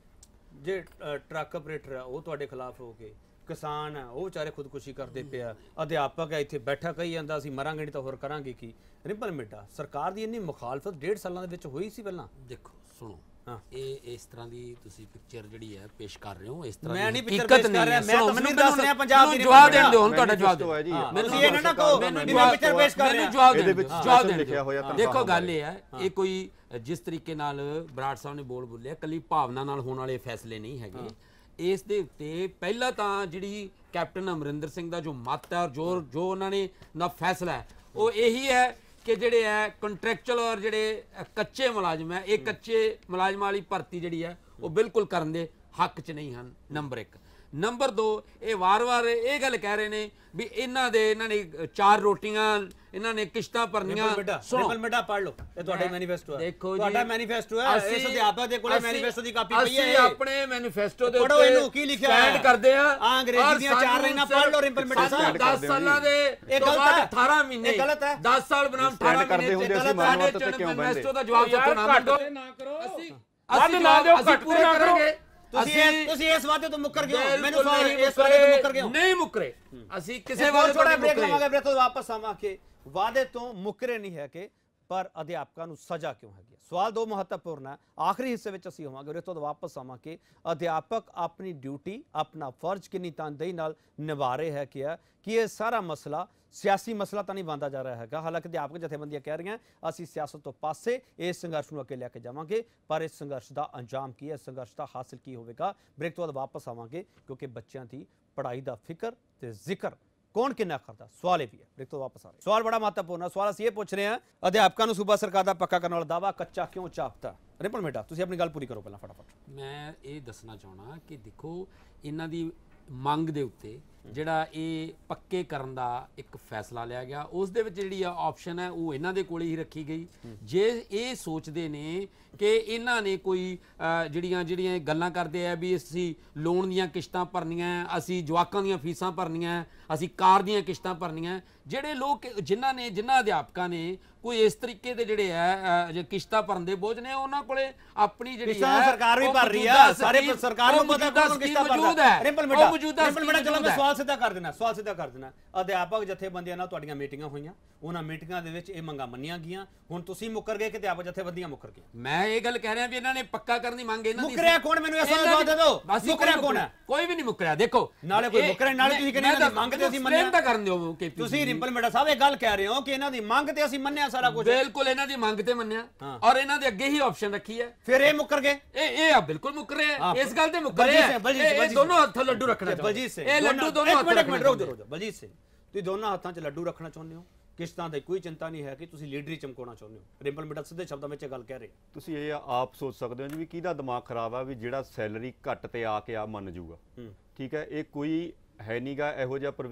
ਜੇ ਟਰੱਕ ਆਪਰੇਟਰ ਆ ਉਹ ਤੁਹਾਡੇ ਖਿਲਾਫ ਹੋ ਕੇ, ਕਿਸਾਨ ਆ ਉਹ ਵਿਚਾਰੇ ਖੁਦਕੁਸ਼ੀ ਕਰਦੇ ਪਿਆ, ਅਧਿਆਪਕ ਆ ਇੱਥੇ ਬੈਠਾ ਕਹੀ ਜਾਂਦਾ ਅਸੀਂ ਮਰਾਂਗੇ ਨਹੀਂ ਤਾਂ ਹੋਰ ਕਰਾਂਗੇ ਕੀ। ਰਿੰਪਲ ਮਿੱਟਾ, ਸਰਕਾਰ ਦੀ ਇੰਨੀ ਮੁਖਾਲਫਤ 1.5 ਸਾਲਾਂ ਦੇ ਵਿੱਚ ਹੋਈ ਸੀ ਪਹਿਲਾਂ? ਦੇਖੋ ਸੁਣੋ, ਹਾਂ, ਇਹ ਇਸ ਤਰ੍ਹਾਂ ਦੀ ਤੁਸੀਂ ਪਿਕਚਰ ਜਿਹੜੀ ਹੈ ਪੇਸ਼ ਕਰ ਰਹੇ ਹੋ, ਇਸ ਤਰ੍ਹਾਂ ਮੈਂ ਦੀ ਨਹੀਂ ਪਿਕਚਰ ਹਕੀਕਤ ਪੇਸ਼ ਕਰ ਰਿਹਾ, ਨਹੀਂ ਮੈਂ ਹੈ। ਤਸਵੀਰ ਦੱਸ ਰਿਹਾ ਪੰਜਾਬ ਦੀ। ਜਵਾਬ ਦੇਣ ਦਿਓ, ਹੁਣ ਤੁਹਾਡਾ ਜਵਾਬ ਦਿਓ। ਤੁਸੀਂ ਇਹਨਾਂ ਨਾਲ ਕਹੋ ਮੈਂ ਪਿਕਚਰ ਪੇਸ਼ ਕਰ ਰਿਹਾ, ਜਵਾਬ ਇਹਦੇ ਦੇਣ ਵਿੱਚ ਦਿਓ, ਜਵਾਬ ਦੇਣ ਲਿਖਿਆ ਹੋਇਆ ਦਿਓ। ਦੇਖੋ ਗੱਲ ਇਹ ਹੈ, ਇਹ ਕੋਈ ਜਿਸ ਤਰੀਕੇ ਨਾਲ ਬਰਾੜ ਸਾਹਿਬ ਨੇ ਬੋਲਿਆ ਕੱਲੀ ਭਾਵਨਾ ਨਾਲ ਹੋਣ ਵਾਲੇ ਫੈਸਲੇ ਨਹੀਂ ਹੈਗੇ। ਇਸ ਦੇ ਉੱਤੇ ਪਹਿਲਾਂ ਤਾਂ ਜਿਹੜੀ ਕੈਪਟਨ ਅਮਰਿੰਦਰ ਸਿੰਘ ਦਾ ਜੋ ਮਤ ਹੈ ਔਰ ਜੋ ਉਹਨਾਂ ਨੇ ਨਾ ਫੈਸਲਾ ਹੈ ਉਹ ਇਹੀ ਹੈ ਕਿ ਜਿਹੜੇ ਹੈ ਕੰਟਰੈਕਚੁਅਲ ਔਰ ਜਿਹੜੇ ਕੱਚੇ ਮੁਲਾਜ਼ਮ ਹੈ, ਇਹ ਕੱਚੇ ਮੁਲਾਜ਼ਮਾਂ ਵਾਲੀ ਭਰਤੀ ਜਿਹੜੀ ਹੈ ਉਹ ਬਿਲਕੁਲ ਕਰਨ ਦੇ ਹੱਕ 'ਚ ਨਹੀਂ ਹਨ। ਨੰਬਰ 1। ਨੰਬਰ 2, ਇਹ ਵਾਰ-ਵਾਰ ਇਹ ਗੱਲ ਕਹਿ ਰਹੇ ਨੇ ਵੀ ਇਹਨਾਂ ਨੇ 4 ਰੋਟੀਆਂ ਇਹਨਾਂ ਨੇ ਕਿਸ਼ਤਾਂ ਭਰਨੀਆਂ। ਰਿੰਪਲ ਮਿੱਟਾ ਪੜ੍ਹ ਲਓ, ਇਹ ਤੁਹਾਡਾ ਮੈਨੀਫੈਸਟੋ ਹੈ। ਦੇਖੋ ਤੁਹਾਡਾ ਮੈਨੀਫੈਸਟੋ ਹੈ, ਇਸ ਅਧਿਆਪਕ ਦੇ ਕੋਲੇ ਮੈਨੀਫੈਸਟੋ ਦੀ ਕਾਪੀ ਪਈ ਹੈ। ਅਸੀਂ ਆਪਣੇ ਮੈਨੀਫੈਸਟੋ ਦੇ ਪੜ੍ਹੋ ਇਹਨੂੰ, ਕੀ ਲਿਖਿਆ ਹੈ? ਸਟੈਂਡ ਕਰਦੇ ਆ। ਅੰਗਰੇਜ਼ੀ ਦੀਆਂ 4 ਲਾਈਨਾਂ ਪੜ੍ਹ ਲਓ ਰਿੰਪਲ ਮਿੱਟਾ ਸਾਹਿਬ। 10 ਸਾਲਾਂ ਦੇ ਇਹ ਤੋਂ ਗਲਤ ਬਾਅਦ ਹੈ, 18 ਮਹੀਨੇ, ਇਹ ਗਲਤ ਹੈ। 10 ਸਾਲ ਬਨਾਮ 18 ਕਰਦੇ ਹੁੰਦੇ ਅਸੀਂ ਮਨਮਤ ਤੇ ਕਿਉਂ ਬਹਿੰਦੇ? ਮੈਨੀਫੈਸਟੋ ਦਾ ਜਵਾਬ ਦਿੱਤਾ ਨਾ ਕਰੋ। ਨਾ ਕਰੋ, ਅਸੀਂ ਨਾ ਦਿਓ, ਘੱਟ ਪੂਰੇ ਕਰਾਂਗੇ। ਤੁਸੀਂ ਇਸ ਵਾਅਦੇ ਤੋਂ ਮੁੱਕਰ ਗਏ ਹੋ। ਮੈਨੂੰ ਬਿਲਕੁਲ ਸਵਾਲ ਇਸ ਵਾਅਦੇ ਤੋਂ ਮੁੱਕਰ ਗਏ ਹੋ? ਨਹੀਂ ਮੁੱਕਰੇ ਅਸੀਂ ਕਿਸੇ ਵਾਅਦੇ ਵਾਅਦੇ ਤੋਂ ਤੋਂ ਬ੍ਰੇਕ ਮੁੱਕਰੇ। ਲਵਾਂਗੇ, ਬ੍ਰੇਕ ਤੋਂ ਵਾਪਸ ਆਵਾਂਗੇ। ਵਾਅਦੇ ਤੋਂ ਮੁੱਕਰੇ ਨਹੀਂ ਹੈ ਕਿ ਪਰ ਅਧਿਆਪਕਾਂ ਨੂੰ ਸਜ਼ਾ ਕਿਉਂ ਹੈਗੀ? ਸਵਾਲ 2 ਮਹੱਤਵਪੂਰਨ ਹੈ। ਆਖਰੀ ਹਿੱਸੇ ਵਿੱਚ ਅਸੀਂ ਹੋਵਾਂਗੇ, ਬ੍ਰੇਕ ਤੋਂ ਵਾਪਸ ਆਵਾਂਗੇ। ਅਧਿਆਪਕ ਆਪਣੀ ਡਿਊਟੀ, ਆਪਣਾ ਫਰਜ਼ ਕਿੰਨੀ ਤਨਦੇਹੀ ਨਾਲ ਨਿਭਾ ਰਹੇ ਹੈ ਕਿ ਇਹ ਸਾਰਾ ਮਸਲਾ ਸਿਆਸੀ ਮਸਲਾ ਤਾਂ ਨਹੀਂ ਬਣਦਾ ਜਾ ਰਿਹਾ ਹੈਗਾ। ਹਾਲਾਂਕਿ ਅਧਿਆਪਕ ਜਥੇਬੰਦੀਆਂ ਕਹਿ ਰਹੀਆਂ ਅਸੀਂ ਸਿਆਸਤ ਤੋਂ ਪਾਸੇ ਇਸ ਸੰਘਰਸ਼ ਨੂੰ ਅੱਗੇ ਲੈ ਕੇ ਜਾਵਾਂਗੇ, ਪਰ ਇਸ ਸੰਘਰਸ਼ ਦਾ ਅੰਜਾਮ ਕੀ ਹੈ, ਸੰਘਰਸ਼ ਦਾ ਹਾਸਿਲ ਕੀ ਹੋਵੇਗਾ? ਬ੍ਰੇਕ ਤੋਂ ਬਾਅਦ ਵਾਪਸ ਆਵਾਂਗੇ, ਕਿਉਂਕਿ ਬੱਚਿਆਂ ਦੀ ਪੜ੍ਹਾਈ ਦਾ ਫਿਕਰ ਤੇ ਜ਼ਿਕਰ ਕੌਣ ਕਿੰਨਾ ਕਰਦਾ, ਸਵਾਲ ਇਹ ਵੀ ਹੈ। ਬ੍ਰੇਕ ਤੋਂ ਵਾਪਸ ਆ ਰਹੇ। ਸਵਾਲ ਬੜਾ ਮਹੱਤਵਪੂਰਨ ਹੈ। ਸਵਾਲ ਅਸੀਂ ਇਹ ਪੁੱਛ ਰਹੇ ਹਾਂ, ਅਧਿਆਪਕਾਂ ਨੂੰ ਸੂਬਾ ਸਰਕਾਰ ਦਾ ਪੱਕਾ ਕਰਨ ਵਾਲਾ ਦਾਅਵਾ ਕੱਚਾ ਕਿਉਂ ਚਾਪਤਾ? ਰਿੰਪਲ ਮਿੱਟਾ, ਤੁਸੀਂ ਆਪਣੀ ਗੱਲ ਪੂਰੀ ਕਰੋ ਪਹਿਲਾਂ ਫਟਾਫਟ। ਮੈਂ ਇਹ ਦੱਸਣਾ ਚਾਹਣਾ ਕਿ ਦੇਖੋ ਇਹਨਾਂ ਦੀ ਮੰਗ ਦੇ ਉੱਤੇ ਜਿਹੜਾ ਇਹ ਪੱਕੇ ਕਰਨ ਦਾ ਇੱਕ ਫੈਸਲਾ ਲਿਆ ਗਿਆ, ਉਸ ਦੇ ਵਿੱਚ ਜਿਹੜੀ ਆ ਆਪਸ਼ਨ ਹੈ ਉਹ ਇਹਨਾਂ ਦੇ ਕੋਲੇ ਹੀ ਰੱਖੀ ਗਈ। ਜੇ ਇਹ ਸੋਚਦੇ ਨੇ ਕਿ ਇਹਨਾਂ ਨੇ ਕੋਈ ਜਿਹੜੀਆਂ ਗੱਲਾਂ ਕਰਦੇ ਆ ਵੀ ਅਸੀਂ ਲੋਨ ਦੀਆਂ ਕਿਸ਼ਤਾਂ ਭਰਨੀਆਂ, ਅਸੀਂ ਜਵਾਕਾਂ ਦੀਆਂ ਫੀਸਾਂ ਭਰਨੀਆਂ, ਅਸੀਂ ਕਾਰ ਦੀਆਂ ਕਿਸ਼ਤਾਂ ਭਰਨੀਆਂ, ਜਿਹੜੇ ਲੋਕ ਜਿਨ੍ਹਾਂ ਅਧਿਆਪਕਾਂ ਨੇ ਕੋਈ ਇਸ ਤਰੀਕੇ ਦੇ ਜਿਹੜੇ ਹੈ ਜੇ ਕਿਸ਼ਤਾਂ ਭਰਨ ਦੇ ਬੋਝ ਨੇ, ਉਹਨਾਂ ਕੋਲੇ ਆਪਣੀ ਜਿਹੜੀ ਹੈ ਸਰਕਾਰ ਵੀ ਭਰ ਰਹੀ ਹੈ, ਸਾਰੇ ਸਰਕਾਰ ਨੂੰ ਪਤਾ ਕੌਣ ਕਿਸ਼ਤਾਂ ਭਰਦਾ ਹੈ। ਰਿੰਪਲ ਮਿੱਟਾ ਚਲੋ ਮੈਂ ਸਵਾਲ ਸਿੱਧਾ ਕਰ ਦੇਣਾ। ਅਧਿਆਪਕ ਜਥੇਬੰਦੀਆਂ ਨਾਲ ਤੁਹਾਡੀਆਂ ਮੀਟਿੰਗਾਂ ਹੋਈਆਂ, ਉਹਨਾਂ ਮੀਟਿੰਗਾਂ ਦੇ ਵਿੱਚ ਇਹ ਮੰਗਾਂ ਮੰਨੀਆਂ ਗਈਆਂ, ਹੁਣ ਤੁਸੀਂ ਮੁੱਕਰ ਗਏ ਕਿ ਅਧਿਆਪਕ ਜਥੇਬੰਦੀਆਂ ਮੁੱਕਰ ਗਈਆਂ? ਮੈਂ ਇਹ ਗੱਲ ਕਹਿ ਰਿਹਾ ਵੀ ਇਹਨਾਂ ਨੇ ਪੱਕਾ ਕਰਨ ਦੀ ਮੰਗ ਇਹਨਾਂ ਦੀ। ਮੁੱਕਰਿਆ ਕੌਣ? ਮੈਨੂੰ ਇਸ ਵਾਰ ਜਵਾਬ ਦੇ ਦਿਓ, ਮੁੱਕਰਿਆ ਕੌਣ ਹੈ? ਕੋਈ ਵੀ ਨਹੀਂ ਮੁੱਕਰਿਆ। ਦੇਖੋ ਨਾਲੇ ਕੋਈ ਮੁੱਕਰੇ, ਨਾਲੇ ਤੁਸੀਂ ਕਹਿੰਦੇ ਇਹਨਾਂ ਦੀ ਮੰਗ ਤੇ ਅਸੀਂ ਮੰਨਿਆ ਤਾਂ ਕਰਨ ਦਿਓ ਕਿ ਤੁਸੀਂ ਰਿੰਪਲ ਮਿੱਟਾ ਸਾਹਿਬ ਇਹ ਗੱਲ ਕਹਿ ਰਹੇ ਹੋ ਕਿ ਇਹਨਾਂ ਦੀ ਮੰਗ ਤੇ ਅਸੀਂ ਮੰਨਿਆ ਸਾਰਾ ਕੁਝ। ਬਿਲਕੁਲ ਇਹਨਾਂ ਦੀ ਮੰਗ ਤੇ ਮੰਨਿਆ ਔਰ ਇਹਨਾਂ ਦੇ ਅੱਗੇ ਹੀ ਆਪਸ਼ਨ ਰੱਖੀ ਹੈ। ਫਿਰ ਇਹ ਮੁੱਕਰ ਗਏ? ਇਹ ਬਿਲਕੁਲ ਮੁੱਕਰ ਰਹੇ, ਇਸ ਗੱਲ ਤੇ ਮੁੱਕਰ ਰਹੇ ਇਹ ਦੋਨੋਂ ਹੱਥਾਂ ਲੱਡੂ ਰੱਖਣਾ ਚਾਹੁੰਦੇ। ਬਲਜੀਤ ਸਿੰਘ, ਇਹ ਲੱਡੂ ਦੋਨੋਂ ਹੱਥਾਂ ਰੱਖਣਾ ਚਾਹੁੰਦੇ। ਬਲਜੀਤ ਸਿੰਘ, ਤੁਸੀਂ ਦੋਨਾਂ ਹੱਥਾਂ 'ਚ ਲੱਡੂ ਰੱਖਣਾ ਚਾਹੁੰਦੇ ਹੋ, ਕਿਸ਼ਤਾਂ ਦੀ ਕੋਈ ਚਿੰਤਾ ਨਹੀਂ ਹੈ ਕਿ ਤੁਸੀਂ ਲੀਡਰੀ ਚਮਕਾਉਣਾ ਚਾਹੁੰਦੇ ਹੋ। ਰਿੰਪਲ ਮਿੱਟਾ ਸਿੱਧੇ ਸ਼ਬਦਾਂ ਵਿੱਚ ਇਹ ਗੱਲ ਕਹਿ ਰਹੇ। ਤੁਸੀਂ ਇਹ ਆਪ ਸੋਚ ਸਕਦੇ ਹੋ ਜੀ ਵੀ ਕਿਹਦਾ ਦਿਮਾਗ ਖਰਾਬ ਆ ਵੀ ਜਿਹੜਾ ਸੈਲਰੀ ਘੱਟ ਤੇ ਆ ਕੇ ਮੰਨ ਜੂਗਾ। ਠੀਕ ਹੈ, ਇਹ ਕੋਈ ਹੈ ਨਹੀਂਗਾ ਇਹੋ ਜਿਹਾ ਪ੍ਰੋਵੀਜ਼ਨ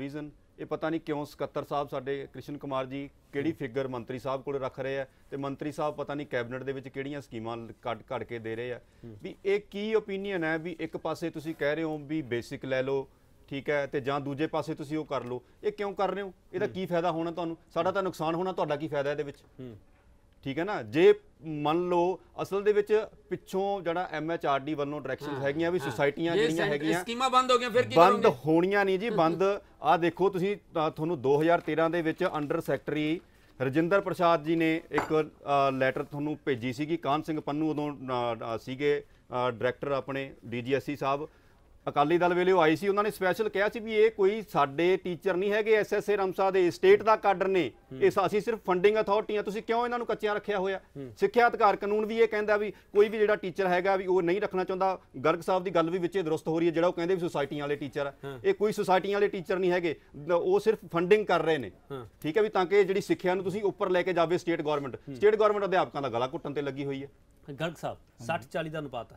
ਇਹ ਪਤਾ ਨਹੀਂ ਕਿਉਂ ਸਕੱਤਰ ਸਾਹਿਬ ਸਾਡੇ ਕ੍ਰਿਸ਼ਨ ਕੁਮਾਰ ਜੀ ਕਿਹੜੀ ਫਿਗਰ ਮੰਤਰੀ ਸਾਹਿਬ ਕੋਲ ਰੱਖ ਰਹੇ ਆ ਤੇ ਮੰਤਰੀ ਸਾਹਿਬ ਪਤਾ ਨਹੀਂ ਕੈਬਨਿਟ ਦੇ ਵਿੱਚ ਕਿਹੜੀਆਂ ਸਕੀਮਾਂ ਕੱਢ ਕੇ ਦੇ ਰਹੇ ਆ ਵੀ ਇਹ ਕੀ ਓਪੀਨੀਅਨ ਹੈ ਵੀ ਇੱਕ ਪਾਸੇ ਤੁਸੀਂ ਕਹਿ ਰਹੇ ਹੋ ਵੀ ਬੇਸਿਕ ਲੈ ਲਓ ਠੀਕ ਹੈ ਤੇ ਜਾਂ ਦੂਜੇ ਪਾਸੇ ਤੁਸੀਂ ਉਹ ਕਰ ਲਓ, ਇਹ ਕਿਉਂ ਕਰ ਰਹੇ ਹੋ? ਇਹਦਾ ਕੀ ਫਾਇਦਾ ਹੋਣਾ ਤੁਹਾਨੂੰ? ਸਾਡਾ ਤਾਂ ਨੁਕਸਾਨ ਹੋਣਾ, ਤੁਹਾਡਾ ਕੀ ਫਾਇਦਾ ਇਹਦੇ ਵਿੱਚ? ਠੀਕ ਹੈ ਨਾ। ਜੇ ਮੰਨ ਲਓ ਅਸਲ ਦੇ ਵਿੱਚ ਪਿੱਛੋਂ ਜਿਹੜਾ MHRD ਵੱਲੋਂ ਡਾਇਰੈਕਸ਼ਨਸ ਹੈਗੀਆਂ ਵੀ ਸੁਸਾਇਟੀਆਂ ਜਿਹੜੀਆਂ ਹੈਗੀਆਂ ਸਕੀਮਾਂ ਬੰਦ ਹੋ ਗਈਆਂ, ਫਿਰ ਕੀ ਬੰਦ ਕਰੋਗੇ? ਹੋਣੀਆਂ ਨਹੀਂ ਜੀ, ਬੰਦ ਆਹ ਦੇਖੋ ਤੁਸੀਂ ਤੁਹਾਨੂੰ 2013 ਦੇ ਵਿੱਚ ਅੰਡਰ ਸੈਕਟਰੀ ਰਜਿੰਦਰ ਪ੍ਰਸਾਦ ਜੀ ਨੇ ਇੱਕ ਲੈਟਰ ਤੁਹਾਨੂੰ ਭੇਜੀ ਸੀਗੀ। ਕਾਹਨ ਸਿੰਘ ਪੰਨੂ ਉਦੋਂ ਸੀਗੇ ਡਾਇਰੈਕਟਰ ਆਪਣੇ DGSE ਸਾਹਿਬ, ਅਕਾਲੀ ਦਲ ਵੇਲੇ ਉਹ ਆਈ ਸੀ। ਉਹਨਾਂ ਨੇ ਸਪੈਸ਼ਲ ਕਿਹਾ ਸੀ ਵੀ ਇਹ ਕੋਈ ਸਾਡੇ ਟੀਚਰ ਨਹੀਂ ਹੈਗੇ SSA ਰਮਸਾ ਦੇ, ਸਟੇਟ ਦਾ ਕਾਡਰ ਨੇ, ਇਹ ਅਸੀਂ ਸਿਰਫ ਫੰਡਿੰਗ ਅਥਾਰਟੀਆਂ, ਤੁਸੀਂ ਕਿਉਂ ਇਹਨਾਂ ਨੂੰ ਕੱਚਿਆਂ ਰੱਖਿਆ ਹੋਇਆ? ਸਿੱਖਿਆ ਅਧਿਕਾਰ ਕਾਨੂੰਨ ਵੀ ਇਹ ਕਹਿੰਦਾ ਵੀ ਕੋਈ ਵੀ ਜਿਹੜਾ ਟੀਚਰ ਹੈਗਾ ਵੀ ਉਹ ਨਹੀਂ ਰੱਖਣਾ ਚਾਹੁੰਦਾ। ਗਰਗ ਸਾਹਿਬ ਦੀ ਗੱਲ ਵੀ ਵਿੱਚੇ ਦਰੁਸਤ ਹੋ ਰਹੀ ਹੈ, ਜਿਹੜਾ ਉਹ ਕਹਿੰਦੇ ਵੀ ਸੁਸਾਇਟੀਆਂ ਵਾਲੇ ਟੀਚਰ ਆ, ਇਹ ਕੋਈ ਸੁਸਾਇਟੀਆਂ ਵਾਲੇ ਟੀਚਰ ਨਹੀਂ ਹੈਗੇ, ਉਹ ਸਿਰਫ ਫੰਡਿੰਗ ਕਰ ਰਹੇ ਨੇ। ਠੀਕ ਹੈ ਵੀ ਤਾਂ ਕਿ ਜਿਹੜੀ ਸਿੱਖਿਆ ਨੂੰ ਤੁਸੀਂ ਉੱਪਰ ਲੈ ਕੇ ਜਾਵੇ ਸਟੇਟ ਗਵਰਨਮੈਂਟ ਅਧਿਆਪਕਾਂ ਦਾ ਗਲਾ ਘੁੱਟਣ ਤੇ ਲੱਗੀ ਹੋਈ ਹੈ। ਗਰਗ ਸਾਹਿਬ 60-40 ਦਾ ਅਨੁਪਾਤ ਹੈ,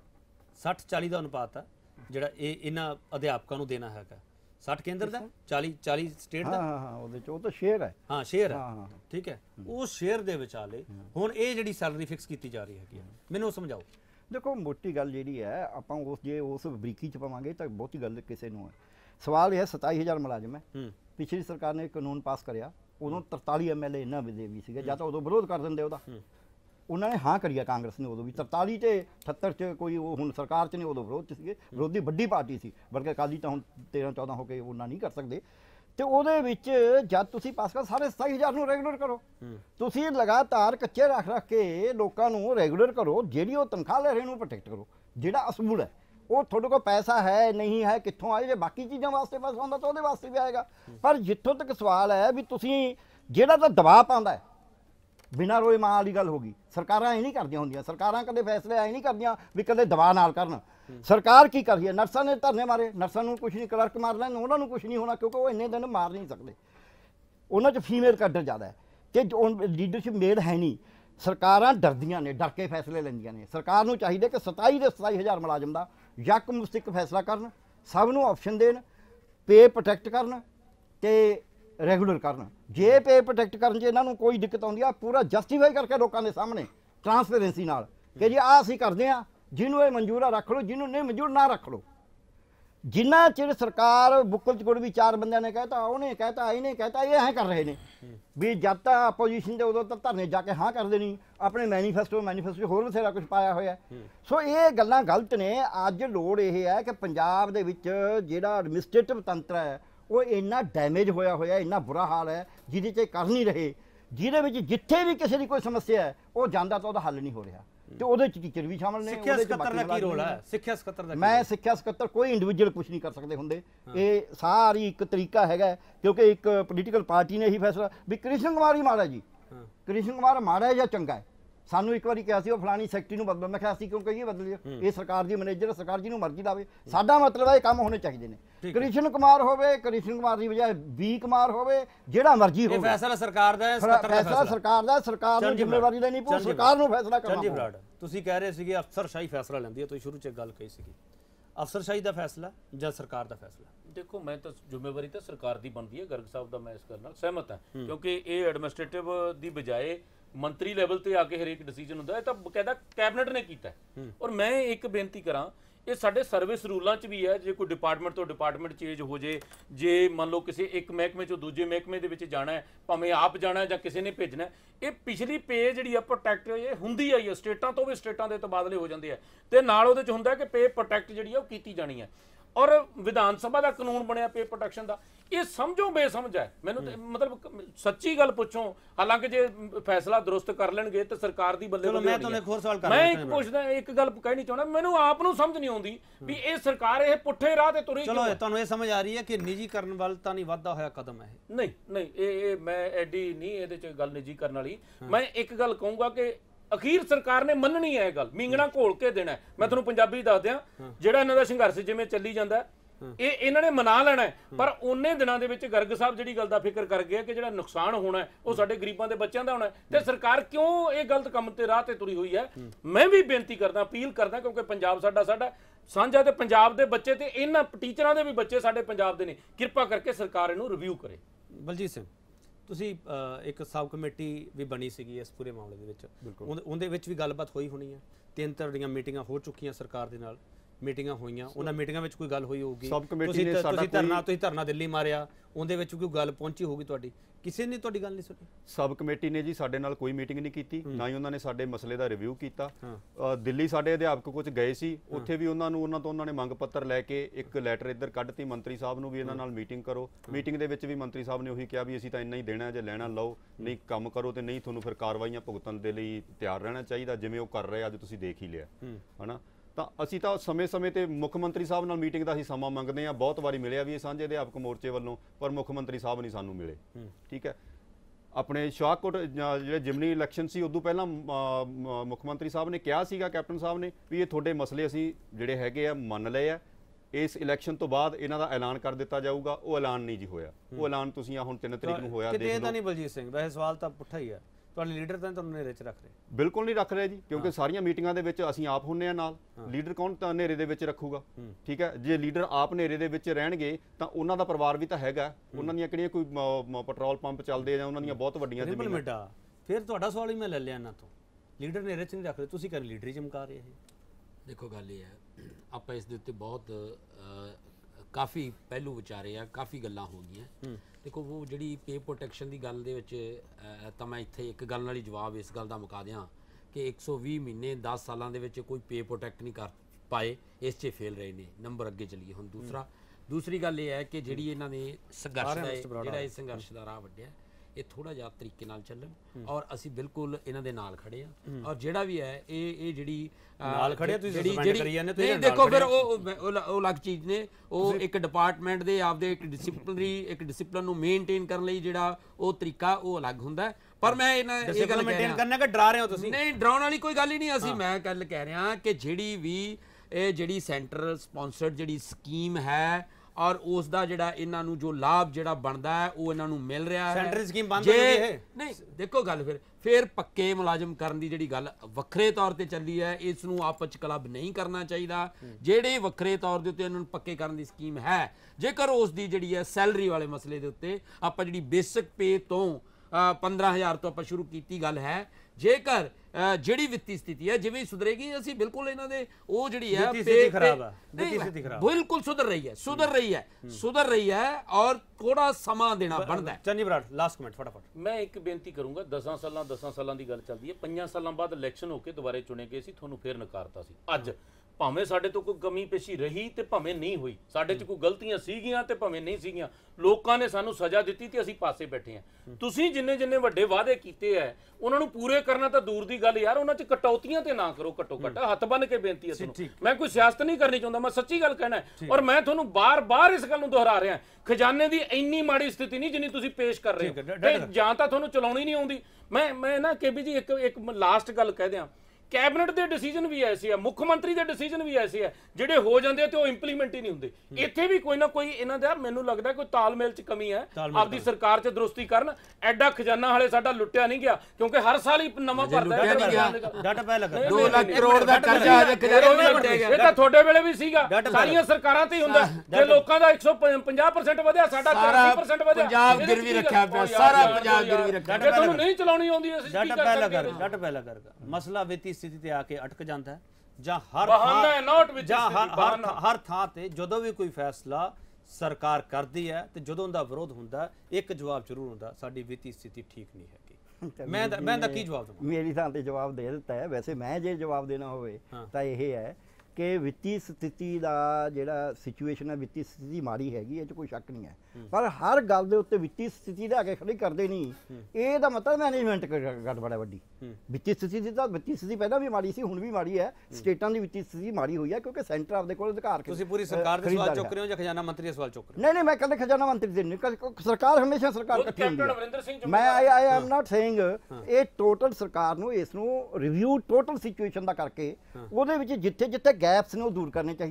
60-40 ਦਾ ਅਨੁਪਾਤ ਹੈ ਜਿਹੜਾ ਇਹ ਇਹਨਾਂ ਅਧਿਆਪਕਾਂ ਨੂੰ ਦੇਣਾ ਹੈਗਾ। 60 ਕੇਂਦਰ ਦਾ, 40 ਸਟੇਟ ਦਾ। ਹਾਂ ਉਹਦੇ ਚ ਉਹ ਤਾਂ ਸ਼ੇਅਰ ਹੈ। ਹਾਂ ਸ਼ੇਅਰ ਹੈ, ਠੀਕ ਹੈ। ਉਹ ਸ਼ੇਅਰ ਦੇ ਵਿਚਾਲੇ ਹੁਣ ਇਹ ਜਿਹੜੀ ਸੈਲਰੀ ਫਿਕਸ ਕੀਤੀ ਜਾ ਰਹੀ ਹੈਗੀ, ਮੈਨੂੰ ਸਮਝਾਓ। ਦੇਖੋ ਮੋਟੀ ਗੱਲ ਜਿਹੜੀ ਹੈ, ਆਪਾਂ ਜੇ ਉਸ ਬਰੀਕੀ ਚ ਪਾਵਾਂਗੇ ਤਾਂ ਬਹੁਤੀ ਗੱਲ ਕਿਸੇ ਨੂੰ ਹੈ। ਸਵਾਲ ਇਹ ਹੈ 27000 ਮੁਲਾਜ਼ਮ ਹੈ, ਪਿਛਲੀ ਸਰਕਾਰ ਨੇ ਕਾਨੂੰਨ ਪਾਸ ਕਰਿਆ, ਉਦੋਂ 43 MLA ਇਹਨਾਂ ਦੇ ਵੀ ਸੀਗੇ, ਜਾਂ ਤਾਂ ਉਦੋਂ ਵਿਰੋਧ ਕਰ ਦਿੰਦੇ ਉਹਦਾ, ਉਹਨਾਂ ਨੇ ਹਾਂ ਕਰੀਆ ਕਾਂਗਰਸ ਨੇ ਉਦੋਂ ਵੀ 43 ਤੇ 78 ਚ ਕੋਈ ਉਹ ਹੁਣ ਸਰਕਾਰ ਚ ਨੇ, ਉਦੋਂ ਵਿਰੋਧ ਚ ਸੀਗੇ, ਵਿਰੋਧੀ ਵੱਡੀ ਪਾਰਟੀ ਸੀ, ਬਲਕਿ ਅਕਾਲੀ ਤਾਂ ਹੁਣ 13-14 ਹੋ ਕੇ ਉਹਨਾਂ ਨਹੀਂ ਕਰ ਸਕਦੇ। ਤੇ ਉਹਦੇ ਵਿੱਚ ਜਦ ਤੁਸੀਂ ਪਾਸ ਕਰ ਸਾਰੇ 27000 ਨੂੰ ਰੈਗੂਲਰ ਕਰੋ, ਤੁਸੀਂ ਲਗਾਤਾਰ ਕੱਚੇ ਰੱਖ ਕੇ ਲੋਕਾਂ ਨੂੰ ਰੈਗੂਲਰ ਕਰੋ, ਜਿਹੜੀ ਉਹ ਤਨਖਾਹ ਲੈ ਰਹੇ ਨੂੰ ਪ੍ਰੋਟੈਕਟ ਕਰੋ। ਜਿਹੜਾ ਅਸੂਲ ਹੈ ਉਹ ਤੁਹਾਡੇ ਕੋਲ ਪੈਸਾ ਹੈ ਨਹੀਂ ਹੈ ਕਿੱਥੋਂ ਆਏ, ਜੇ ਬਾਕੀ ਚੀਜ਼ਾਂ ਵਾਸਤੇ ਪੈਸਾ ਹੁੰਦਾ ਤਾਂ ਉਹਦੇ ਵਾਸਤੇ ਵੀ ਆਏਗਾ। ਪਰ ਜਿੱਥੋਂ ਤੱਕ ਸਵਾਲ ਹੈ ਵੀ ਤੁਸੀਂ ਜਿਹੜਾ ਤਾਂ ਦਬਾਅ ਪਾਉਂਦਾ ਹੈ, ਬਿਨਾਂ ਰੋਏ ਮਾਂ ਵਾਲੀ ਗੱਲ ਹੋ ਗਈ। ਸਰਕਾਰਾਂ ਇਹ ਨਹੀਂ ਕਰਦੀਆਂ ਹੁੰਦੀਆਂ, ਸਰਕਾਰਾਂ ਕਦੇ ਫੈਸਲੇ ਐ ਨਹੀਂ ਕਰਦੀਆਂ ਵੀ ਕਦੇ ਦਬਾਅ ਨਾਲ ਕਰਨ। ਸਰਕਾਰ ਕੀ ਕਰ ਰਹੀ ਹੈ? ਨਰਸਾਂ ਨੇ ਧਰਨੇ ਮਾਰੇ, ਨਰਸਾਂ ਨੂੰ ਕੁਝ ਨਹੀਂ, ਕਲਰਕ ਮਾਰ ਲੈਣ, ਉਹਨਾਂ ਨੂੰ ਕੁਝ ਨਹੀਂ ਹੋਣਾ ਕਿਉਂਕਿ ਉਹ ਇੰਨੇ ਦਿਨ ਮਾਰ ਨਹੀਂ ਸਕਦੇ, ਉਹਨਾਂ 'ਚ ਫੀਮੇਲ ਕੈਡਰ ਜ਼ਿਆਦਾ ਹੈ ਤੇ ਲੀਡਰਸ਼ਿਪ ਮੇਲ ਹੈ ਨਹੀਂ। ਸਰਕਾਰਾਂ ਡਰਦੀਆਂ ਨੇ, ਡਰ ਕੇ ਫੈਸਲੇ ਲੈਂਦੀਆਂ ਨੇ। ਸਰਕਾਰ ਨੂੰ ਚਾਹੀਦਾ ਕਿ 27000 ਮੁਲਾਜ਼ਮ ਦਾ ਯਕਮੁਸਤਕ ਫੈਸਲਾ ਕਰਨ, ਸਭ ਨੂੰ ਆਪਸ਼ਨ ਦੇਣ, ਪੇ ਪ੍ਰੋਟੈਕਟ ਕਰਨ ਤੇ ਰੈਗੂਲਰ ਕਰਨ। ਜੇ ਪੇ ਪ੍ਰੋਟੈਕਟ ਕਰਨ 'ਚ ਇਹਨਾਂ ਨੂੰ ਕੋਈ ਦਿੱਕਤ ਆਉਂਦੀ ਆ, ਪੂਰਾ ਜਸਟੀਫਾਈ ਕਰਕੇ ਲੋਕਾਂ ਦੇ ਸਾਹਮਣੇ ਟਰਾਂਸਪੇਰੈਂਸੀ ਨਾਲ ਕਿ ਜੀ ਆਹ ਅਸੀਂ ਕਰਦੇ ਆ, ਜਿਹਨੂੰ ਇਹ ਮਨਜ਼ੂਰ ਆ ਰੱਖ ਲਓ, ਜਿਹਨੂੰ ਨਹੀਂ ਮਨਜ਼ੂਰ ਨਾ ਰੱਖ ਲਓ। ਜਿੰਨਾ ਚਿਰ ਸਰਕਾਰ ਬੁੱਕਲ 'ਚ ਗੁੜ ਵੀ 4 ਬੰਦਿਆਂ ਨੇ ਕਹਿਤਾ, ਉਹਨੇ ਕਹਿਤਾ, ਇਹਨੇ ਕਹਿਤਾ, ਇਹ ਐਂ ਕਰ ਰਹੇ ਨੇ ਵੀ ਜਦ ਤਾਂ ਆਪੋਜੀਸ਼ਨ ਦੇ ਉਦੋਂ ਤਾਂ ਧਰਨੇ ਜਾ ਕੇ ਹਾਂ ਕਰਦੇ ਨਹੀਂ, ਆਪਣੇ ਮੈਨੀਫੈਸਟੋ ਹੋਰ ਬਥੇਰਾ ਕੁਝ ਪਾਇਆ ਹੋਇਆ। ਸੋ ਇਹ ਗੱਲਾਂ ਗਲਤ ਨੇ। ਅੱਜ ਲੋੜ ਇਹ ਹੈ ਕਿ ਪੰਜਾਬ ਦੇ ਵਿੱਚ ਜਿਹੜਾ ਐਡਮਿਨਿਸਟ੍ਰੇਟਿਵ ਤੰਤਰ ਹੈ ਉਹ ਇੰਨਾ ਡੈਮੇਜ ਹੋਇਆ ਹੋਇਆ, ਇੰਨਾ ਬੁਰਾ ਹਾਲ ਹੈ ਜਿਹਦੇ 'ਚ ਕਰ ਨਹੀਂ ਰਹੇ, ਜਿਹਦੇ ਵਿੱਚ ਜਿੱਥੇ ਵੀ ਕਿਸੇ ਦੀ ਕੋਈ ਸਮੱਸਿਆ ਹੈ ਉਹ ਜਾਂਦਾ ਤਾਂ ਉਹਦਾ ਹੱਲ ਨਹੀਂ ਹੋ ਰਿਹਾ। ਤੇ ਉਹਦੇ 'ਚ ਟੀਚਰ ਵੀ ਸ਼ਾਮਲ ਨੇ। ਸਿੱਖਿਆ ਸਕੱਤਰ ਦਾ ਕੀ ਰੋਲ ਹੈ? ਸਿੱਖਿਆ ਸਕੱਤਰ ਦਾ ਮੈਂ ਸਿੱਖਿਆ ਸਕੱਤਰ ਕੋਈ ਇੰਡੀਵਿਜੂਅਲ ਕੁਝ ਨਹੀਂ ਕਰ ਸਕਦੇ ਹੁੰਦੇ, ਇਹ ਸਾਰੀ ਇੱਕ ਤਰੀਕਾ ਹੈਗਾ ਕਿਉਂਕਿ ਇੱਕ ਪੋਲੀਟੀਕਲ ਪਾਰਟੀ ਨੇ ਹੀ ਫੈਸਲਾ ਵੀ ਕ੍ਰਿਸ਼ਨ ਕੁਮਾਰ ਹੀ ਮਾੜਾ ਜੀ, ਕ੍ਰਿਸ਼ਨ ਕੁਮਾਰ ਮਾੜਾ ਹੈ ਜਾਂ ਚੰਗਾ ਹੈ। ਸਾਨੂੰ ਇੱਕ ਵਾਰੀ ਕਿਹਾ ਸੀ ਉਹ ਫਲਾਣੀ ਸੈਕਟਰੀ ਨੂੰ ਬਦਲੋ, ਮੈਂ ਕਿਹਾ ਸੀ ਕਿਉਂ ਕਹੀਏ ਬਦਲੀਏ, ਇਹ ਸਰਕਾਰ ਦੀ ਮੈਨੇਜਰ, ਸਰਕਾਰ ਜੀ ਨੂੰ ਮਰਜ਼ੀ ਲਾਵੇ, ਸਾਡਾ ਮਤਲਬ ਹੈ ਇਹ ਕੰਮ ਹੋਣੇ ਚਾਹੀਦੇ ਨੇ। ਕ੍ਰਿਸ਼ਨ ਕੁਮਾਰ ਹੋਵੇ, ਕ੍ਰਿਸ਼ਨ ਕੁਮਾਰ ਦੀ ਬਜਾਏ ਬੀ ਕੁਮਾਰ ਹੋਵੇ, ਜਿਹੜਾ ਮਰਜ਼ੀ ਹੋਵੇ, ਫੈਸਲਾ ਸਰਕਾਰ ਦਾ ਹੈ, ਫੈਸਲਾ ਸਰਕਾਰ ਦਾ, ਸਰਕਾਰ ਨੂੰ ਜ਼ਿੰਮੇਵਾਰੀ ਲੈਣੀ ਪਊ, ਸਰਕਾਰ ਨੂੰ ਫੈਸਲਾ ਕਰਨਾ ਪਊ। ਬਰਾੜ ਤੁਸੀਂ ਕਹਿ ਰਹੇ ਸੀਗੇ ਅਫਸਰਸ਼ਾਹੀ ਫੈਸਲਾ ਲੈਂਦੀ ਹੈ, ਤੁਸੀਂ ਸ਼ੁਰੂ 'ਚ ਗੱਲ ਕਹੀ ਸੀਗੀ, ਅਫਸਰਸ਼ਾਹੀ ਦਾ ਫੈਸਲਾ ਜਾਂ ਸਰਕਾਰ ਦਾ ਫੈਸਲਾ? ਦੇਖੋ ਮੈਂ ਤਾਂ ਜ਼ਿੰਮੇਵਾਰੀ ਤਾਂ ਸਰਕਾਰ ਦੀ ਬਣਦੀ ਹੈ, ਗਰਗ ਸਾਹਿਬ ਦਾ ਮੈਂ ਇਸ ਗੱਲ ਨਾਲ ਸਹਿਮਤ ਹਾਂ, ਕਿਉਂਕਿ ਇਹ ਐਡਮਿਨਿਸਟ੍ਰੇਟਿਵ ਦੀ ਬਜਾਏ ਮੰਤਰੀ ਲੈਵਲ ਤੇ ਆ ਕੇ ਹਰੇਕ ਡਿਸੀਜਨ ਹੁੰਦਾ, ਇਹ ਤਾਂ ਬਕਾਇਦਾ ਕੈਬਨਿਟ ਨੇ ਕੀਤਾ। ਔਰ ਮੈਂ ਇੱਕ ਬੇਨਤੀ ਕਰਾਂ, ਇਹ ਸਾਡੇ ਸਰਵਿਸ ਰੂਲਾਂ 'ਚ ਵੀ ਹੈ, ਜੇ ਕੋਈ ਡਿਪਾਰਟਮੈਂਟ ਤੋਂ ਡਿਪਾਰਟਮੈਂਟ ਚੇਂਜ ਹੋ ਜੇ, ਜੇ ਮੰਨ ਲਓ ਕਿਸੇ ਇੱਕ ਮਹਿਕਮੇ 'ਚੋਂ ਦੂਜੇ ਮਹਿਕਮੇ ਦੇ ਵਿੱਚ ਜਾਣਾ ਹੈ, ਭਾਵੇਂ ਆਪ ਜਾਣਾ ਜਾਂ ਕਿਸੇ ਨੇ ਭੇਜਣਾ, ਇਹ ਪਿਛਲੀ ਪੇ ਜਿਹੜੀ ਆ ਪ੍ਰੋਟੈਕਟ ਇਹ ਹੁੰਦੀ ਆਈ ਹੈ, ਸਟੇਟਾਂ ਤੋਂ ਵੀ ਸਟੇਟਾਂ ਦੇ ਤਬਾਦਲੇ ਹੋ ਜਾਂਦੇ ਆ ਤੇ ਨਾਲ ਉਹਦੇ 'ਚ ਹੁੰਦਾ ਕਿ ਪੇ ਪ੍ਰੋਟੈਕਟ ਜਿਹੜੀ ਆ ਉਹ ਕੀਤੀ ਜਾਣੀ ਹੈ। ਔਰ ਵਿਧਾਨ ਸਭਾ ਦਾ ਕਾਨੂੰਨ ਬਣਿਆ ਪੇ ਪ੍ਰੋਟੈਕਸ਼ਨ ਦਾ, ਇਹ ਸਮਝੋ ਬੇਸਮਝ ਹੈ। ਮੈਨੂੰ ਮਤਲਬ ਸੱਚੀ ਗੱਲ ਪੁੱਛੋ, ਹਾਲਾਂਕਿ ਜੇ ਫੈਸਲਾ ਦਰੁਸਤ ਕਰ ਲੈਣਗੇ ਤਾਂ ਸਰਕਾਰ ਦੀ ਬੱਲੇ ਬੱਲੇ। ਮੈਂ ਤੁਹਾਨੂੰ ਇੱਕ ਹੋਰ ਸਵਾਲ ਮੈਂ ਇੱਕ ਪੁੱਛਦਾ, ਇੱਕ ਗੱਲ ਕਹਿਣੀ ਚਾਹੁੰਦਾ, ਮੈਨੂੰ ਆਪ ਨੂੰ ਸਮਝ ਨਹੀਂ ਆਉਂਦੀ ਵੀ ਇਹ ਸਰਕਾਰ ਇਹ ਪੁੱਠੇ ਰਾਹ ਤੇ ਤੁਰੀ। ਚਲੋ ਤੁਹਾਨੂੰ ਇਹ ਸਮਝ ਆ ਰਹੀ ਹੈ ਕਿ ਨਿੱਜੀਕਰਨ ਵੱਲ ਤਾਂ ਨਹੀਂ ਵੱਧਦਾ ਹੋਇਆ ਕਦਮ ਹੈ? ਨਹੀਂ ਇਹ ਮੈਂ ਐਡੀ ਨਹੀਂ ਇਹਦੇ 'ਚ ਗੱਲ ਨਿੱਜੀ ਕਰਨ ਵਾਲੀ। ਮੈਂ ਇੱਕ ਗੱਲ ਕਹੂੰਗਾ ਕਿ ਅਖੀਰ ਸਰਕਾਰ ਨੇ ਮੰਨਣੀ ਹੈ ਇਹ ਗੱਲ, ਮੀਂਗਣਾ ਘੋਲ ਕੇ ਦੇਣਾ। ਮੈਂ ਤੁਹਾਨੂੰ ਪੰਜਾਬੀ ਦੱਸ ਦਿਆਂ, ਜਿਹੜਾ ਇਹਨਾਂ ਦਾ ਸੰਘਰਸ਼ ਜਿਵੇਂ ਚੱਲੀ ਜਾਂਦਾ, ਇਹ ਇਹਨਾਂ ਨੇ ਮਨਾ ਲੈਣਾ ਹੈ। ਪਰ ਉਹਨੇ ਦਿਨਾਂ ਦੇ ਵਿੱਚ ਗਰਗ ਸਾਹਿਬ ਜਿਹੜੀ ਗੱਲ ਦਾ ਫਿਕਰ ਕਰ ਗਿਆ ਕਿ ਜਿਹੜਾ ਨੁਕਸਾਨ ਹੋਣਾ ਹੈ ਉਹ ਸਾਡੇ ਗਰੀਬਾਂ ਦੇ ਬੱਚਿਆਂ ਦਾ ਹੋਣਾ ਹੈ, ਤੇ ਸਰਕਾਰ ਕਿਉਂ ਇਹ ਗਲਤ ਕੰਮ ਤੇ ਰਾਹ ਤੇ ਤੁਰੀ ਹੋਈ ਹੈ। ਮੈਂ ਵੀ ਬੇਨਤੀ ਕਰਦਾ, ਅਪੀਲ ਕਰਦਾ, ਕਿਉਂਕਿ ਪੰਜਾਬ ਸਾਡਾ ਸਾਂਝਾ ਤੇ ਪੰਜਾਬ ਦੇ ਬੱਚੇ ਤੇ ਇਹਨਾਂ ਟੀਚਰਾਂ ਦੇ ਵੀ ਬੱਚੇ ਸਾਡੇ ਪੰਜਾਬ ਦੇ ਨੇ, ਕਿਰਪਾ ਕਰਕੇ ਸਰਕਾਰ ਇਹਨੂੰ ਰਿਵਿਊ ਕਰੇ। ਬਲਜੀਤ ਸਿੰਘ, ਤੁਸੀਂ ਇੱਕ ਸਬ ਕਮੇਟੀ ਵੀ ਬਣੀ ਸੀਗੀ ਇਸ ਪੂਰੇ ਮਾਮਲੇ ਦੇ ਵਿੱਚ, ਉਹਦੇ ਵਿੱਚ ਵੀ ਗੱਲਬਾਤ ਹੋਈ ਹੋਣੀ ਹੈ, 3 ਤਰ੍ਹਾਂ ਦੀਆਂ ਮੀਟਿੰਗਾਂ ਹੋ ਚੁੱਕੀਆਂ ਸਰਕਾਰ ਦੇ ਨਾਲ, ਮੀਟਿੰਗਾਂ ਹੋਈਆਂ, ਉਹਨਾਂ ਮੀਟਿੰਗਾਂ ਵਿੱਚ ਕੋਈ ਗੱਲ ਹੋਈ ਹੋਊਗੀ। ਸਬ ਕਮੇਟੀ ਨੇ ਸਾਡਾ ਤੁਸੀਂ ਧਰਨਾ ਦਿੱਲੀ ਮਾਰਿਆ, ਉਹਦੇ ਵਿੱਚ ਕੋਈ ਗੱਲ ਪਹੁੰਚੀ ਹੋਊਗੀ ਤੁਹਾਡੀ, ਕਿਸੇ ਨੇ ਤੁਹਾਡੀ ਗੱਲ ਨਹੀਂ ਸੁਣੀ? ਸਬ ਕਮੇਟੀ ਨੇ ਜੀ ਸਾਡੇ ਨਾਲ ਕੋਈ ਮੀਟਿੰਗ ਨਹੀਂ ਕੀਤੀ, ਨਾ ਹੀ ਉਹਨਾਂ ਨੇ ਸਾਡੇ ਮਸਲੇ ਦਾ ਰਿਵਿਊ ਕੀਤਾ। ਦਿੱਲੀ ਸਾਡੇ ਅਧਿਆਪਕ ਕੁਝ ਗਏ ਸੀ, ਉੱਥੇ ਵੀ ਉਹਨਾਂ ਨੇ ਮੰਗ ਪੱਤਰ ਲੈ ਕੇ ਇੱਕ ਲੈਟਰ ਇੱਧਰ ਕੱਢਤੀ ਮੰਤਰੀ ਸਾਹਿਬ ਨੂੰ ਵੀ ਇਹਨਾਂ ਨਾਲ ਮੀਟਿੰਗ ਕਰੋ। ਮੀਟਿੰਗ ਦੇ ਵਿੱਚ ਵੀ ਮੰਤਰੀ ਸਾਹਿਬ ਨੇ ਉਹੀ ਕਿਹਾ ਵੀ ਅਸੀਂ ਤਾਂ ਇੰਨਾ ਹੀ ਦੇਣਾ, ਜੇ ਲੈਣਾ ਲਓ, ਨਹੀਂ ਕੰਮ ਕਰੋ, ਤੇ ਨਹੀਂ ਤੁਹਾਨੂੰ ਫਿਰ ਕਾਰਵਾਈਆਂ ਭੁਗਤਣ ਦੇ ਲਈ ਤਿਆਰ ਰਹਿਣਾ ਚਾਹੀਦਾ, ਜਿਵੇਂ ਉਹ ਕਰ ਰਹੇ ਅੱਜ ਤੁਸੀਂ ਦੇਖ ਹੀ ਲਿਆ ਹਨਾ। ਤਾਂ ਅਸੀਂ ਤਾਂ ਸਮੇਂ-ਸਮੇਂ ਤੇ ਮੁੱਖ ਮੰਤਰੀ ਸਾਹਿਬ ਨਾਲ ਮੀਟਿੰਗ ਦਾ ਅਸੀਂ ਸਮਾਂ ਮੰਗਦੇ ਹਾਂ, ਬਹੁਤ ਵਾਰੀ ਮਿਲਿਆ ਵੀ ਇਹ ਸਾਂਝੇ ਅਧਿਆਪਕ ਮੋਰਚੇ ਵੱਲੋਂ, ਪਰ ਮੁੱਖ ਮੰਤਰੀ ਸਾਹਿਬ ਨਹੀਂ ਸਾਨੂੰ ਮਿਲੇ। ਠੀਕ ਹੈ, ਆਪਣੇ ਸ਼ਾਹਕੋਟ ਜਿਹੜੇ ਜਿਮਨੀ ਇਲੈਕਸ਼ਨ ਸੀ ਉਦੋਂ ਪਹਿਲਾਂ ਮੁੱਖ ਮੰਤਰੀ ਸਾਹਿਬ ਨੇ ਕਿਹਾ ਸੀਗਾ, ਕੈਪਟਨ ਸਾਹਿਬ ਨੇ, ਵੀ ਇਹ ਤੁਹਾਡੇ ਮਸਲੇ ਅਸੀਂ ਜਿਹੜੇ ਹੈਗੇ ਆ ਮੰਨ ਲਏ ਆ, ਇਸ ਇਲੈਕਸ਼ਨ ਤੋਂ ਬਾਅਦ ਇਹਨਾਂ ਦਾ ਐਲਾਨ ਕਰ ਦਿੱਤਾ ਜਾਊਗਾ। ਉਹ ਐਲਾਨ ਨਹੀਂ ਜੀ ਹੋਇਆ, ਉਹ ਐਲਾਨ ਤੁਸੀਂ ਆ ਹੁਣ 3 ਤਰੀਕ ਨੂੰ ਹੋਇਆ, ਕਿਤੇ ਤਾਂ ਨਹੀਂ ਬਲਜੀਤ ਸਿੰਘ, ਵੈਸੇ ਸਵਾਲ ਤਾਂ ਪੁੱਠਾ ਹੀ ਹੈ, ਤੁਹਾਡੇ ਲੀਡਰ ਤਾਂ ਤੁਹਾਨੂੰ ਹਨੇਰੇ 'ਚ ਰੱਖ ਰਹੇ? ਬਿਲਕੁਲ ਨਹੀਂ ਰੱਖ ਰਹੇ ਜੀ, ਕਿਉਂਕਿ ਸਾਰੀਆਂ ਮੀਟਿੰਗਾਂ ਦੇ ਵਿੱਚ ਅਸੀਂ ਆਪ ਹੁੰਨੇ ਆ ਨਾਲ, ਲੀਡਰ ਕੌਣ ਤਾਂ ਹਨੇਰੇ ਦੇ ਵਿੱਚ ਰੱਖੂਗਾ। ਠੀਕ ਹੈ, ਜੇ ਲੀਡਰ ਆਪ ਹਨੇਰੇ ਦੇ ਵਿੱਚ ਰਹਿਣਗੇ ਤਾਂ ਉਹਨਾਂ ਦਾ ਪਰਿਵਾਰ ਵੀ ਤਾਂ ਹੈਗਾ, ਉਹਨਾਂ ਦੀਆਂ ਕਿਹੜੀਆਂ ਕੋਈ ਪੈਟਰੋਲ ਪੰਪ ਚੱਲਦੇ ਜਾਂ ਉਹਨਾਂ ਦੀਆਂ ਬਹੁਤ ਵੱਡੀਆਂ ਜ਼ਮੀਨਾਂ। ਫਿਰ ਤੁਹਾਡਾ ਸਵਾਲ ਹੀ ਮੈਂ ਲੈ ਲਿਆ ਇਹਨਾਂ ਤੋਂ, ਲੀਡਰ ਹਨੇਰੇ 'ਚ ਨਹੀਂ ਰੱਖ ਰਹੇ, ਤੁਸੀਂ ਕਹਿੰਦੇ ਲੀਡਰ ਹੀ ਚਮਕਾ ਰਹੇ। ਦੇਖੋ ਗੱਲ ਇਹ ਹੈ, ਆਪਾਂ ਇਸ ਦੇ ਉੱਤੇ ਬਹੁਤ ਕਾਫੀ ਪਹਿਲੂ ਵਿਚਾਰੇ ਆ, ਕਾਫੀ ਗੱਲਾਂ ਹੋ ਗਈਆਂ। ਦੇਖੋ ਉਹ ਜਿਹੜੀ ਪੇ ਪ੍ਰੋਟੈਕਸ਼ਨ ਦੀ ਗੱਲ ਦੇ ਵਿੱਚ ਤਾਂ ਮੈਂ ਇੱਥੇ ਇੱਕ ਗੱਲ ਨਾਲ ਹੀ ਜਵਾਬ ਇਸ ਗੱਲ ਦਾ ਮੁਕਾ ਦਿਆਂ ਕਿ 120 ਮਹੀਨੇ 10 ਸਾਲਾਂ ਦੇ ਵਿੱਚ ਕੋਈ ਪੇ ਪ੍ਰੋਟੈਕਟ ਨਹੀਂ ਕਰ ਪਾਏ, ਇਸ 'ਚ ਫੇਲ ਰਹੇ ਨੇ। ਨੰਬਰ ਅੱਗੇ ਚੱਲੀਏ ਹੁਣ। ਦੂਸਰੀ ਗੱਲ ਇਹ ਹੈ ਕਿ ਜਿਹੜੀ ਇਹਨਾਂ ਨੇ ਸੰਘਰਸ਼ ਦਾ ਜਿਹੜਾ ਇਹ ਸੰਘਰਸ਼ ਦਾ ਰਾਹ ਵੱਢਿਆ, ਇਹ ਥੋੜਾ ਜਿਹਾ ਤਰੀਕੇ ਨਾਲ ਚੱਲਣ, ਔਰ ਅਸੀਂ ਬਿਲਕੁਲ ਇਹਨਾਂ ਦੇ ਨਾਲ ਖੜੇ ਆ। ਔਰ ਜਿਹੜਾ ਵੀ ਹੈ ਇਹ ਜਿਹੜੀ ਨਾਲ ਖੜੇ ਤੁਸੀਂ ਸਸਪੈਂਡ ਕਰੀ ਜਾਂਦੇ, ਤੁਸੀਂ ਦੇਖੋ ਫਿਰ ਉਹ ਲੱਗ ਚੀਜ਼ ਨੇ, ਉਹ ਇੱਕ ਡਿਪਾਰਟਮੈਂਟ ਦੇ ਆਪਦੇ ਇੱਕ ਡਿਸਪਲਿਨ ਨੂੰ ਮੇਨਟੇਨ ਕਰਨ ਲਈ ਜਿਹੜਾ ਉਹ ਤਰੀਕਾ ਉਹ ਅਲੱਗ ਹੁੰਦਾ। ਪਰ ਮੈਂ ਇਹ ਗੱਲ ਮੇਨਟੇਨ ਕਰਨਾ ਕਿ ਡਰਾ ਰਹੇ ਹੋ ਤੁਸੀਂ? ਨਹੀਂ, ਡਰਾਉਣ ਵਾਲੀ ਕੋਈ ਗੱਲ ਹੀ ਨਹੀਂ। ਅਸੀਂ ਮੈਂ ਗੱਲ ਕਹਿ ਰਿਹਾ ਕਿ ਜਿਹੜੀ ਸੈਂਟਰ ਸਪਾਂਸਰਡ ਜਿਹੜੀ ਸਕੀਮ ਹੈ, ਔਰ ਉਸ ਦਾ ਜਿਹੜਾ ਇਹਨਾਂ ਨੂੰ ਜੋ ਲਾਭ ਜਿਹੜਾ ਬਣਦਾ ਹੈ ਉਹ ਇਹਨਾਂ ਨੂੰ ਮਿਲ ਰਿਹਾ ਹੈ। ਸੈਂਟਰ ਸਕੀਮ ਬੰਦ ਹੋ ਗਈ ਹੈ? ਨਹੀਂ, ਦੇਖੋ ਗੱਲ ਫਿਰ ਪੱਕੇ ਮੁਲਾਜ਼ਮ ਕਰਨ ਦੀ ਜਿਹੜੀ ਗੱਲ ਵੱਖਰੇ ਤੌਰ ਤੇ ਚੱਲੀ ਹੈ, ਇਸ ਨੂੰ ਆਪਸ ਚ ਕਲੱਬ ਨਹੀਂ ਕਰਨਾ ਚਾਹੀਦਾ। ਜਿਹੜੇ ਵੱਖਰੇ ਤੌਰ ਦੇ ਉੱਤੇ ਇਹਨਾਂ ਨੂੰ ਪੱਕੇ ਕਰਨ ਦੀ ਸਕੀਮ ਹੈ, ਜੇਕਰ ਉਸ ਦੀ ਜਿਹੜੀ ਹੈ ਸੈਲਰੀ ਵਾਲੇ ਮਸਲੇ ਦੇ ਉੱਤੇ ਆਪਾਂ ਜਿਹੜੀ ਬੇਸਿਕ ਪੇ ਤੋਂ 15,000 ਤੋਂ ਆਪਾਂ ਸ਼ੁਰੂ ਕੀਤੀ ਗੱਲ ਹੈ, ਜੇਕਰ ਜਿਹੜੀ ਵਿੱਤੀ ਸਥਿਤੀ ਹੈ ਜਿਵੇਂ ਸੁਧਰੇਗੀ, ਅਸੀਂ ਬਿਲਕੁਲ ਇਹਨਾਂ ਦੇ ਉਹ ਜਿਹੜੀ ਹੈ ਬਿਲਕੁਲ ਸੁਧਰ ਰਹੀ ਹੈ ਔਰ ਥੋੜਾ ਸਮਾਂ ਦੇਣਾ ਬਣਦਾ ਹੈ। ਚੰਨੀ ਬਰਾੜ, ਲਾਸਟ ਕਮੈਂਟ ਫਟਾਫਟ। ਮੈਂ ਇੱਕ ਬੇਨਤੀ ਕਰੂੰਗਾ, 10 ਸਾਲਾਂ ਦੀ ਗੱਲ ਚੱਲਦੀ ਹੈ, 5 ਸਾਲਾਂ ਬਾਅਦ ਇਲੈਕਸ਼ਨ ਹੋ ਕੇ ਦੁਬਾਰੇ ਚੁਣੇ ਗਏ ਸੀ, ਤੁਹਾਨੂੰ ਫੇਰ ਨਕਾਰਤਾ ਸੀ। ਅੱਜ ਭਾਵੇਂ ਸਾਡੇ ਤੋਂ ਕੋਈ ਕਮੀ ਪੇਸ਼ੀ ਰਹੀ ਤੇ ਭਾਵੇਂ ਨਹੀਂ ਹੋਈ, ਸਾਡੇ 'ਚ ਕੋਈ ਗਲਤੀਆਂ ਸੀਗੀਆਂ ਤੇ ਭਾਵੇਂ ਨਹੀਂ ਸੀਗੀਆਂ, ਲੋਕਾਂ ਨੇ ਸਾਨੂੰ ਸਜ਼ਾ ਦਿੱਤੀ ਤੇ ਅਸੀਂ ਪਾਸੇ ਬੈਠੇ ਹਾਂ। ਤੁਸੀਂ ਜਿੰਨੇ ਵੱਡੇ ਵਾਅਦੇ ਕੀਤੇ ਐ ਉਹਨਾਂ ਨੂੰ ਪੂਰੇ ਕਰਨਾ ਤਾਂ ਦੂਰ ਦੀ ਗੱਲ ਯਾਰ, ਉਹਨਾਂ 'ਚ ਕਟੌਤੀਆਂ ਤੇ ਨਾ ਕਰੋ। ਘੱਟੋ ਘੱਟ ਹੱਥ ਬੰਨ ਕੇ ਬੇਨਤੀ ਹੈ ਤੁਹਾਨੂੰ, ਮੈਂ ਕੋਈ ਸਿਆਸਤ ਨਹੀਂ ਕਰਨੀ ਚਾਹੁੰਦਾ, ਮੈਂ ਸੱਚੀ ਗੱਲ ਕਹਿਣਾ। ਔਰ ਮੈਂ ਤੁਹਾਨੂੰ ਬਾਰ-ਬਾਰ ਇਸ ਗੱਲ ਨੂੰ ਦੁਹਰਾ ਰਿਹਾ, ਖਜ਼ਾਨੇ ਦੀ ਇੰਨੀ ਮਾੜੀ ਸਥਿਤੀ ਨਹੀਂ ਜਿੰਨੀ ਤੁਸੀਂ ਪੇਸ਼ ਕਰ ਰਹੇ ਹੋ, ਜਾਂ ਤਾਂ ਤੁਹਾਨੂੰ ਚਲਾਉਣੀ ਨਹੀਂ ਆਉਂਦੀ। ਮੈਂ ਨਾ ਕੇਬੀ ਜੀ ਇੱਕ ਲਾਸਟ ਗੱਲ ਕਹਿ ਦਿਆਂ, ਕੈਬਨਿਟ ਦੇ ਡਿਸੀਜਨ ਵੀ ਐਸੇ ਆ, ਮੁੱਖ ਮੰਤਰੀ ਦੇ ਡਿਸੀਜਨ ਵੀ ਐਸੇ ਆ ਜਿਹੜੇ ਹੋ ਜਾਂਦੇ ਤੇ ਉਹ ਇੰਪਲੀਮੈਂਟ ਹੀ ਨਹੀਂ ਹੁੰਦੇ। ਇੱਥੇ ਵੀ ਕੋਈ ਨਾ ਕੋਈ ਇਹਨਾਂ ਦਾ ਮੈਨੂੰ ਲੱਗਦਾ ਕੋਈ ਤਾਲਮੇਲ 'ਚ ਕਮੀ ਹੈ, ਆਪਦੀ ਸਰਕਾਰ 'ਚ ਦਰੁਸਤੀ ਕਰਨ। ਐਡਾ ਖਜ਼ਾਨਾ ਹਾਲੇ ਸਾਡਾ ਲੁੱਟਿਆ ਨਹੀਂ ਗਿਆ, ਕਿਉਂਕਿ ਹਰ ਸਾਲ ਹੀ ਨਵਾਂ ਭਰਦਾ ਹੈ। 2 ਲੱਖ ਕਰੋੜ ਦਾ ਕਰਜ਼ਾ ਇਹ ਤਾਂ ਤੁਹਾਡੇ ਵੇਲੇ ਵੀ ਸੀਗਾ, ਸਾਰੀਆਂ ਸਰਕਾਰਾਂ ਤੇ ਹੀ ਹੁੰਦਾ। ਜੇ ਲੋਕਾਂ ਦਾ 150% ਵਧਿਆ, ਸਾਡਾ 80% ਵਧਿਆ। ਪੰਜਾਬ ਗਿਰਵੀ ਰੱਖਿਆ ਪਿਆ, ਸਾਰਾ ਪੰਜਾਬ ਗਿਰਵੀ ਰੱਖਿਆ। ਜੇ ਤੁਹਾਨੂੰ ਨਹੀਂ ਚਲਾਉਣੀ ਆਉਂਦੀ, ਅਸੀਂ ਡਟ ਪਹਿਲਾ ਕਰ ਮਸਲਾ ਵਿੱਤੀ ਸਥਿਤੀ ਤੇ ਆ ਕੇ ਅਟਕ ਜਾਂਦਾ ਹੈ, ਜਾਂ ਹਰ ਥਾਂ ਤੇ ਜਦੋਂ ਵੀ ਕੋਈ ਫੈਸਲਾ ਸਰਕਾਰ ਕਰਦੀ ਹੈ ਤੇ ਜਦੋਂ ਉਹਦਾ ਵਿਰੋਧ ਹੁੰਦਾ, ਇੱਕ ਜਵਾਬ ਜ਼ਰੂਰ ਹੁੰਦਾ, ਸਾਡੀ ਵਿੱਤੀ ਸਥਿਤੀ ਠੀਕ ਨਹੀਂ ਹੈਗੀ। ਮੈਂ ਤਾਂ ਕੀ ਜਵਾਬ ਦਵਾਂ? ਮੇਰੀ ਥਾਂ ਤੇ ਜਵਾਬ ਦੇ ਦਿੱਤਾ ਹੈ। ਵੈਸੇ ਮੈਂ ਜੇ ਜਵਾਬ ਦੇਣਾ ਹੋਵੇ ਤਾਂ ਇਹ ਹੈ ਕਿ ਵਿੱਤੀ ਸਥਿਤੀ ਦਾ ਜਿਹੜਾ ਸਿਚੁਏਸ਼ਨ ਹੈ, ਵਿੱਤੀ ਸਥਿਤੀ ਮਾੜੀ ਹੈਗੀ, ਇਹ 'ਚ ਕੋਈ ਸ਼ੱਕ ਨਹੀਂ ਹੈ। ਪਰ ਹਰ ਗੱਲ ਦੇ ਉੱਤੇ ਵਿੱਤੀ ਸਥਿਤੀ ਲਿਆ ਕੇ ਖੜੀ ਕਰਦੇ ਨਹੀਂ, ਇਹਦਾ ਮਤਲਬ ਮੈਨੇਜਮੈਂਟ ਗੜਬੜ ਹੈ ਵੱਡੀ। ਵਿੱਤੀ ਸਥਿਤੀ ਪਹਿਲਾਂ ਵੀ ਮਾੜੀ ਸੀ, ਹੁਣ ਵੀ ਮਾੜੀ ਹੈ। ਸਟੇਟਾਂ ਦੀ ਵਿੱਤੀ ਸਥਿਤੀ ਮਾੜੀ ਹੋਈ ਹੈ ਕਿਉਂਕਿ ਸੈਂਟਰ ਆਪਦੇ ਕੋਲ ਅਧਿਕਾਰ। ਤੁਸੀਂ ਪੂਰੀ ਸਰਕਾਰ ਦੇ ਸਵਾਲ ਚੁੱਕ ਰਹੇ ਹੋ ਜਾਂ ਖਜ਼ਾਨਾ ਮੰਤਰੀ ਦੇ ਸਵਾਲ ਚੁੱਕ ਰਹੇ ਹੋ? ਨਹੀਂ, ਮੈਂ ਕਦੇ ਖਜ਼ਾਨਾ ਮੰਤਰੀ ਦੇ ਨਹੀਂ, ਸਰਕਾਰ ਹਮੇਸ਼ਾ ਸਰਕਾਰ ਇਕੱਠੀ ਹੁੰਦੀ ਹੈ। ਮੈਂ ਆਈ ਐਮ ਨਾਟ ਸੇਇੰਗ ਇਹ ਟੋਟਲ ਸਰਕਾਰ ਨੂੰ ਇਸ ਨੂੰ ਰਿਵਿਊ ਟੋਟਲ ਸਿਚੁਏਸ਼ਨ ਦਾ ਕਰਕੇ ਉਹਦੇ ਵਿੱਚ ਜਿੱਥੇ ਗੈਪਸ ਨੇ ਉਹ ਦੂਰ ਕਰਨੇ ਚਾਹੀਦੇ ਨੇ।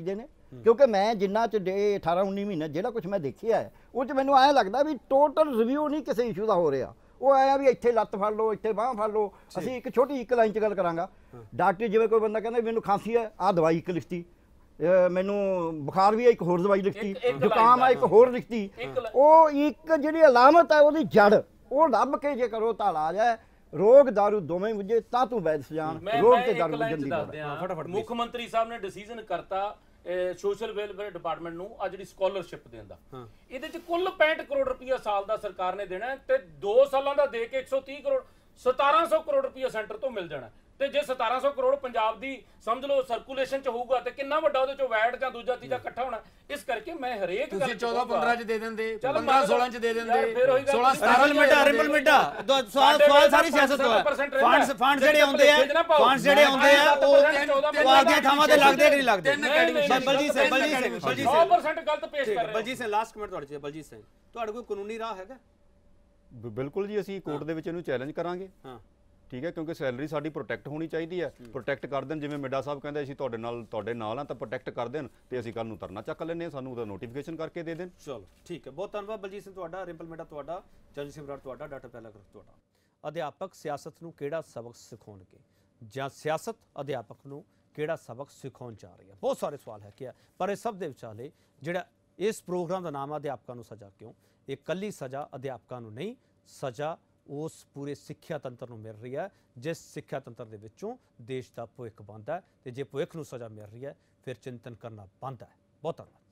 ਕਿਉਂਕਿ ਮੈਂ ਜਿੰਨਾ ਚ 18 19 ਮਹੀਨੇ ਜਿਹੜਾ ਕੁਝ ਮੈਂ ਦੇਖਿਆ ਹੈ ਉਹ ਚ ਮੈਨੂੰ ਐਂ ਲੱਗਦਾ ਵੀ ਟੋਟਲ ਰਿਵਿਊ ਨਹੀਂ ਕਿਸੇ ਇਸ਼ੂ ਦਾ ਹੋ ਰਿਹਾ। ਉਹ ਆਇਆ ਵੀ ਇੱਥੇ ਲੱਤ ਫੜ ਲਓ, ਇੱਥੇ ਬਾਂਹ ਫੜ ਲਓ। ਅਸੀਂ ਇੱਕ ਛੋਟੀ ਇੱਕ ਲਾਈਨ ਚ ਗੱਲ ਕਰਾਂਗਾ। ਡਾਕਟਰ ਜਿਵੇਂ ਕੋਈ ਬੰਦਾ ਕਹਿੰਦਾ ਮੈਨੂੰ ਖਾਂਸੀ ਹੈ, ਆਹ ਦਵਾਈ ਇੱਕ ਲਿਖਤੀ, ਮੈਨੂੰ ਬੁਖਾਰ ਵੀ ਹੈ ਇੱਕ ਹੋਰ ਦਵਾਈ ਲਿਖਤੀ, ਜ਼ੁਕਾਮ ਆ ਇੱਕ ਹੋਰ ਲਿਖਤੀ। ਉਹ ਇੱਕ ਜਿਹੜੀ ਅਲਾਮਤ ਹੈ ਉਹਦੀ ਜੜ ਉਹ ਲੱਭ ਕੇ ਜੇ ਕਰੋ ਤਾਂ ਇਲਾਜ ਹੈ। ਰੋਗ ਦਾਰੂ ਦੋਵੇਂ ਮੁਝੇ ਤਾਂ ਤੂੰ ਵੈਦ ਸਜਾਨ, ਰੋਗ ਤੇ ਦਾਰੂ ਮੁਝਣ ਦੀ ਲੋੜ ਹੈ। ਫਟਾਫਟ ਮੁੱਖ ਮੰਤਰੀ ਸਾਹਿਬ ਨੇ ਡਿਸੀਜਨ ਕਰਤਾ ਸੋਸ਼ਲ ਵੈਲਫੇਅਰ ਡਿਪਾਰਟਮੈਂਟ ਨੂੰ ਆ ਜਿਹੜੀ ਸਕਾਲਰਸ਼ਿਪ ਦੇਣ ਦਾ। ਇਹਦੇ ਚ ਕੁੱਲ 65 ਕਰੋੜ ਰੁਪਇਆ ਸਾਲ ਦਾ ਸਰਕਾਰ ਨੇ ਦੇਣਾ ਤੇ 2 ਸਾਲਾਂ ਦਾ ਦੇ ਕੇ 130 ਕਰੋੜ 1700 ਕਰੋੜ ਰੁਪਇਆ ਸੈਂਟਰ ਤੋਂ ਮਿਲ ਜਾਣਾ। ਤੇ ਜੇ 1700 ਕਰੋੜ ਪੰਜਾਬ ਦੀ ਸਮਝ ਲਓ ਸਰਕੂਲੇਸ਼ਨ ਚ ਹੋਊਗਾ ਤੇ ਕਿੰਨਾ ਵੱਡਾ ਉਹਦੇ ਚੋਂ ਵੈਟ ਜਾਂ ਦੂਜਾ ਤੀਜਾ ਇਕੱਠਾ ਹੋਣਾ। ਇਸ ਕਰਕੇ ਮੈਂ ਹਰੇਕ ਤੁਸੀਂ 14 15 ਚ ਦੇ ਦਿੰਦੇ, 15 15 16 ਚ ਦੇ ਦਿੰਦੇ, ਫਿਰ ਉਹੀ ਗੱਲ 16 17 ਰਿਪਲ ਮਿੰਟਾ ਸਵਾਲ ਸਾਰੀ ਸਿਆਸਤ ਤੋਂ ਹੈ। ਫੰਡ ਜਿਹੜੇ ਆਉਂਦੇ ਆ ਉਹ ਆਪਦੀਆਂ ਥਾਵਾਂ ਤੇ ਲੱਗਦੇ ਕਿ ਨਹੀਂ ਲੱਗਦੇ? ਬਲਜੀਤ ਸਿੰਘ 100% ਗਲਤ ਪੇਸ਼ ਕਰ ਰਹੇ ਹੋ। ਬਲਜੀਤ ਸਿੰਘ ਲਾਸਟ ਕਮੈਂਟ ਤੁਹਾਡੇ ਚ। ਬਲਜੀਤ ਸਿੰਘ ਤੁਹਾਡੇ ਕੋਈ ਕਾਨੂੰਨੀ ਰਾਹ ਹੈਗਾ? ਬਿਲਕੁਲ ਜੀ, ਅਸੀਂ ਕੋਰਟ ਦੇ ਵਿੱਚ ਇਹਨੂੰ ਚੈਲੰਜ ਕਰਾਂਗੇ। ਠੀਕ ਹੈ, ਕਿਉਂਕਿ ਸੈਲਰੀ ਸਾਡੀ ਪ੍ਰੋਟੈਕਟ ਹੋਣੀ ਚਾਹੀਦੀ ਹੈ। ਪ੍ਰੋਟੈਕਟ ਕਰ ਦੇਣ, ਜਿਵੇਂ ਮਿੱਡਾ ਸਾਹਿਬ ਕਹਿੰਦੇ ਅਸੀਂ ਤੁਹਾਡੇ ਨਾਲ ਆ ਤਾਂ ਪ੍ਰੋਟੈਕਟ ਕਰ ਦੇਣ ਤੇ ਅਸੀਂ ਕੱਲ ਨੂੰ ਧਰਨਾ ਚੱਕ ਲੈਂਦੇ ਹਾਂ, ਸਾਨੂੰ ਉਹਦਾ ਨੋਟੀਫਿਕੇਸ਼ਨ ਕਰਕੇ ਦੇ ਦੇਣ। ਚਲੋ ਠੀਕ ਹੈ, ਬਹੁਤ ਧੰਨਵਾਦ ਬਲਜੀਤ ਸਿੰਘ ਤੁਹਾਡਾ, ਰਿੰਪਲ ਮਿੰਟਾ ਤੁਹਾਡਾ, ਜਰਨਲ ਸਿੰਘ ਬਰਾੜ ਤੁਹਾਡਾ, ਡਾਕਟਰ ਪਹਿਲਾ ਗਰਗ ਤੁਹਾਡਾ। ਅਧਿਆਪਕ ਸਿਆਸਤ ਨੂੰ ਕਿਹੜਾ ਸਬਕ ਸਿਖਾਉਣਗੇ ਜਾਂ ਸਿਆਸਤ ਅਧਿਆਪਕ ਨੂੰ ਕਿਹੜਾ ਸਬਕ ਸਿਖਾਉਣ ਜਾ ਰਹੀ ਹੈ? ਬਹੁਤ ਸਾਰੇ ਸਵਾਲ ਹੈ ਕਿ ਪਰ ਇਹ ਸਭ ਦੇ ਵਿਚਾਲੇ ਜਿਹੜਾ ਇਸ ਪ੍ਰੋਗਰਾਮ ਦਾ ਨਾਮ ਹੈ ਅਧਿਆਪਕਾਂ ਨੂੰ ਸਜ਼ਾ ਕਿਉਂ? ਇਹ ਕੱਲੀ ਸਜ਼ਾ ਅਧਿਆਪਕਾਂ ਨੂੰ ਨਹੀਂ, ਸਜ਼ਾ ਉਸ ਪੂਰੇ ਸਿੱਖਿਆ ਤੰਤਰ ਨੂੰ ਮਿਲ ਰਹੀ ਹੈ ਜਿਸ ਸਿੱਖਿਆ ਤੰਤਰ ਦੇ ਵਿੱਚੋਂ ਦੇਸ਼ ਦਾ ਭਵਿੱਖ ਬਣਦਾ ਹੈ। ਤੇ ਜੇ ਭਵਿੱਖ ਨੂੰ ਸਜ਼ਾ ਮਿਲ ਰਹੀ ਹੈ ਫਿਰ ਚਿੰਤਨ ਕਰਨਾ ਬਣਦਾ ਹੈ। ਬਹੁਤ ਧੰਨਵਾਦ।